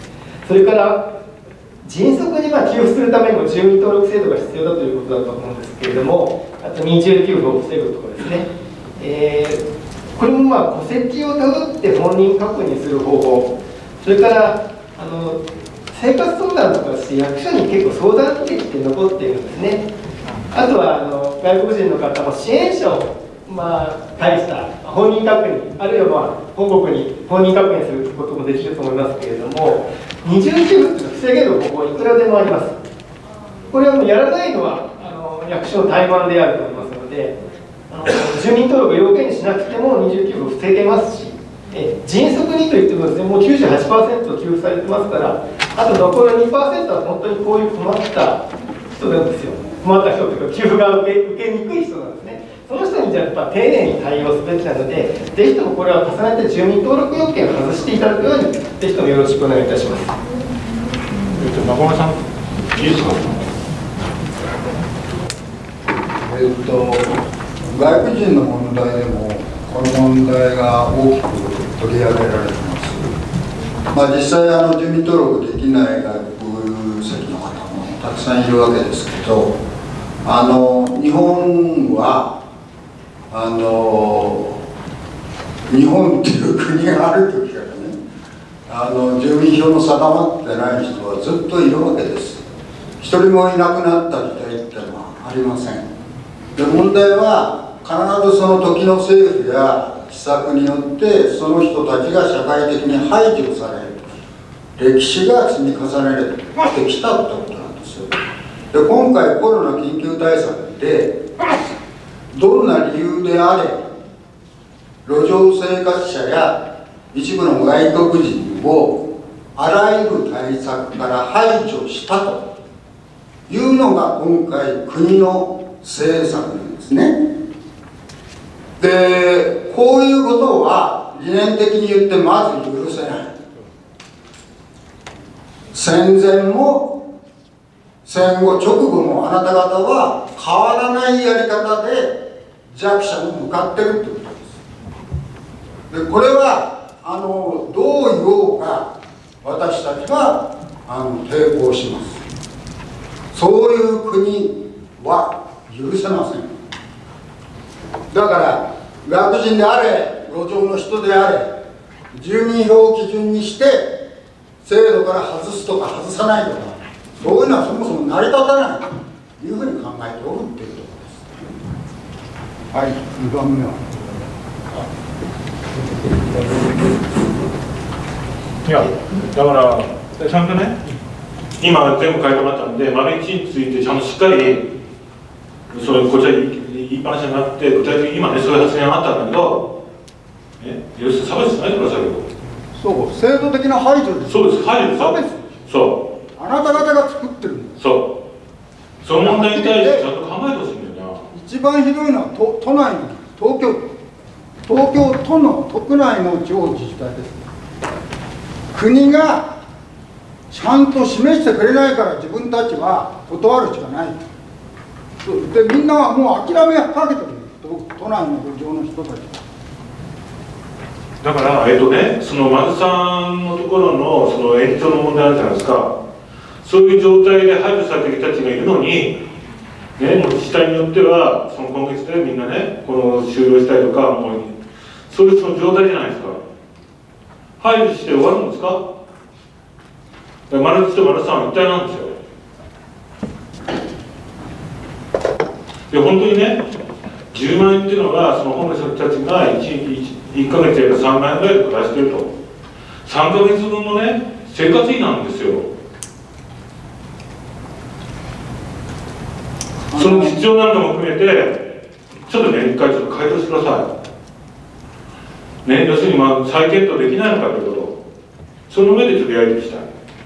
それから迅速にまあ給付するためにも住民登録制度が必要だということだと思うんですけれども、あと二重給付を防ぐところですね、えー、これもまあ戸籍をたどって本人確認する方法、それからあの生活相談とかして役所に結構相談できて残っているんですね。あとはあの外国人の方も支援者をまあ介した本人確認、あるいはまあ本国に本人確認することもできると思いますけれども、二重給付というのは防げる方法いくらでもあります。これはもうやらないのはあの役所の怠慢であると思いますので、あの住民登録を要件にしなくても二重給付を防げますし、え迅速にといってもですね、もう きゅうじゅうはちパーセント 給付されてますから、あと残り にパーセント は本当にこういう困った人なんですよ。困った人というか給付が受け、受けにくい人なんですね。その人にじゃあやっぱ丁寧に対応すべきなので、ぜひともこれは重ねて住民登録要件を外していただくように、ぜひともよろしくお願いいたします。 えっと、中村さん、いいですか。 えっと、外国人の問題でも、この問題が大きく取り上げられてます。まあ、実際あの、住民登録できない外国籍の方もたくさんいるわけですけど、あの日本はあの日本っていう国がある時からね、 あの住民票の定まってない人はずっといるわけです。一人もいなくなった時代ってのはありません。で問題は必ずその時の政府や施策によってその人たちが社会的に排除される歴史が積み重ねてきたってことなんですよ。で今回コロナ緊急対策でどんな理由であれ路上生活者や一部の外国人をあらゆる対策から排除したというのが今回国の政策なんですね。でこういうことは理念的に言ってまず許せない。戦前も戦後直後もあなた方は変わらないやり方で弱者に向かってるってことです。でこれはあのどう言おうか私たちはあの抵抗します。そういう国は許せません。だから外国人であれ路上の人であれ住民票を基準にして制度から外すとか外さないとかそういうのはそもそも成り立たないというふうに考えておるっていうところです。はい、にばんめは。 いやだからちゃんとね今全部書いてもらったんで丸一についてちゃんとしっかりそれこちら言いっぱなしになって具体的に今ねそういう発言があったんだけど、ね、要するに差別しないでくださいよ。 そう制度的な排除です。 そうです排除です。 差別。 そうあなた方が作ってるんです。 そうその問題に対してちゃんと考えてほしいんだよな。 一番ひどいのは都都内の東京東京都の国内の地方自治体です。国がちゃんと示してくれないから自分たちは断るしかない。でみんなはもう諦めかけてるんです。都内の路上の人たちは。 だからえっとねその丸さんのところのその延長の問題あるじゃないですか。そういう状態で排除されてる人たちがいるのに、ね、もう自治体によってはその今月でみんなねこの終了したりとかもうそういうその状態じゃないですか。排除して終わるんですか。丸いちと丸さんは一体なんですよ。で本当にねじゅうまんえんっていうのがそのホームレスの人たちが 1, 1ヶ月やらさんまんえんぐらいとか出してるとさんかげつぶんのね生活費なんですよ。その実情なんかも含めてちょっとね一回ちょっと回答してください。ね、要するにまあ再検討できないのかということその上でちょっとやりとしたい。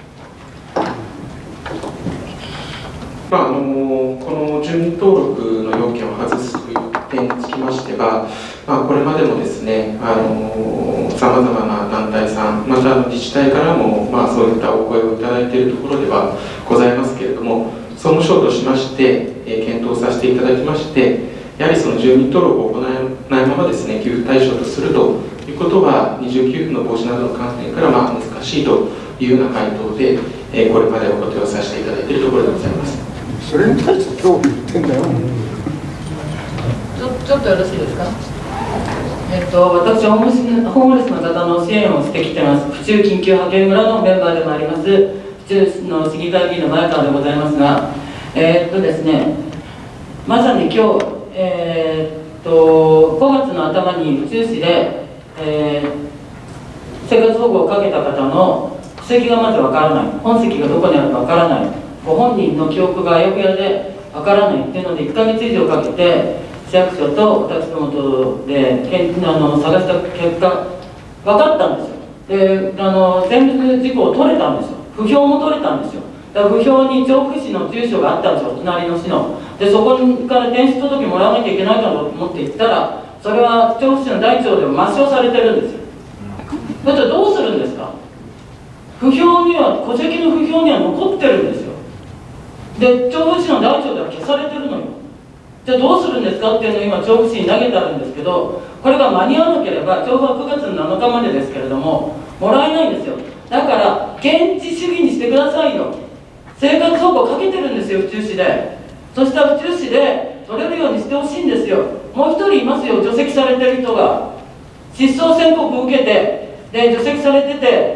まあ、あのこの住民登録の要件を外すという点につきましては、まあ、これまでもですねさまざまな団体さんまた自治体からも、まあ、そういったお声をいただいているところではございますけれども総務省としまして、えー、検討させていただきましてやはりその住民登録を行えないままですね給付対象とするということは二重給付の防止などの観点からまあ難しいというような回答で、えー、これまでお答えをさせていただいているところでございます。 それに対して今日言ってんだよ。 ちょ、ちょっとよろしいですか。えっと、私ホームレス、ホームレスの方の支援をしてきてます。府中緊急派遣村のメンバーでもあります。府中の市議会議員の前川でございますが、えー、っとですね、まさに今日、えー、っとごがつの頭に府中市で、えー、生活保護をかけた方の戸籍がまずわからない、本籍がどこにあるかわからない。ご本人の記憶があやふやでわからないっていうのでいっかげつ以上かけて市役所と私どもとでけんあの探した結果分かったんですよ。であの全部事項を取れたんですよ。不評も取れたんですよ。だから不評に調布市の住所があったんですよ、隣の市の。でそこから転出届もらわなきゃいけないかと思って行ったらそれは調布市の大町でも抹消されてるんですよ。だってどうするんですか。不評には戸籍の不評には残ってるんですよ。で調布市の大町では消されてるのよ。じゃあどうするんですかっていうのを今調布市に投げてあるんですけどこれが間に合わなければ調布はくがつのなのかまでですけれどももらえないんですよ。だから現地主義にしてくださいよ。生活保護かけてるんですよ府中市で。そしたら府中市で取れるようにしてほしいんですよ。もう一人いますよ除籍されてる人が失踪宣告を受けてで除籍されてて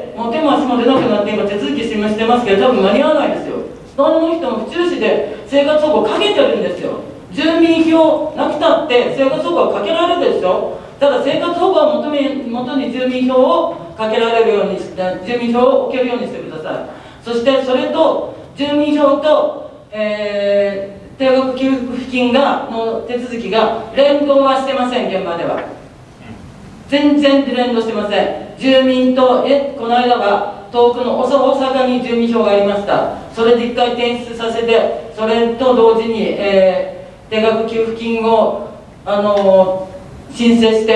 でもう手も足も出なくなって今手続きしてますけど、多分間に合わないですよ。その人も府中市で生活保護かけてるんですよ。住民票なくたって生活保護はかけられるでしょ。ただ生活保護は求め元に住民票をかけられるようにして、住民票を置けるようにしてください。そしてそれと住民票と、えー、定額給付金がの手続きが連動はしてません。現場では全然連動してません。住民とえこの間は遠くの大阪に住民票がありました。それで一回転出させて、それと同時に、えー、定額給付金をあのー申請して、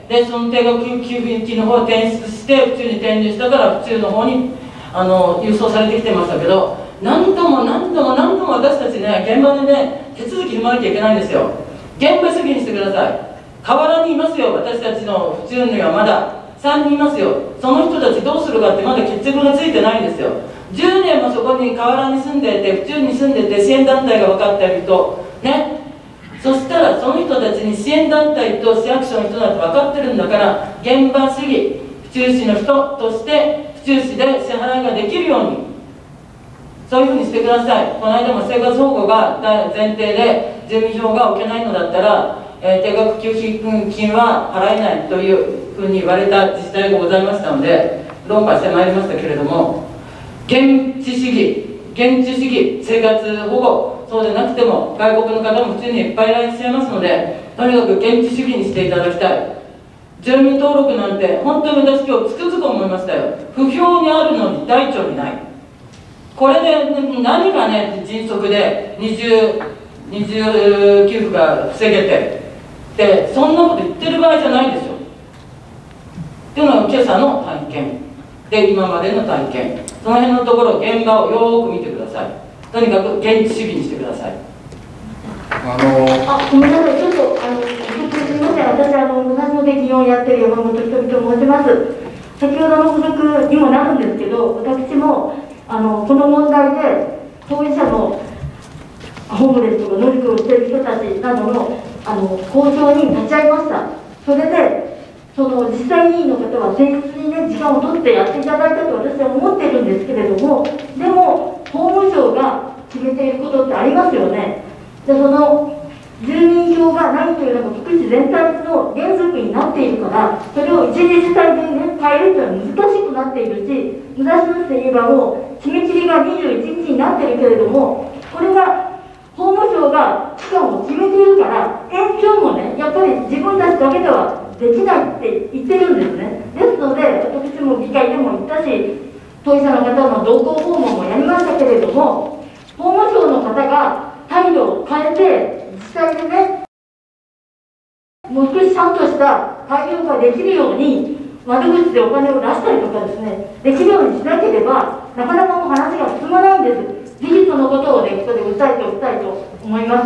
でその定額給付金の方を転出して府中に転入したから府中の方にあの郵送されてきてましたけど、何度も何度も何度も私たちね、現場でね手続き踏まなきゃいけないんですよ。現場主義にしてください。河原にいますよ、私たちの府中にはまださんにんいますよ。その人たちどうするかってまだ決着がついてないんですよ。じゅうねんもそこに河原に住んでて、府中に住んでて支援団体が分かっている人ね、そしたらその人たちに支援団体と市役所の人だって分かってるんだから、現場主義、府中市の人として府中市で支払いができるように、そういうふうにしてください。この間も生活保護が前提で住民票が置けないのだったら、えー、定額給付金は払えないというふうに言われた自治体がございましたので、論破してまいりましたけれども、現地主義、現地主義、生活保護、そうでなくても外国の方も普通にいっぱいいらっしゃいますので、とにかく現地主義にしていただきたい。住民登録なんて本当に私今日つくづく思いましたよ。不評にあるのに台帳にない。これで何がね迅速で二重二重給付が防げてで、そんなこと言ってる場合じゃないですよ。っていうのが今朝の体験で、今までの体験、その辺のところ現場をよーく見てください。とにかく現地主義にしてください。 あのあ、ごめんなさい、ちょっとあのすみません、私あの武蔵野で議員をやってる山本ひとみと申します。先ほどの補足にもなるんですけど、私もあのこの問題で当事者のホームレスとか野宿をしている人たちなどのあの交渉に立ち会いました。それでその実際議員の方は誠実にね時間を取ってやっていただいたと私は思っているんですけれども、でも法務省が決めていることってありますよね。でその住民票がないというのが福祉全体の原則になっているから、それを一時自治体で、ね、変えるというのは難しくなっているし、武蔵野市で言えばもう締め切りがにじゅういちにちになっているけれども、これが法務省が期間を決めているから、延長もねやっぱり自分たちだけではできないって言ってるんですね。ですので私も議会でも言ったし、当事者の方の同行訪問もやりましたけれども、法務省の方が態度を変えて自治体でね、もう少しちゃんとした対応ができるように窓口でお金を出したりとかですね、できるようにしなければなかなかもう話が進まないんです。事実のことをね、ここで訴えておきたいと思います。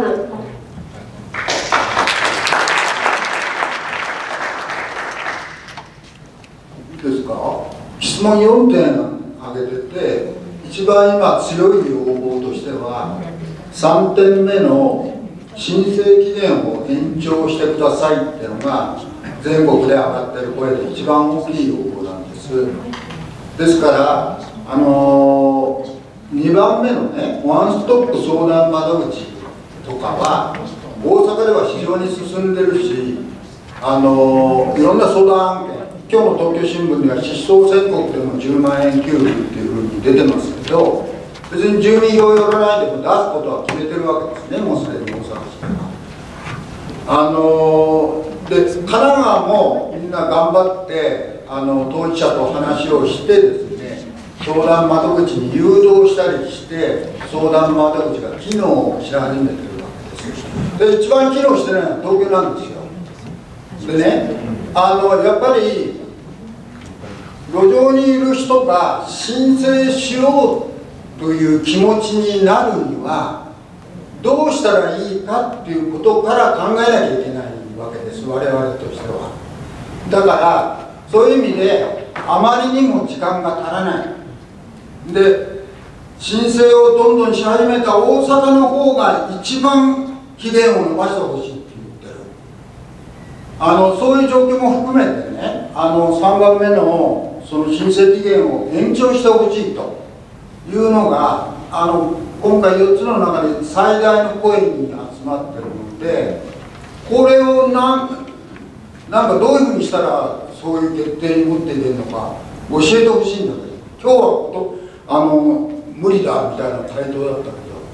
ですか、質問よんてん挙げてて、一番今強い要望としてはさんてんめの申請期限を延長してくださいっていうのが全国で上がってる声で一番大きい要望なんです。ですからあのー、にばんめのねワンストップ相談窓口とかは大阪では非常に進んでるし、あのー、いろんな相談案件、今日の東京新聞には失踪宣告でもじゅうまんえん給付っていうふうに出てますけど、別に住民票を寄らないでも出すことは決めてるわけですね、もうすでに大阪市では。あのー、で神奈川もみんな頑張ってあの当事者と話をしてですね、相談窓口に誘導したりして相談窓口が機能し始めてるわけです。で一番機能してないのは東京なんですよ。でね、あのやっぱり路上にいる人が申請しようという気持ちになるにはどうしたらいいかっていうことから考えなきゃいけないわけです、我々としては。だからそういう意味であまりにも時間が足らないで、申請をどんどんし始めた大阪の方が一番期限を延ばしてほしいって言ってる。あのそういう状況も含めてね、あのさんばんめのその申請期限を延長してほしいというのがあの今回よっつの中で最大の声に集まってるので、これをなんなんかどういうふうにしたらそういう決定に持っていけるのか教えてほしいんだけど、今日はことあの無理だみたいな回答だったけ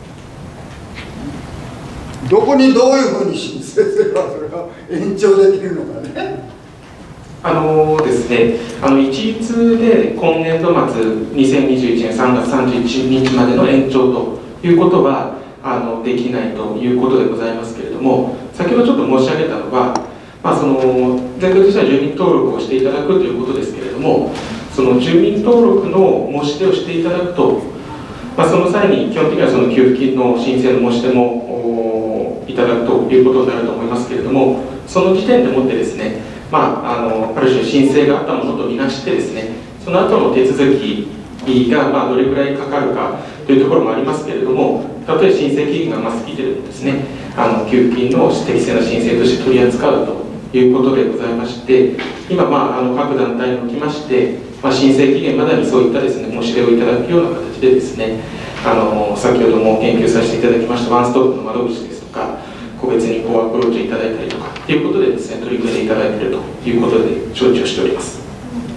ど、どこにどういうふうに申請すればそれが延長できるのかね。 あのですね、あの一律で今年度末にせんにじゅういちねんさんがつさんじゅういちにちまでの延長ということはあのできないということでございますけれども、先ほどちょっと申し上げたのは、まあ、その前提としては住民登録をしていただくということですけれども、その住民登録の申し出をしていただくと、まあ、その際に基本的にはその給付金の申請の申し出もいただくということになると思いますけれども、その時点でもってですね、まあ、あのある種申請があったものとみなしてですね、その後の手続きがまあどれくらいかかるかというところもありますけれども、たとえ申請期限がま過ぎているとですね、あの給付金の適正な申請として取り扱うということでございまして、今、まあ、あの各団体におきまして、まあ、申請期限までにそういったですね申し出をいただくような形でですね、あの先ほども研究させていただきましたワンストップの窓口ですとか、個別にこうアプローチいただいたりとかということでですね取り組んでいただいているということで承知をしております。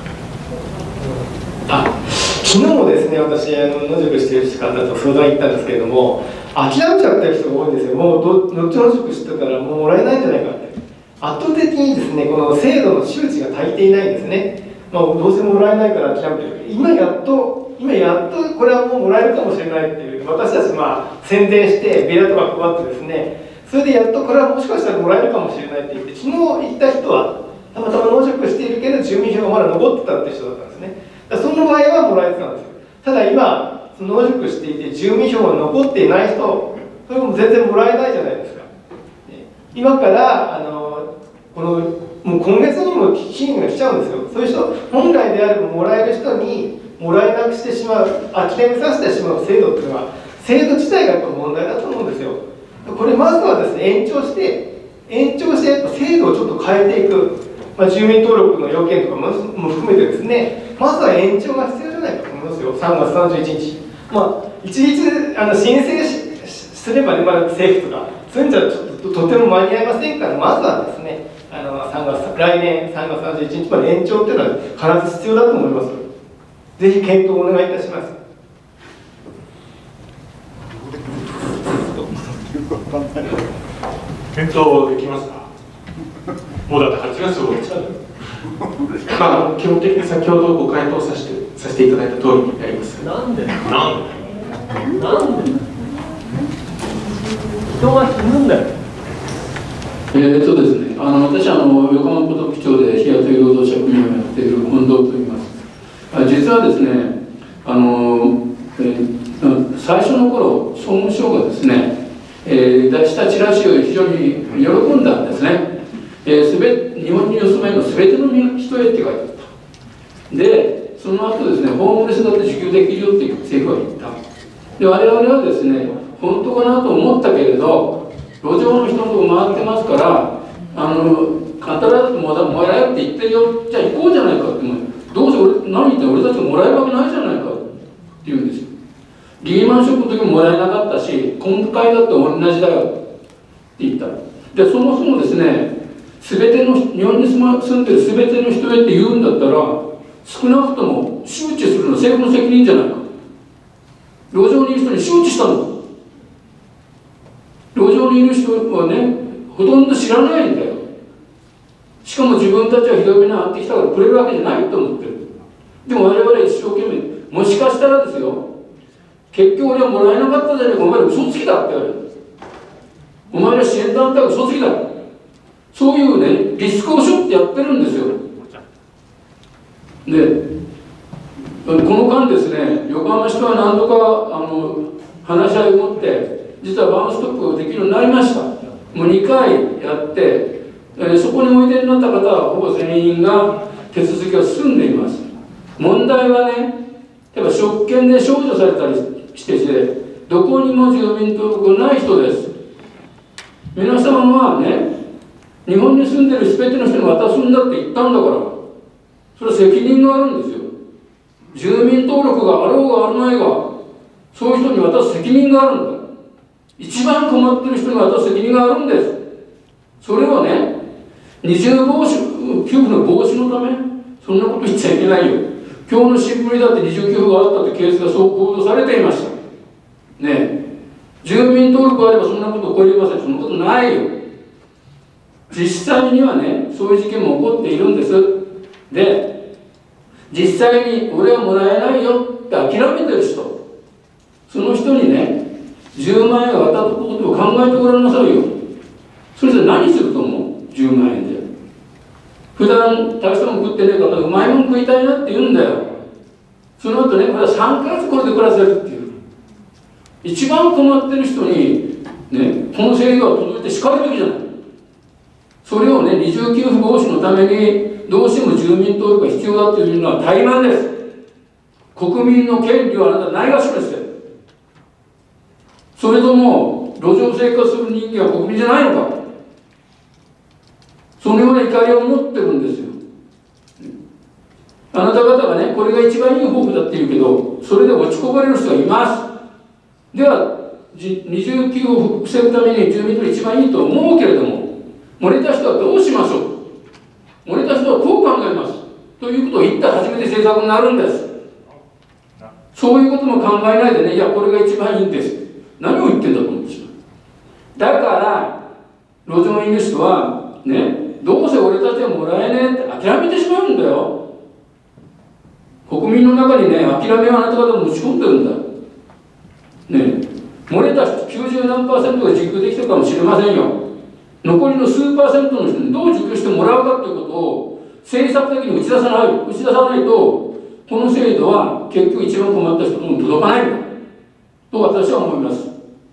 あ、昨日もですね、私あの野宿している方と相談行ったんですけれども、諦めちゃってる人が多いんですよ。もうどどっちの宿してたらもうもらえないんじゃないかって。圧倒的にですねこの制度の周知が足りていないんですね。まあ、どうせもらえないから諦めてる。今やっと今やっとこれはもうもらえるかもしれないっていう、私たちまあ宣伝してビラとか配ってですね、それでやっとこれはもしかしたらもらえるかもしれないって言って、昨日行った人はたまたま農食しているけど住民票がまだ残ってたって人だったんですね。だからその場合はもらえてたんですよ。ただ今農食していて住民票が残っていない人、それも全然もらえないじゃないですか。今からあのこのもう今月にも期限が来ちゃうんですよ。そういう人本来であればもらえる人にもらえなくしてしまう、諦めさせてしまう制度っていうのは制度自体がやっぱ問題だと思うんですよ。これまずはですね延長して延長して制度をちょっと変えていく、まあ、住民登録の要件とかも含めてですね、まずは延長が必要じゃないかと思いますよ。さんがつさんじゅういちにち、まあ一律あの申請 し, すればね、まだ政府とかそういうんじゃちょっととても間に合いませんから、まずはですねあのさんがつ来年さんがつさんじゅういちにちまで延長っていうのは必ず必要だと思います。ぜひ検討をお願いいたします。 検討できますか。もうだってはちがつ終わっちゃう。 まあ基本的に先ほどご回答させてさせていただいた通りになります。 なんでなんでなんで人が死ぬんだよ。 えーとですね、あの私はあの横浜琴区長で日雇い労働者組合をやっている近藤と言います。あ実はですね、あの、えー、最初の頃総務省がですね、えー、出したチラシを非常に喜んだんですね。えー、すべ日本にお住まいのすべての人へって書いてあった。で、その後ですね、ホームレスだって受給できるよって政府は言った。で、我々はですね、本当かなと思ったけれど、路上の人のとこ回ってますから、あの、簡単だともらえるって言ってるよ、じゃあ行こうじゃないかって、どうせ俺、何言って俺たちがもらえるわけないじゃないかって言うんですよ。リーマンショックの時ももらえなかったし、今回だって同じだよって言った。で、そもそもですね、すべての日本に住んでるすべての人へって言うんだったら、少なくとも周知するのは政府の責任じゃないか。路上にいる人に周知したの。路上にいる人はね、ほとんど知らないんだよ。しかも自分たちはひどい目に遭ってきたからくれるわけじゃないと思ってる。でも我々は一生懸命、もしかしたらですよ、結局俺はもらえなかったじゃないか、お前ら嘘つきだって言われる。お前ら支援団体は嘘つきだ。そういうね、リスクを背負ってやってるんですよ。で、この間ですね、横浜市とは何度かあの話し合いを持って、実はワンストップができるようになりました。もうにかいやって、えー、そこにおいでになった方はほぼ全員が手続きが進んでいます。問題はね、例えば職権で少女されたりしてして、どこにも住民登録がない人です。皆様はね、日本に住んでる全ての人に渡すんだって言ったんだから、それは責任があるんですよ。 住民登録があろうがあるまいが、そういう人に渡す責任があるんだ。一番困ってる人に渡す責任があるんです。それはね、二重防止、給付の防止のため、そんなこと言っちゃいけないよ。今日の新聞にだって二重給付があったってケースがそう報道されていました。ねえ、住民登録があればそんなこと起こりません。そんなことないよ。実際にはね、そういう事件も起こっているんです。で、実際に俺はもらえないよって諦めてる人、その人にね、じゅうまん円が渡ったことを考えてごらんなさいよ。それで何すると思う ?じゅうまん円で。普段たくさん食ってねえからうまいもん食いたいなって言うんだよ。その後ね、まださんかげつこれで暮らせるっていう。一番困ってる人に、ね、この制度が届いてしかるべきじゃない。それをね、二重給付防止のためにどうしても住民登録が必要だというのは怠慢です。国民の権利をあなたないがしろにしてる。それとも路上生活する人間は国民じゃないのか。そのような怒りを持ってるんですよ。あなた方がね、これが一番いい方法だって言うけど、それで落ちこぼれる人がいます。では、二重給付を防ぐために住民登録一番いいと思うけれども、漏れた人はどうしましょう。漏れた人はこう考えます。ということを言ったら初めて政策になるんです。そういうことも考えないでね、いや、これが一番いいんです。何を言ってんだと思うんですよ。だから、路上にいる人は、ね、どうせ俺たちはもらえねえって諦めてしまうんだよ。国民の中にね、諦めをあなた方持ち込んでるんだ。ね、漏れた人、きゅうじゅうなんパーセントが受給できたかもしれませんよ。残りの数パーセントの人にどう受給してもらうかということを政策的に打ち出さない、打ち出さないと、この制度は結局一番困った人に届かないんだと私は思います。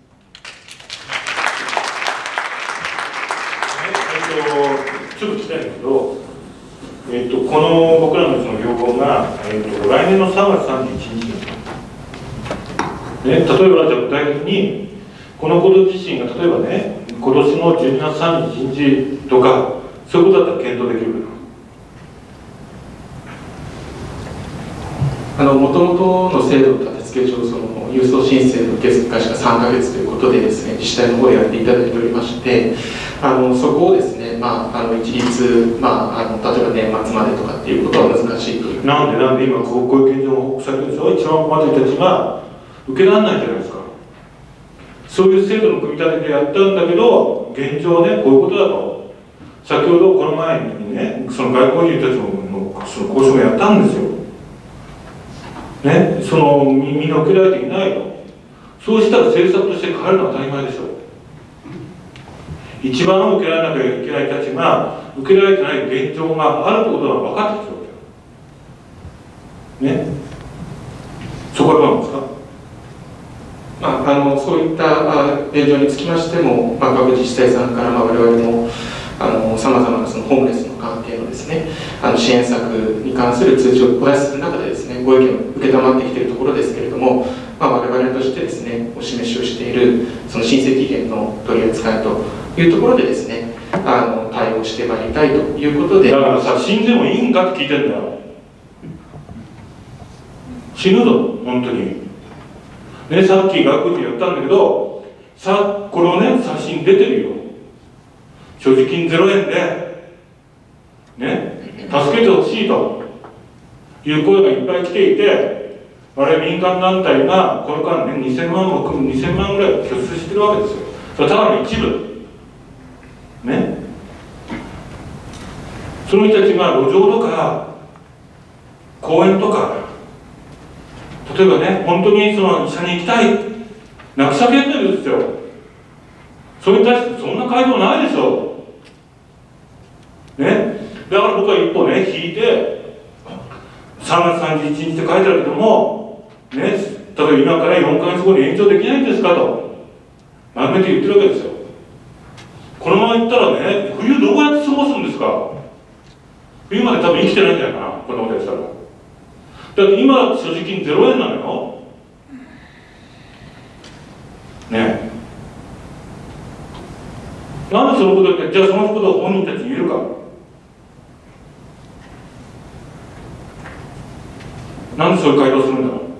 ちょっと聞きたいんだけど、えっと、この僕らのその要望が、えっと、来年のさんがつさんじゅういちにちです、ね、例えばじゃあ具体的にこのこと自身が例えばね、今年のじゅうにがつさんじゅういちにちとかそういうことだったら検討できるかあの元々の制度の立て付け上、その郵送申請の受付開始がさんかげつということでですね、自治体の方でやっていただいておりまして、あのそこをですね、まあ、あの一律、まあ、あの例えば年末までとかっていうことは難しいという。 なんでなんで今こうこういう現状も報告されてるでしょ。一番困ってる人たちが受けられないじゃないですか。そういう制度の組み立てでやったんだけど、現状ね、こういうことだと。先ほどこの前にね、その外国人たちのその交渉もやったんですよ。ね、そのみんな受けられていないと。そうしたら政策として変わるのは当たり前でしょう。一番受けられなきゃいけない人たちが受けられてない現状があるということが分かってきたわけよ。ね。そこはどうなんですか。 まあ、あのそういった現状につきましても、まあ、各自治体さんから、まあ、我々もさまざまなそのホームレスの関係のですね、あの支援策に関する通知をお出しする中でですね、ご意見を承ってきているところですけれども、まあ、我々としてですね、お示しをしているその申請期限の取り扱いというところでですね、あの対応してまいりたいということで。 だからさ、死んでもいいんかって聞いてんだよ。死ぬぞ、本当に。ね、さっき学校でやったんだけど、さこのね、写真出てるよ。所持金ゼロえんで、ね、助けてほしいという声がいっぱい来ていて、我々民間団体がこの間ね、にせんまんもにせんまんぐらい拠出してるわけですよ。それただの一部。ね。その人たちが路上とか、公園とか、例えばね、本当にその医者に行きたい、泣き叫んでるんですよ。それに対してそんな回答ないでしょ。ね。だから僕は一歩ね、引いて、さんがつさんじゅういちにちって書いてあるけども、ね、例えば今からよんかげつごに延長できないんですかと、まとめて言ってるわけですよ。このまま言ったらね、冬どうやって過ごすんですか。冬まで多分生きてないんじゃないかな、こんなことやったら。だって今、所持金ゼロえんなのよ。ねえ。なんでそのことって、じゃあそのことを本人たちに言えるか。 なんでそういう回答するんだろう。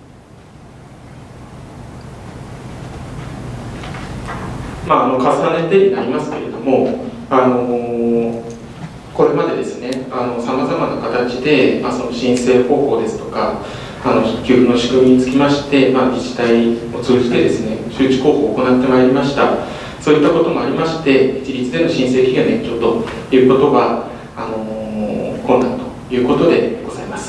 まあ、あの重ねてになりますけれども、あのー、これまでですね、さまざまな形で、まあ、その申請方法ですとか、あの給付の仕組みにつきまして、まあ、自治体を通じてですね、周知広報を行ってまいりました。そういったこともありまして、自立での申請期限の延長ということは、あのー、困難ということでございます。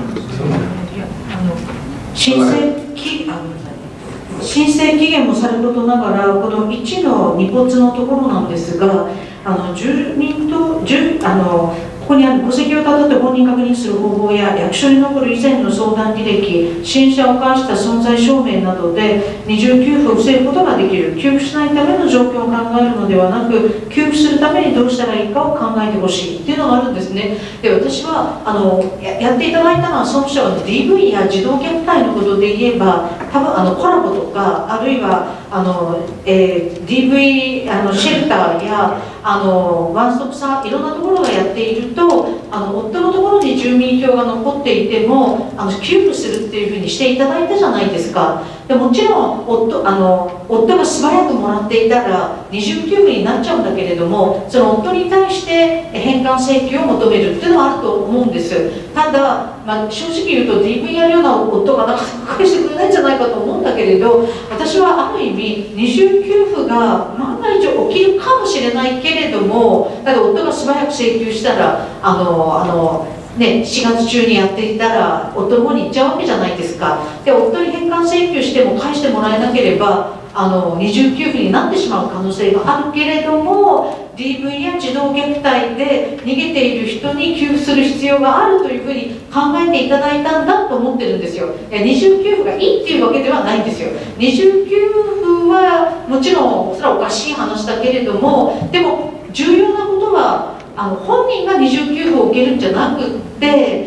申請期申請期限もさることながら、このいちのに骨のところなんですが、あの住民と住あのここにある戸籍をたどって本人確認する方法や役所に残る以前の相談履歴、支援者を介した存在証明などで二重給付を防ぐことができる。給付しないための状況を考えるのではなく、給付するためにどうしたらいいかを考えてほしいっていうのがあるんですね。で、私はあの や, やっていただいたのは、総務省の ディーブイ や児童虐待のことで言えば、多分あのコラボとか、あるいはあの、えー、ディーブイ あのシェルターやあのワンストップサーいろんなところがやっていると、あの夫のところに住民票が残っていてもあの給付するっていうふうにしていただいたじゃないですか。でもちろん 夫, あの夫が素早くもらっていたら二重給付になっちゃうんだけれども、その夫に対して返還請求を求めるっていうのはあると思うんです。ただ、まあ、正直言うと ディーブイ やるような夫がなかなか返してくれないんじゃないかと思うんだけれど、私はある意味二重給付が万が一起きるかもしれないけれども、だって夫が素早く請求したらあのあのね、しがつ中にやっていたら夫の方に行っちゃうわけじゃないですか。で、夫に返還請求しても返してもらえなければあの二重給付になってしまう可能性があるけれども、 ディーブイ や児童虐待で逃げている人に給付する必要があるというふうに考えていただいたんだと思ってるんですよ。二重給付がいいっていうわけではないんですよ。二重給付はもちろんそれはおかしい話だけれども、でも重要なことはあの本人が二重給付を受けるんじゃなくって、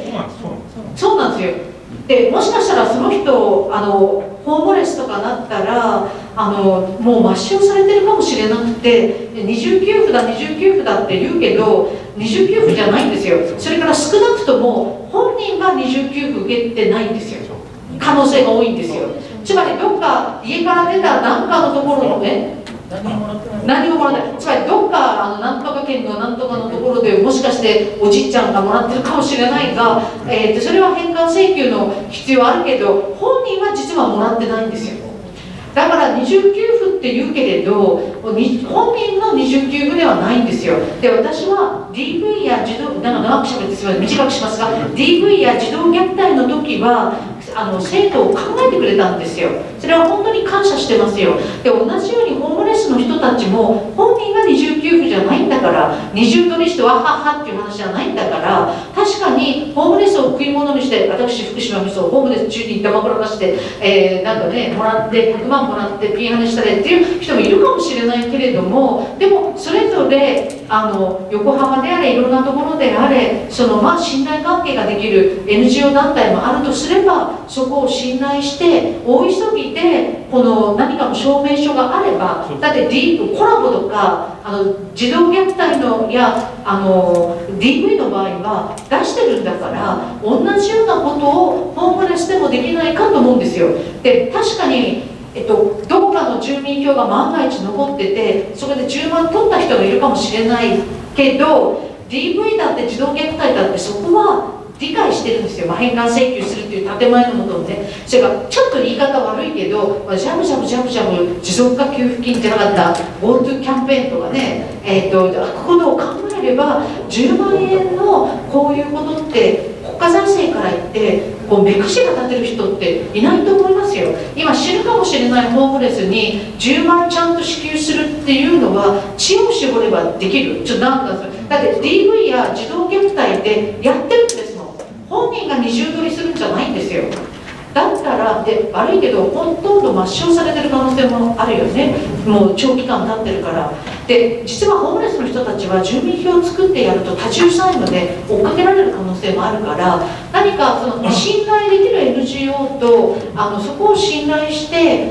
そうなんですよ。で、もしかしたらその人あのホームレスとかなったらあのもう抹消されてるかもしれなくて、二重給付だ二重給付だって言うけど二重給付じゃないんですよ。それから少なくとも本人が二重給付受けてないんですよ。可能性が多いんですよ。つまりどっか家から出た何かのところのね、何ももらってない。つまりどっかあのなんとか県のなんとかのところでもしかしておじいちゃんがもらってるかもしれないが、えー、とそれは返還請求の必要あるけど本人は実はもらってないんですよ。だから二重給付って言うけれど本人の二重給付ではないんですよ。で、私は ディーブイ や児童なんか長くしゃべってすみません、短くしますが ディーブイ や児童虐待の時はあの生徒を考えてくれたんですよ。それは本当に感謝してますよ。で、同じようにホームレスの人たちも本人が二重給付じゃないんだから、二重取りしてわははっていう話じゃないんだから、確かにホームレスを食い物にして、私福島みそホームレス中に玉転がして、えー、なんかねもらってひゃくまんもらってピンハネしたれっていう人もいるかもしれないけれども、でもそれぞれあの横浜であれいろんなところであれ、そのまあ信頼関係ができる エヌジーオー 団体もあるとすれば、そこを信頼して大急ぎでこの何かの証明書があれば、だって、D、コラボとかあの児童虐待のやあの ディーブイ の場合は出してるんだから、同じようなことをホームレスでもできないかと思うんですよ。で、確かにえっと、どこかの住民票が万が一残ってて、そこでじゅうまん取った人がいるかもしれないけど、 ディーブイ だって児童虐待だってそこは理解してるんですよ。まあ、返還請求するっていう建前のもとね。それからちょっと言い方悪いけど、まあ、ジャブジャブジャブジャブ持続化給付金じゃなかった GoTo キャンペーンとかね、えー、とここを考えればじゅうまんえんのこういうことって国家財政から言ってこう目くじが立てる人っていないと思いますよ。今死ぬかもしれないホームレスにじゅうまんちゃんと支給するっていうのは知恵を絞ればできる。ちょっとなんかだって ディーブイ や児童虐待でやってるんですもん。本人が二重取りするんじゃないんですよ。だったらで悪いけどほとんど抹消されてる可能性もあるよね。もう長期間経ってるから。で、実はホームレスの人たちは住民票を作ってやると多重債務で追っかけられる可能性もあるから、何かその信頼できる エヌジーオー とあのそこを信頼して、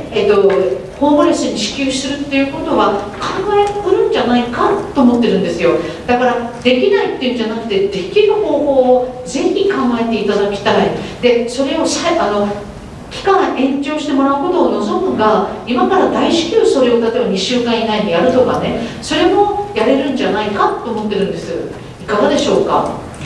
えっと、ホームレスに支給するっていうことは考えうるんじゃないかと思ってるんですよ。だからできないっていうんじゃなくて、できる方法をぜひ考えていただきたい。でそれをさあの期間延長してもらうことを望むが、今から大至急それを例えばにしゅうかん以内にやるとかね、それもやれるんじゃないかと思ってるんです。いかがでしょうか。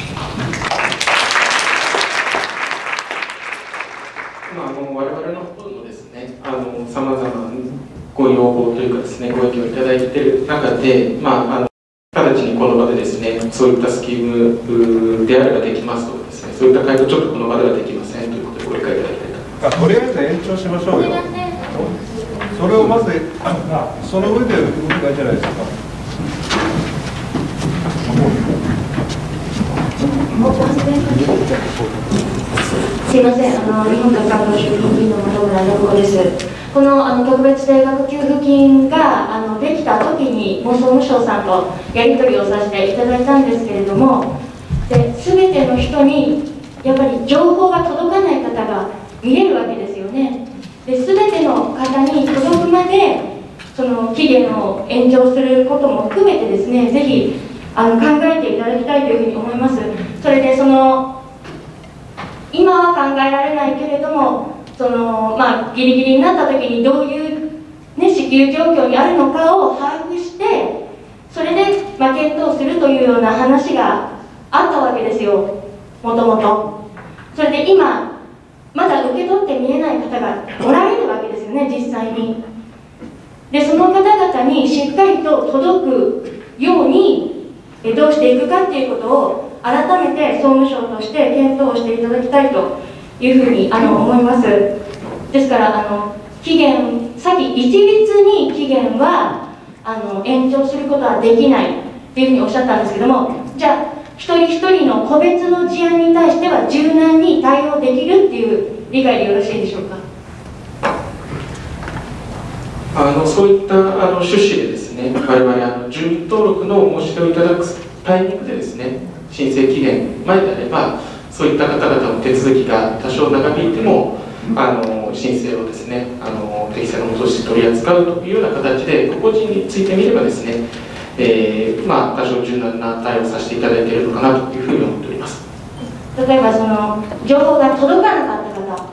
まあ、あの我々の方のですね、さまざまなご要望というかですね、ご意見をいただいている中で、まあ、あの直ちにこの場でですね、そういったスキームであればできますとかですね、そういった回答ちょっとこの場ではできませんということでご理解いただきたいと思います。 とりあえず延長しましょうよ。それをまず、あその上で動きがいいんじゃないですか。 すいません、あの日本特化の出品金の本村信子です。このあの特別定額給付金があのできた時に、もう総務省さんとやり取りをさせていただいたんですけれども、で全ての人にやっぱり情報が届かない方が見れるわけですよね。で全ての方に届くまでその期限を延長することも含めてですね、ぜひあの考えていただきたいというふうに思います。それでその今は考えられないけれども、そのまあギリギリになった時にどういう、ね、支給状況にあるのかを把握して、それで、まあ、検討するというような話があったわけですよ、もともと。それで今まだ受け取って見えない方がおられるわけですよね、実際に。でその方々にしっかりと届くようにえどうしていくかっていうことを改めて総務省として検討していただきたいというふうにあの思います。ですからあの期限、さっき一律に期限はあの延長することはできないっていうふうにおっしゃったんですけども、じゃあ一人一人の個別の事案に対しては柔軟に対応できるっていう理解でよろしいでしょうか。 あのそういったあの趣旨でですね、我々あの住民登録の申し出をいただくタイミングでですね、申請期限前であれば、そういった方々の手続きが多少長引いても、あの申請をですね、あの適正なものとして取り扱うというような形で、個々人についてみればですね、えーまあ、多少柔軟な対応をさせていただいているのかなというふうに思っております。 例えばその情報が届かなかった方、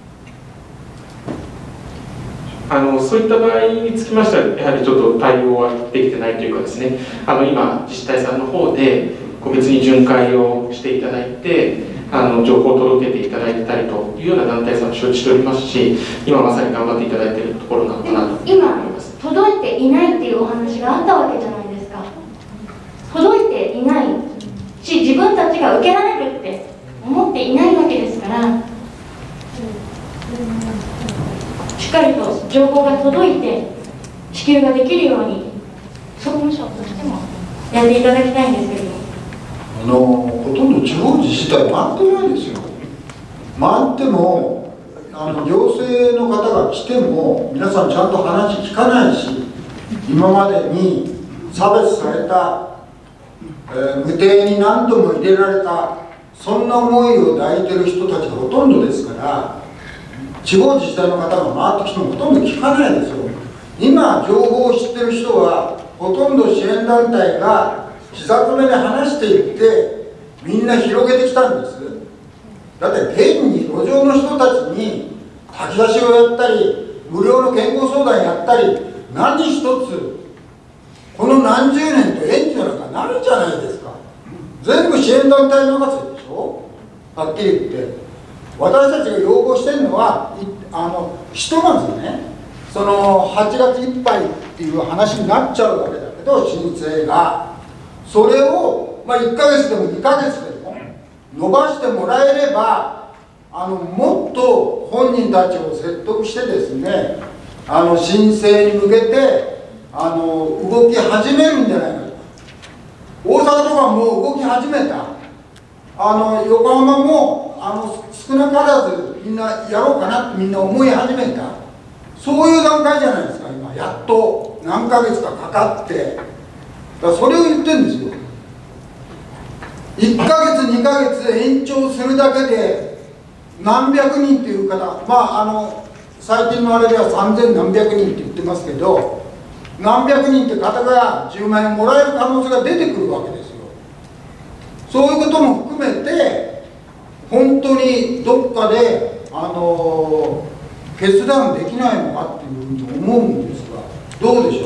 あのそういった場合につきましては、やはりちょっと対応はできてないというかですね、あの今、自治体さんの方で個別に巡回をしていただいて、あの情報を届けていただいたりというような団体さんを承知しておりますし、今まさに頑張っていただいているところなのかなと思います。 今、届いていないっていうお話があったわけじゃないですか。届いていないし、自分たちが受けられるって思っていないわけですから、しっかりと情報が届いて支給ができるように総務省としてもやっていただきたいんですけれども、 あのほとんど地方自治体回ってないんですよ。回ってもあの行政の方が来ても皆さんちゃんと話聞かないし、今までに差別された、えー、無定に何度も入れられた、そんな思いを抱いてる人たちがほとんどですから、地方自治体の方が回ってきてもほとんど聞かないですよ。今情報を知ってる人はほとんど支援団体が膝詰めで話していってみんな広げてきたんです。だって現に路上の人たちに炊き出しをやったり無料の健康相談やったり、何一つこの何十年と援助なんかなるじゃないですか。全部支援団体任せでしょ、はっきり言って。私たちが要望してるのは、あのひとまずね、そのはちがついっぱいっていう話になっちゃうわけだけど、申請がそれを、まあ、いっかげつでもにかげつでも伸ばしてもらえれば、あのもっと本人たちを説得してですね、あの申請に向けてあの動き始めるんじゃないかと。大阪とかもう動き始めた。あの横浜もあの少なからずみんなやろうかなってみんな思い始めた、そういう段階じゃないですか。今やっと何ヶ月かかかって、だからそれを言ってるんですよ。いっかげつにかげつ延長するだけで何百人っていう方、まああの最近のあれではさんぜんなんびゃくにんって言ってますけど、何百人って方がじゅうまんえんもらえる可能性が出てくるわけですよ。そういうことも含めて本当にどっかであの決断できないのかっていうふうに思うんですが、どうでしょう。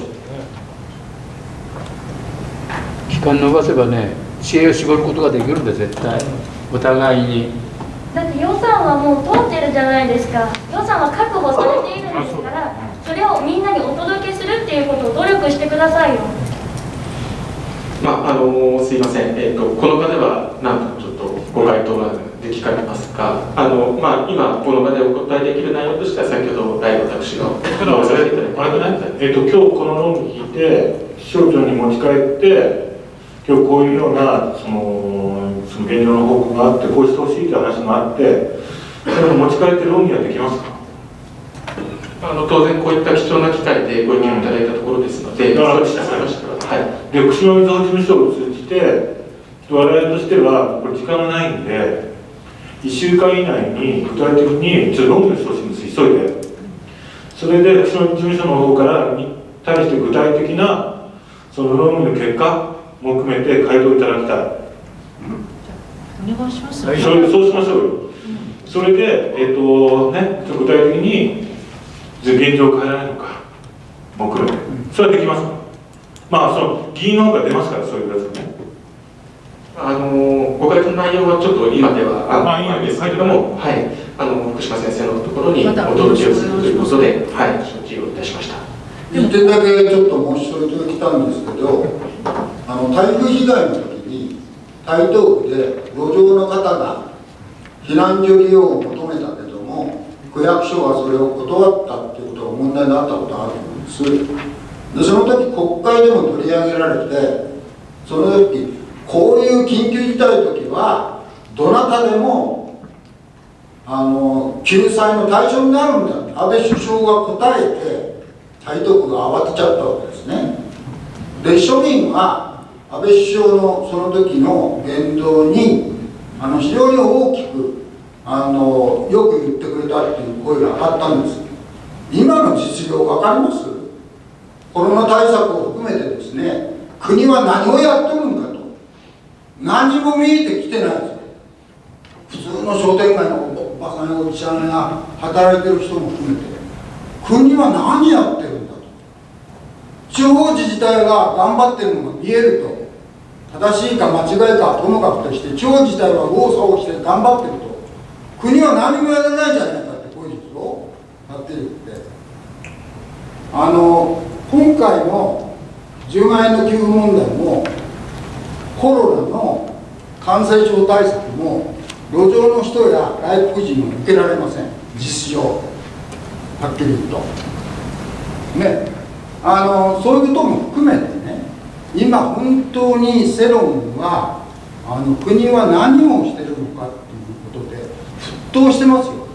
期間伸ばせばね、知恵を絞ることができるんだ、絶対。お互いに。 だって予算はもう通ってるじゃないですか。予算は確保されているんですから、それをみんなにお届けするっていうことを努力してくださいよ。 まああのすいません、えーと、この場ではなんとちょっとご回答ができかねますが、あの、まあ、今この場でお答えできる内容としては先ほど大私がただあれじゃないえっと、今日この論を聞いて気象庁に持ち帰って今日こういうようなそのその現状の報告があってこうしてほしいという話があってそれを持ち帰って論議はできますか。 あの当然こういった貴重な機会でご意見をいただいたところですので、 だからそうしたましたら、はい、 で釧路みずほ事務所を通じて我々としてはこれ時間がないんでいっしゅうかん以内に具体的にちょっと論議をしてほしいんです、急いで。それで釧路事務所の方からに対して具体的なその論議の結果も含めて回答いただきたい。 お願いします。 それでそうしましょうよ。それで、えっとね、具体的に現状を変えられるのかも含めて、それはできますか。まあその議員の方が出ますから、そういうやつね。 あのご回答の内容はちょっと今ではあのいいんですけれども、はい、あの福島先生のところにお届けをするということで、はい、承知をいたしました。 一点だけちょっと申し添えておきたいんですけど、あの台風被害の時に台東区で路上の方が避難所利用を求めたけども区役所はそれを断ったっていうことが問題になったことがあると思うんです。でその時国会でも取り上げられて、その時こういう緊急事態の時はどなたでもあの救済の対象になるんだって安倍首相が答えて台東区が慌てちゃったわけですね。で庶民は安倍首相のその時の言動にあの非常に大きくあのよく言ってくれたっていう声が上がったんです。今の実情分かります？コロナ対策を含めてですね、国は何をやってるのかと何も見えてきてないですよ。普通の商店街のおばさんやおじちゃんが働いてる人も含めて国は何やってるんだと。地方自治体が頑張ってるのが見えると、正しいか間違いかはともかくとして地方自治体は右往左往して頑張ってると、国は何もやらないじゃないかって後日をやってるって、あの今回のじゅうまんえんの給付問題もコロナの感染症対策も路上の人や外国人は受けられません、実情はっきり言うとね。あのそういうことも含めてね、今本当に世論はあの国は何をしてるのかっていうことで沸騰してますよ。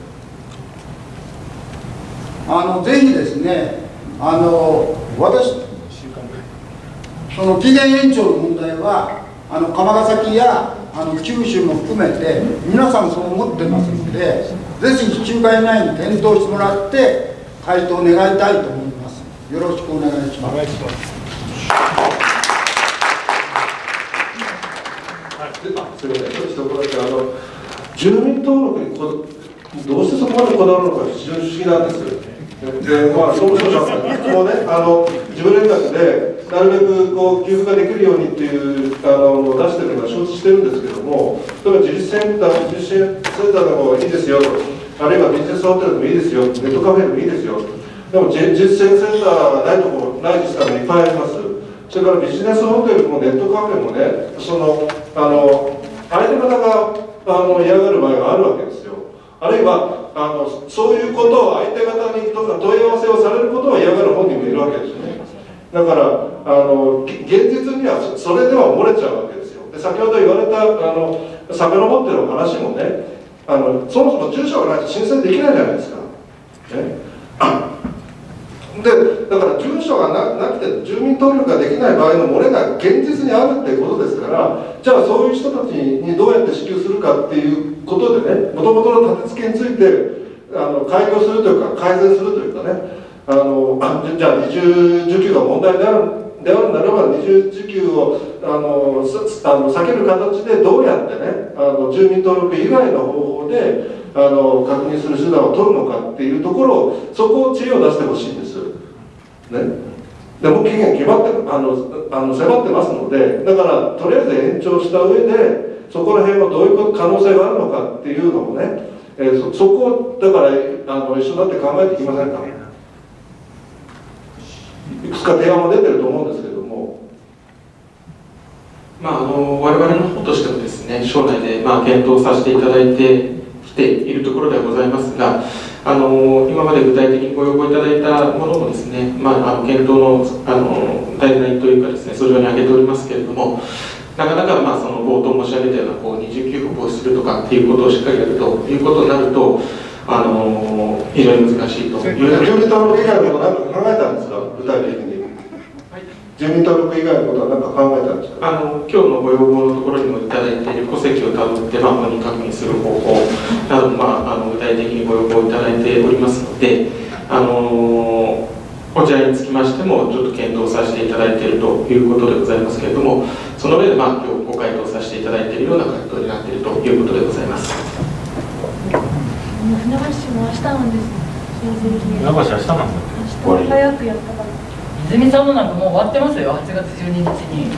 あのぜひですね、あの私その期限延長の問題はあの釜ヶ崎やあの九州も含めて皆さんそう思ってますので、ぜひいっしゅうかん以内に検討してもらって回答を願いたいと思います。よろしくお願いします。 すみません、ちょっと一言だけ、あの住民登録にこどうしてそこまでこだわるのか非常に不思議なんですよ。で、まあ、総務省さんもね、あの自分連絡でなるべくこう給付ができるようにっていうあの出してるのは承知してるんですけども、例えば自立センター、自立センターでもいいですよと、あるいはビジネスホテルでもいいですよ、ネットカフェでもいいですよ。でも実践センターがないところ、ない自治体もいっぱいあります。それからビジネスホテルもネットカフェもね、そのあの相手方があの嫌がる場合があるわけですよ。あるいはあのそういうことを相手方にとか問い合わせをされることを嫌がる本人もいるわけですよね。だからあの現実にはそれでは漏れちゃうわけですよ。で先ほど言われたあの遡ってる話もね、あのそもそも住所がないと申請できないじゃないですか。ねでだから住所が な, なくて住民登録ができない場合の漏れが現実にあるっていうことですから、じゃあそういう人たちにどうやって支給するかっていうことでね、もともとの立て付けについてあの改良するというか改善するというかね、あのじゃあ二重受給が問題であるであるならば二重受給をあのあの避ける形でどうやってねあの住民登録以外の方法であの確認する手段を取るのかっていうところをそこを知恵を出してほしいんです。ね、でも期限決まってあのあの迫ってますので、だからとりあえず延長した上でそこら辺はどういう可能性があるのかっていうのをね、えー、そ, そこをだからあの一緒になって考えていきませんか。いくつか提案も出てると思うんですけども、 まあ、あの我々の方としてもですね、将来で、まあ、検討させていただいてきているところではございますが、あの今まで具体的にご要望いただいたものもですね、まあ、あの検討のあのガイドラインというかですね、それに挙げておりますけれども、なかなか、まあ、その冒頭申し上げたようなこう二重給付を防止するとかっていうことをしっかりやるということになると、あの非常に難しいという。 住民登録以外のこと何か考えたんですか、具体的に。住民登録以外のことは何か考えたんですか。 あの今日のご要望のところにもいただいている戸籍をたどって、まあ、本人確認する方法など、まあ、あの具体的にご要望いただいておりますので、あのこちらにつきましてもちょっと検討させていただいているということでございますけれども、その上で、まあ、今日ご回答させていただいているような回答になっているということでございます。 船橋市も明日なんです。 船橋明日なんだっけ。 明日早くやったから。 泉さんもなんかもう終わってますよ、はちがつじゅうににちに。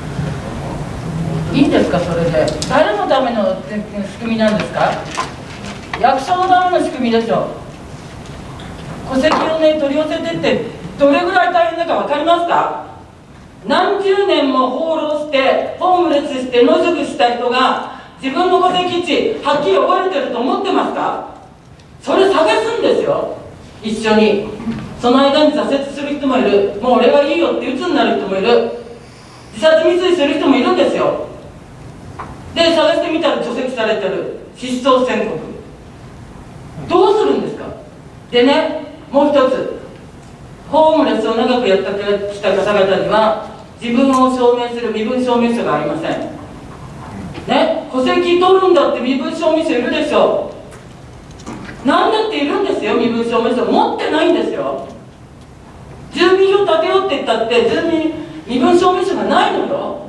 いいんですか、それで。誰のための仕組みなんですか。役所のための仕組みでしょ。戸籍をね、取り寄せてって、どれぐらい大変だか分かりますか。何十年も放浪して、ホームレスして、野宿した人が、自分の戸籍地、はっきり覚えてると思ってますか。それ探すんですよ、一緒に。その間に挫折する人もいる、もう俺がいいよって鬱になる人もいる、自殺未遂する人もいるんですよ。で、探してみたら除籍されてる、失踪宣告。どうするんですか。でね、もう一つ、ホームレスを長くやってきた方々には、自分を証明する身分証明書がありません。ね、戸籍取るんだって身分証明書いるでしょ。何だっているんですよ、身分証明書。持ってないんですよ。住民票建てようって言ったって住民身分証明書がないのよ。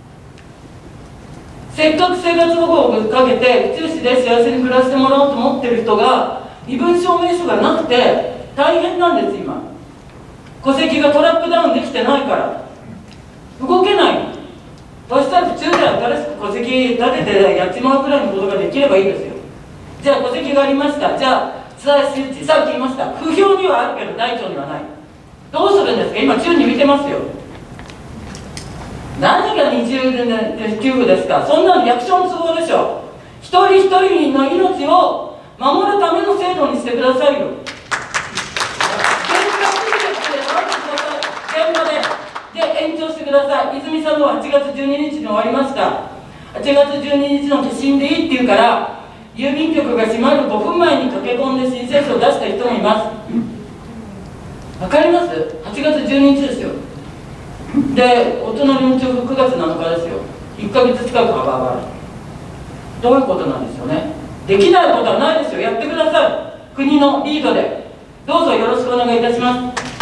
せっかく生活保護をかけて府中市で幸せに暮らしてもらおうと思ってる人が身分証明書がなくて大変なんです。今戸籍がトラックダウンできてないから動けない。そしたら府中で新しく戸籍立ててやっちまうくらいのことができればいいですよ。じゃあ戸籍がありました。じゃあ津田周知、さっき言いました、不評にはあるけど大腸にはない。どうするんですか。今宙に浮いてますよ。何が二重給付ですか。そんなの役所の都合でしょ。一人一人の命を守るための制度にしてくださいよ。現場でで延長してください。泉さんのははちがつじゅうににちに終わりました。はちがつじゅうににちの消印でいいって言うから郵便局が閉まるごふんまえに駆け込んで申請書を出した人もいます。わかります。はちがつじゅうににちですよ。でお隣の中くがつなのかですよ。いっかげつ近く幅がある。どういうことなんですよね。できないことはないですよ。やってください。国のリードでどうぞよろしくお願いいたします。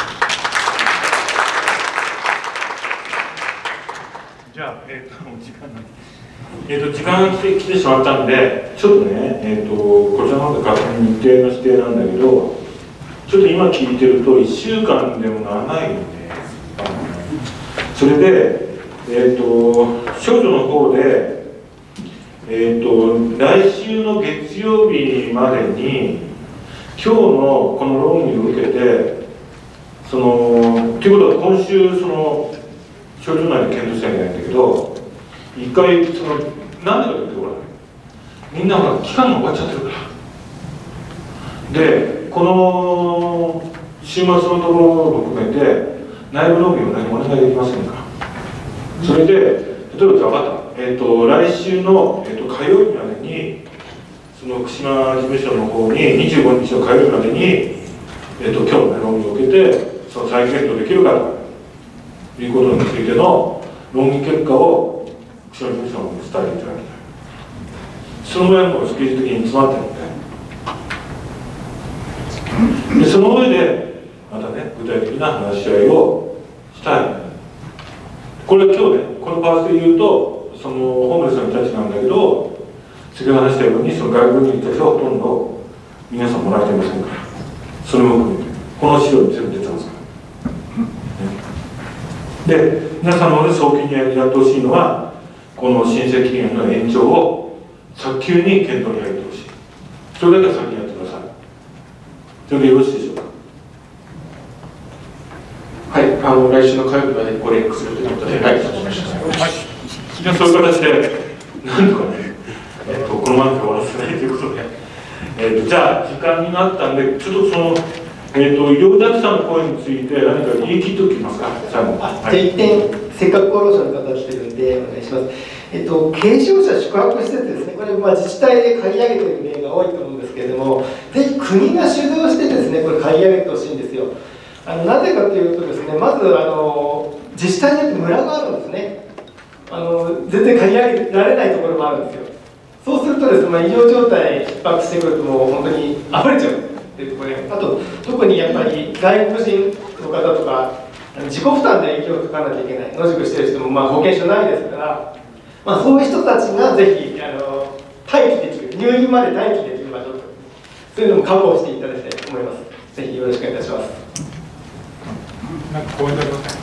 じゃあ、えー、と時間なんえー、と時間が来て、来てしまったんで、ちょっとね、えー、とこちらの方で勝手に日程の指定なんだけど、ちょっと今聞いてるといっしゅうかんでもならないので、それで、えー、と少女の方で、えー、と来週の月曜日までに今日のこの論議を受けて、そのということは今週その少女内で検討しなきゃいけないんだけど、一回そのなんでかというと、ほらみんなほら期間が終わっちゃってるから。でこの週末のところを含めて内部論議を何もお願いできませんか。それで例えばじゃあ分かった、えー、と来週の、えー、と火曜日までにその福島事務所の方ににじゅうごにちの火曜日までに、えー、と今日の、ね、論議を受けてその再検討できるかということについての論議結果を福島事務所の方に伝えていただきたい。そのぐらいのスケジュール的に詰まってるので、でその上でまたね具体的な話し合いをしたいこれ今日ね、このパースで言うと、そのホームレスの人たちなんだけど、先ほど話したように、その外国人たちはほとんど皆さんもらえてませんから、それも含めて、この資料に全部出てますから。ね、で、皆さんの方で早急にやってほしいのは、この申請期限の延長を早急に検討に入ってほしい。それだけは先にやってください。それでよろしいでしょうか。 はい、あの来週の火曜日までご連絡するということで、はい、そうしました。 はい、じゃあそういう形で、なんとかね、えー、とこのままで終わらせないということで、えー、とじゃあ、時間になったんで、ちょっとその、えー、と医療弱者の声について、何か言い切っておきますか、最後。 あ、じゃあ一点、せっかく厚労省の方が来てるんで、お願いします。えっと、軽症者宿泊施設ですね、これ、まあ、自治体で借り上げている例が多いと思うんですけれども、ぜひ国が主導してですね、これ、借り上げてほしいんですよ。あのなぜかというとですね、まずあの自治体によってムラがあるんですね。あの全然借り上げられないところもあるんですよ。そうするとですね、まあ、医療状態逼迫してくるともう本当に溢れちゃうっていうところで、あと特にやっぱり外国人の方とか自己負担で医療をかかなきゃいけない、野宿してる人もまあ保険証ないですから、まあ、そういう人たちがぜひあの待機できる、入院まで待機できる場所と、そういうのも確保していただきたいと思います。ぜひよろしくお願いいたします。 なんか講演になりますね。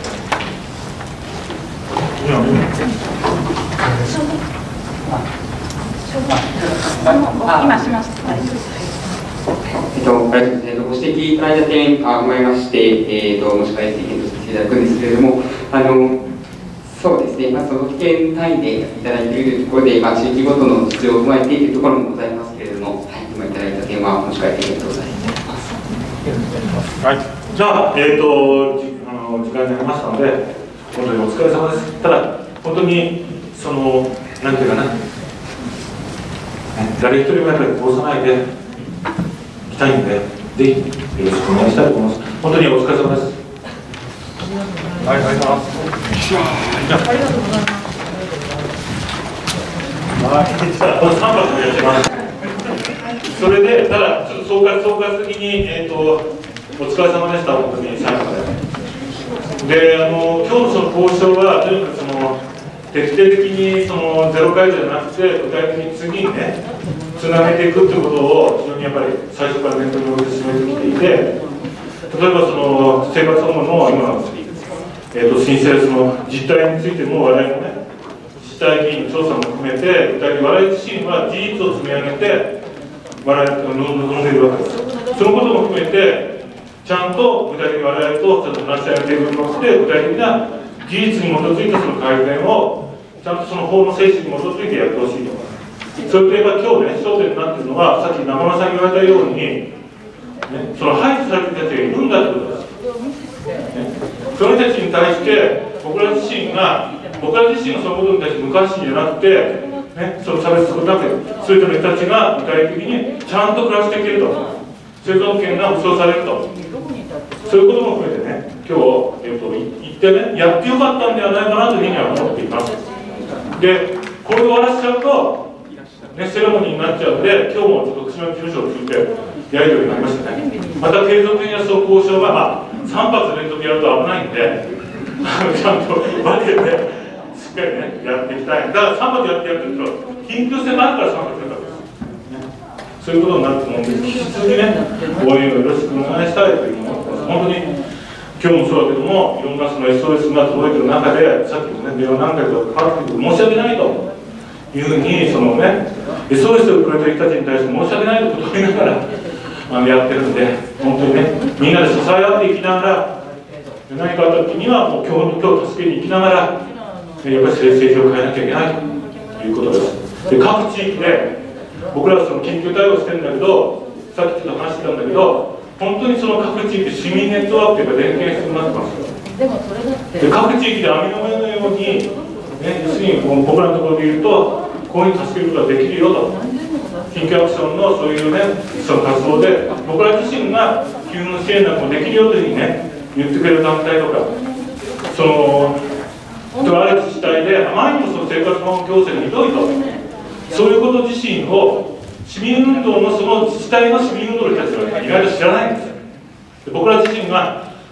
今しました。 えっと、ありがとうございます。ご指摘いただいた点を踏まえまして、えっと、もし返して検討させていただくんですけれども、あの、そうですね、まあ、都道府県単位でいただいているところで、まあ、地域ごとの実情を踏まえているところもございますけれども、はい、今いただいた点は、もし返して検討させていただきます。 はい、じゃあ、えーと、じあの時間になりましたので、本当にお疲れ様です。ただ、本当に、その、なんていうかな、誰一人もやっぱり通さないでいきたいんで、ぜひよろしくお願いしたいと思います。本当にお疲れ様です。はい、ありがとうございます。ありがとうございます。はい、じゃあ、さんぱくやってます。それで、ただ、ちょっと総括、総括的に、えーと、お疲れ様でした、本当に最後まで。で、あの、今日のその交渉は、とにかくその、徹底的にそのゼロ解除じゃなくて、具体的に次にね、つなげていくということを、非常にやっぱり最初から念頭に置いて進めてきていて、例えばその生活保護の今、えー、と申請その実態についても、我々もね、自治体議員の調査も含めて、具体的に我々自身は事実を積み上げて、我々が望んでいるわけです。そのことも含めて、ちゃんと具体的に我々とちょっと話し合いのテーブルに乗って、具体的な事実に基づいたその改善を、ちゃんとその法の精神に基づいてやってほしいと思います。それといえば今日ね、焦点になっているのは、さっき中村さんに言われたように、ね、その排除されている人たちがいるんだということです。ね、その人たちに対して、僕ら自身が、僕ら自身がそのことに対して無関心じゃなくて、ね、その差別するだけ、そういった人たちが具体的にちゃんと暮らしていけると、生存権が保障されると、そういうことも含めてね、今日、えっと、言ってね、やってよかったんではないかなというふうには思っています。で、これで終わらせちゃうと、ね、セレモニーになっちゃうので、今日もちょっと福島事務所を通じてやり取りになりましたね。また継続的なその交渉が、まあ、さん発連続やると危ないんで、ちゃんと分けて、しっかりね、やっていきたい。だからさん発やってやってると、緊急性があるからさん発やったわけです。そういうことになると思うんで、引き続きね、応援をよろしくお願いしたいというふうに思ってます。本当に今日もそうだけども、いろんなその エスオーエス が届いてる中で、さっきもね、電話何回かかかってくる申し訳ないというふうに、そのね、エスオーエス をくれてる人たちに対して申し訳ないとことを言いながらあのやってるんで、本当にね、みんなで支え合っていきながら、何かあった時には、もう今日今日助けに行きながら、やっぱり政治を変えなきゃいけないということです。で、各地域で、僕らはその緊急対応してるんだけど、さっきちょっと話してたんだけど、本当にその各地域で市民ネットワークというか連携必要になってますよ。でもそれだってで各地域で網の目のように、ね、要するに僕らのところで言うと、こういうふうに助けることができるよと、緊急アクションのそういうね、その活動で、僕ら自身が救援の支援なんかもできるよというふうにね、言ってくれる団体とか、その、ある自治体で、あまりにもその生活保護強制がひどいと、そういうこと自身を、市民運動のその自治体の市民運動の人たちは意外と知らないんですよ。で僕ら自身が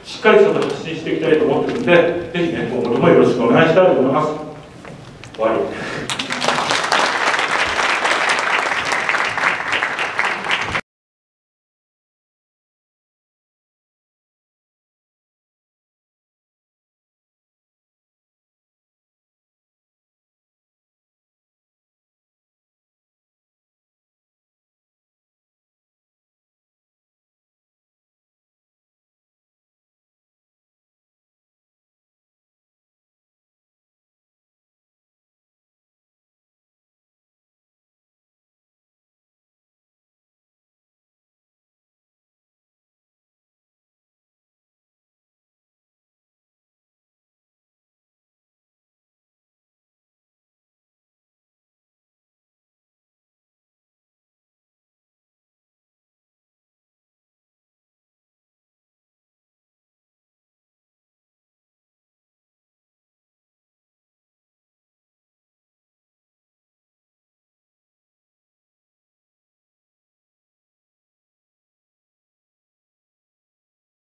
しっかりそれを発信していきたいと思ってるんで、ぜひね、今後ともよろしくお願いしたいと思います。終わり。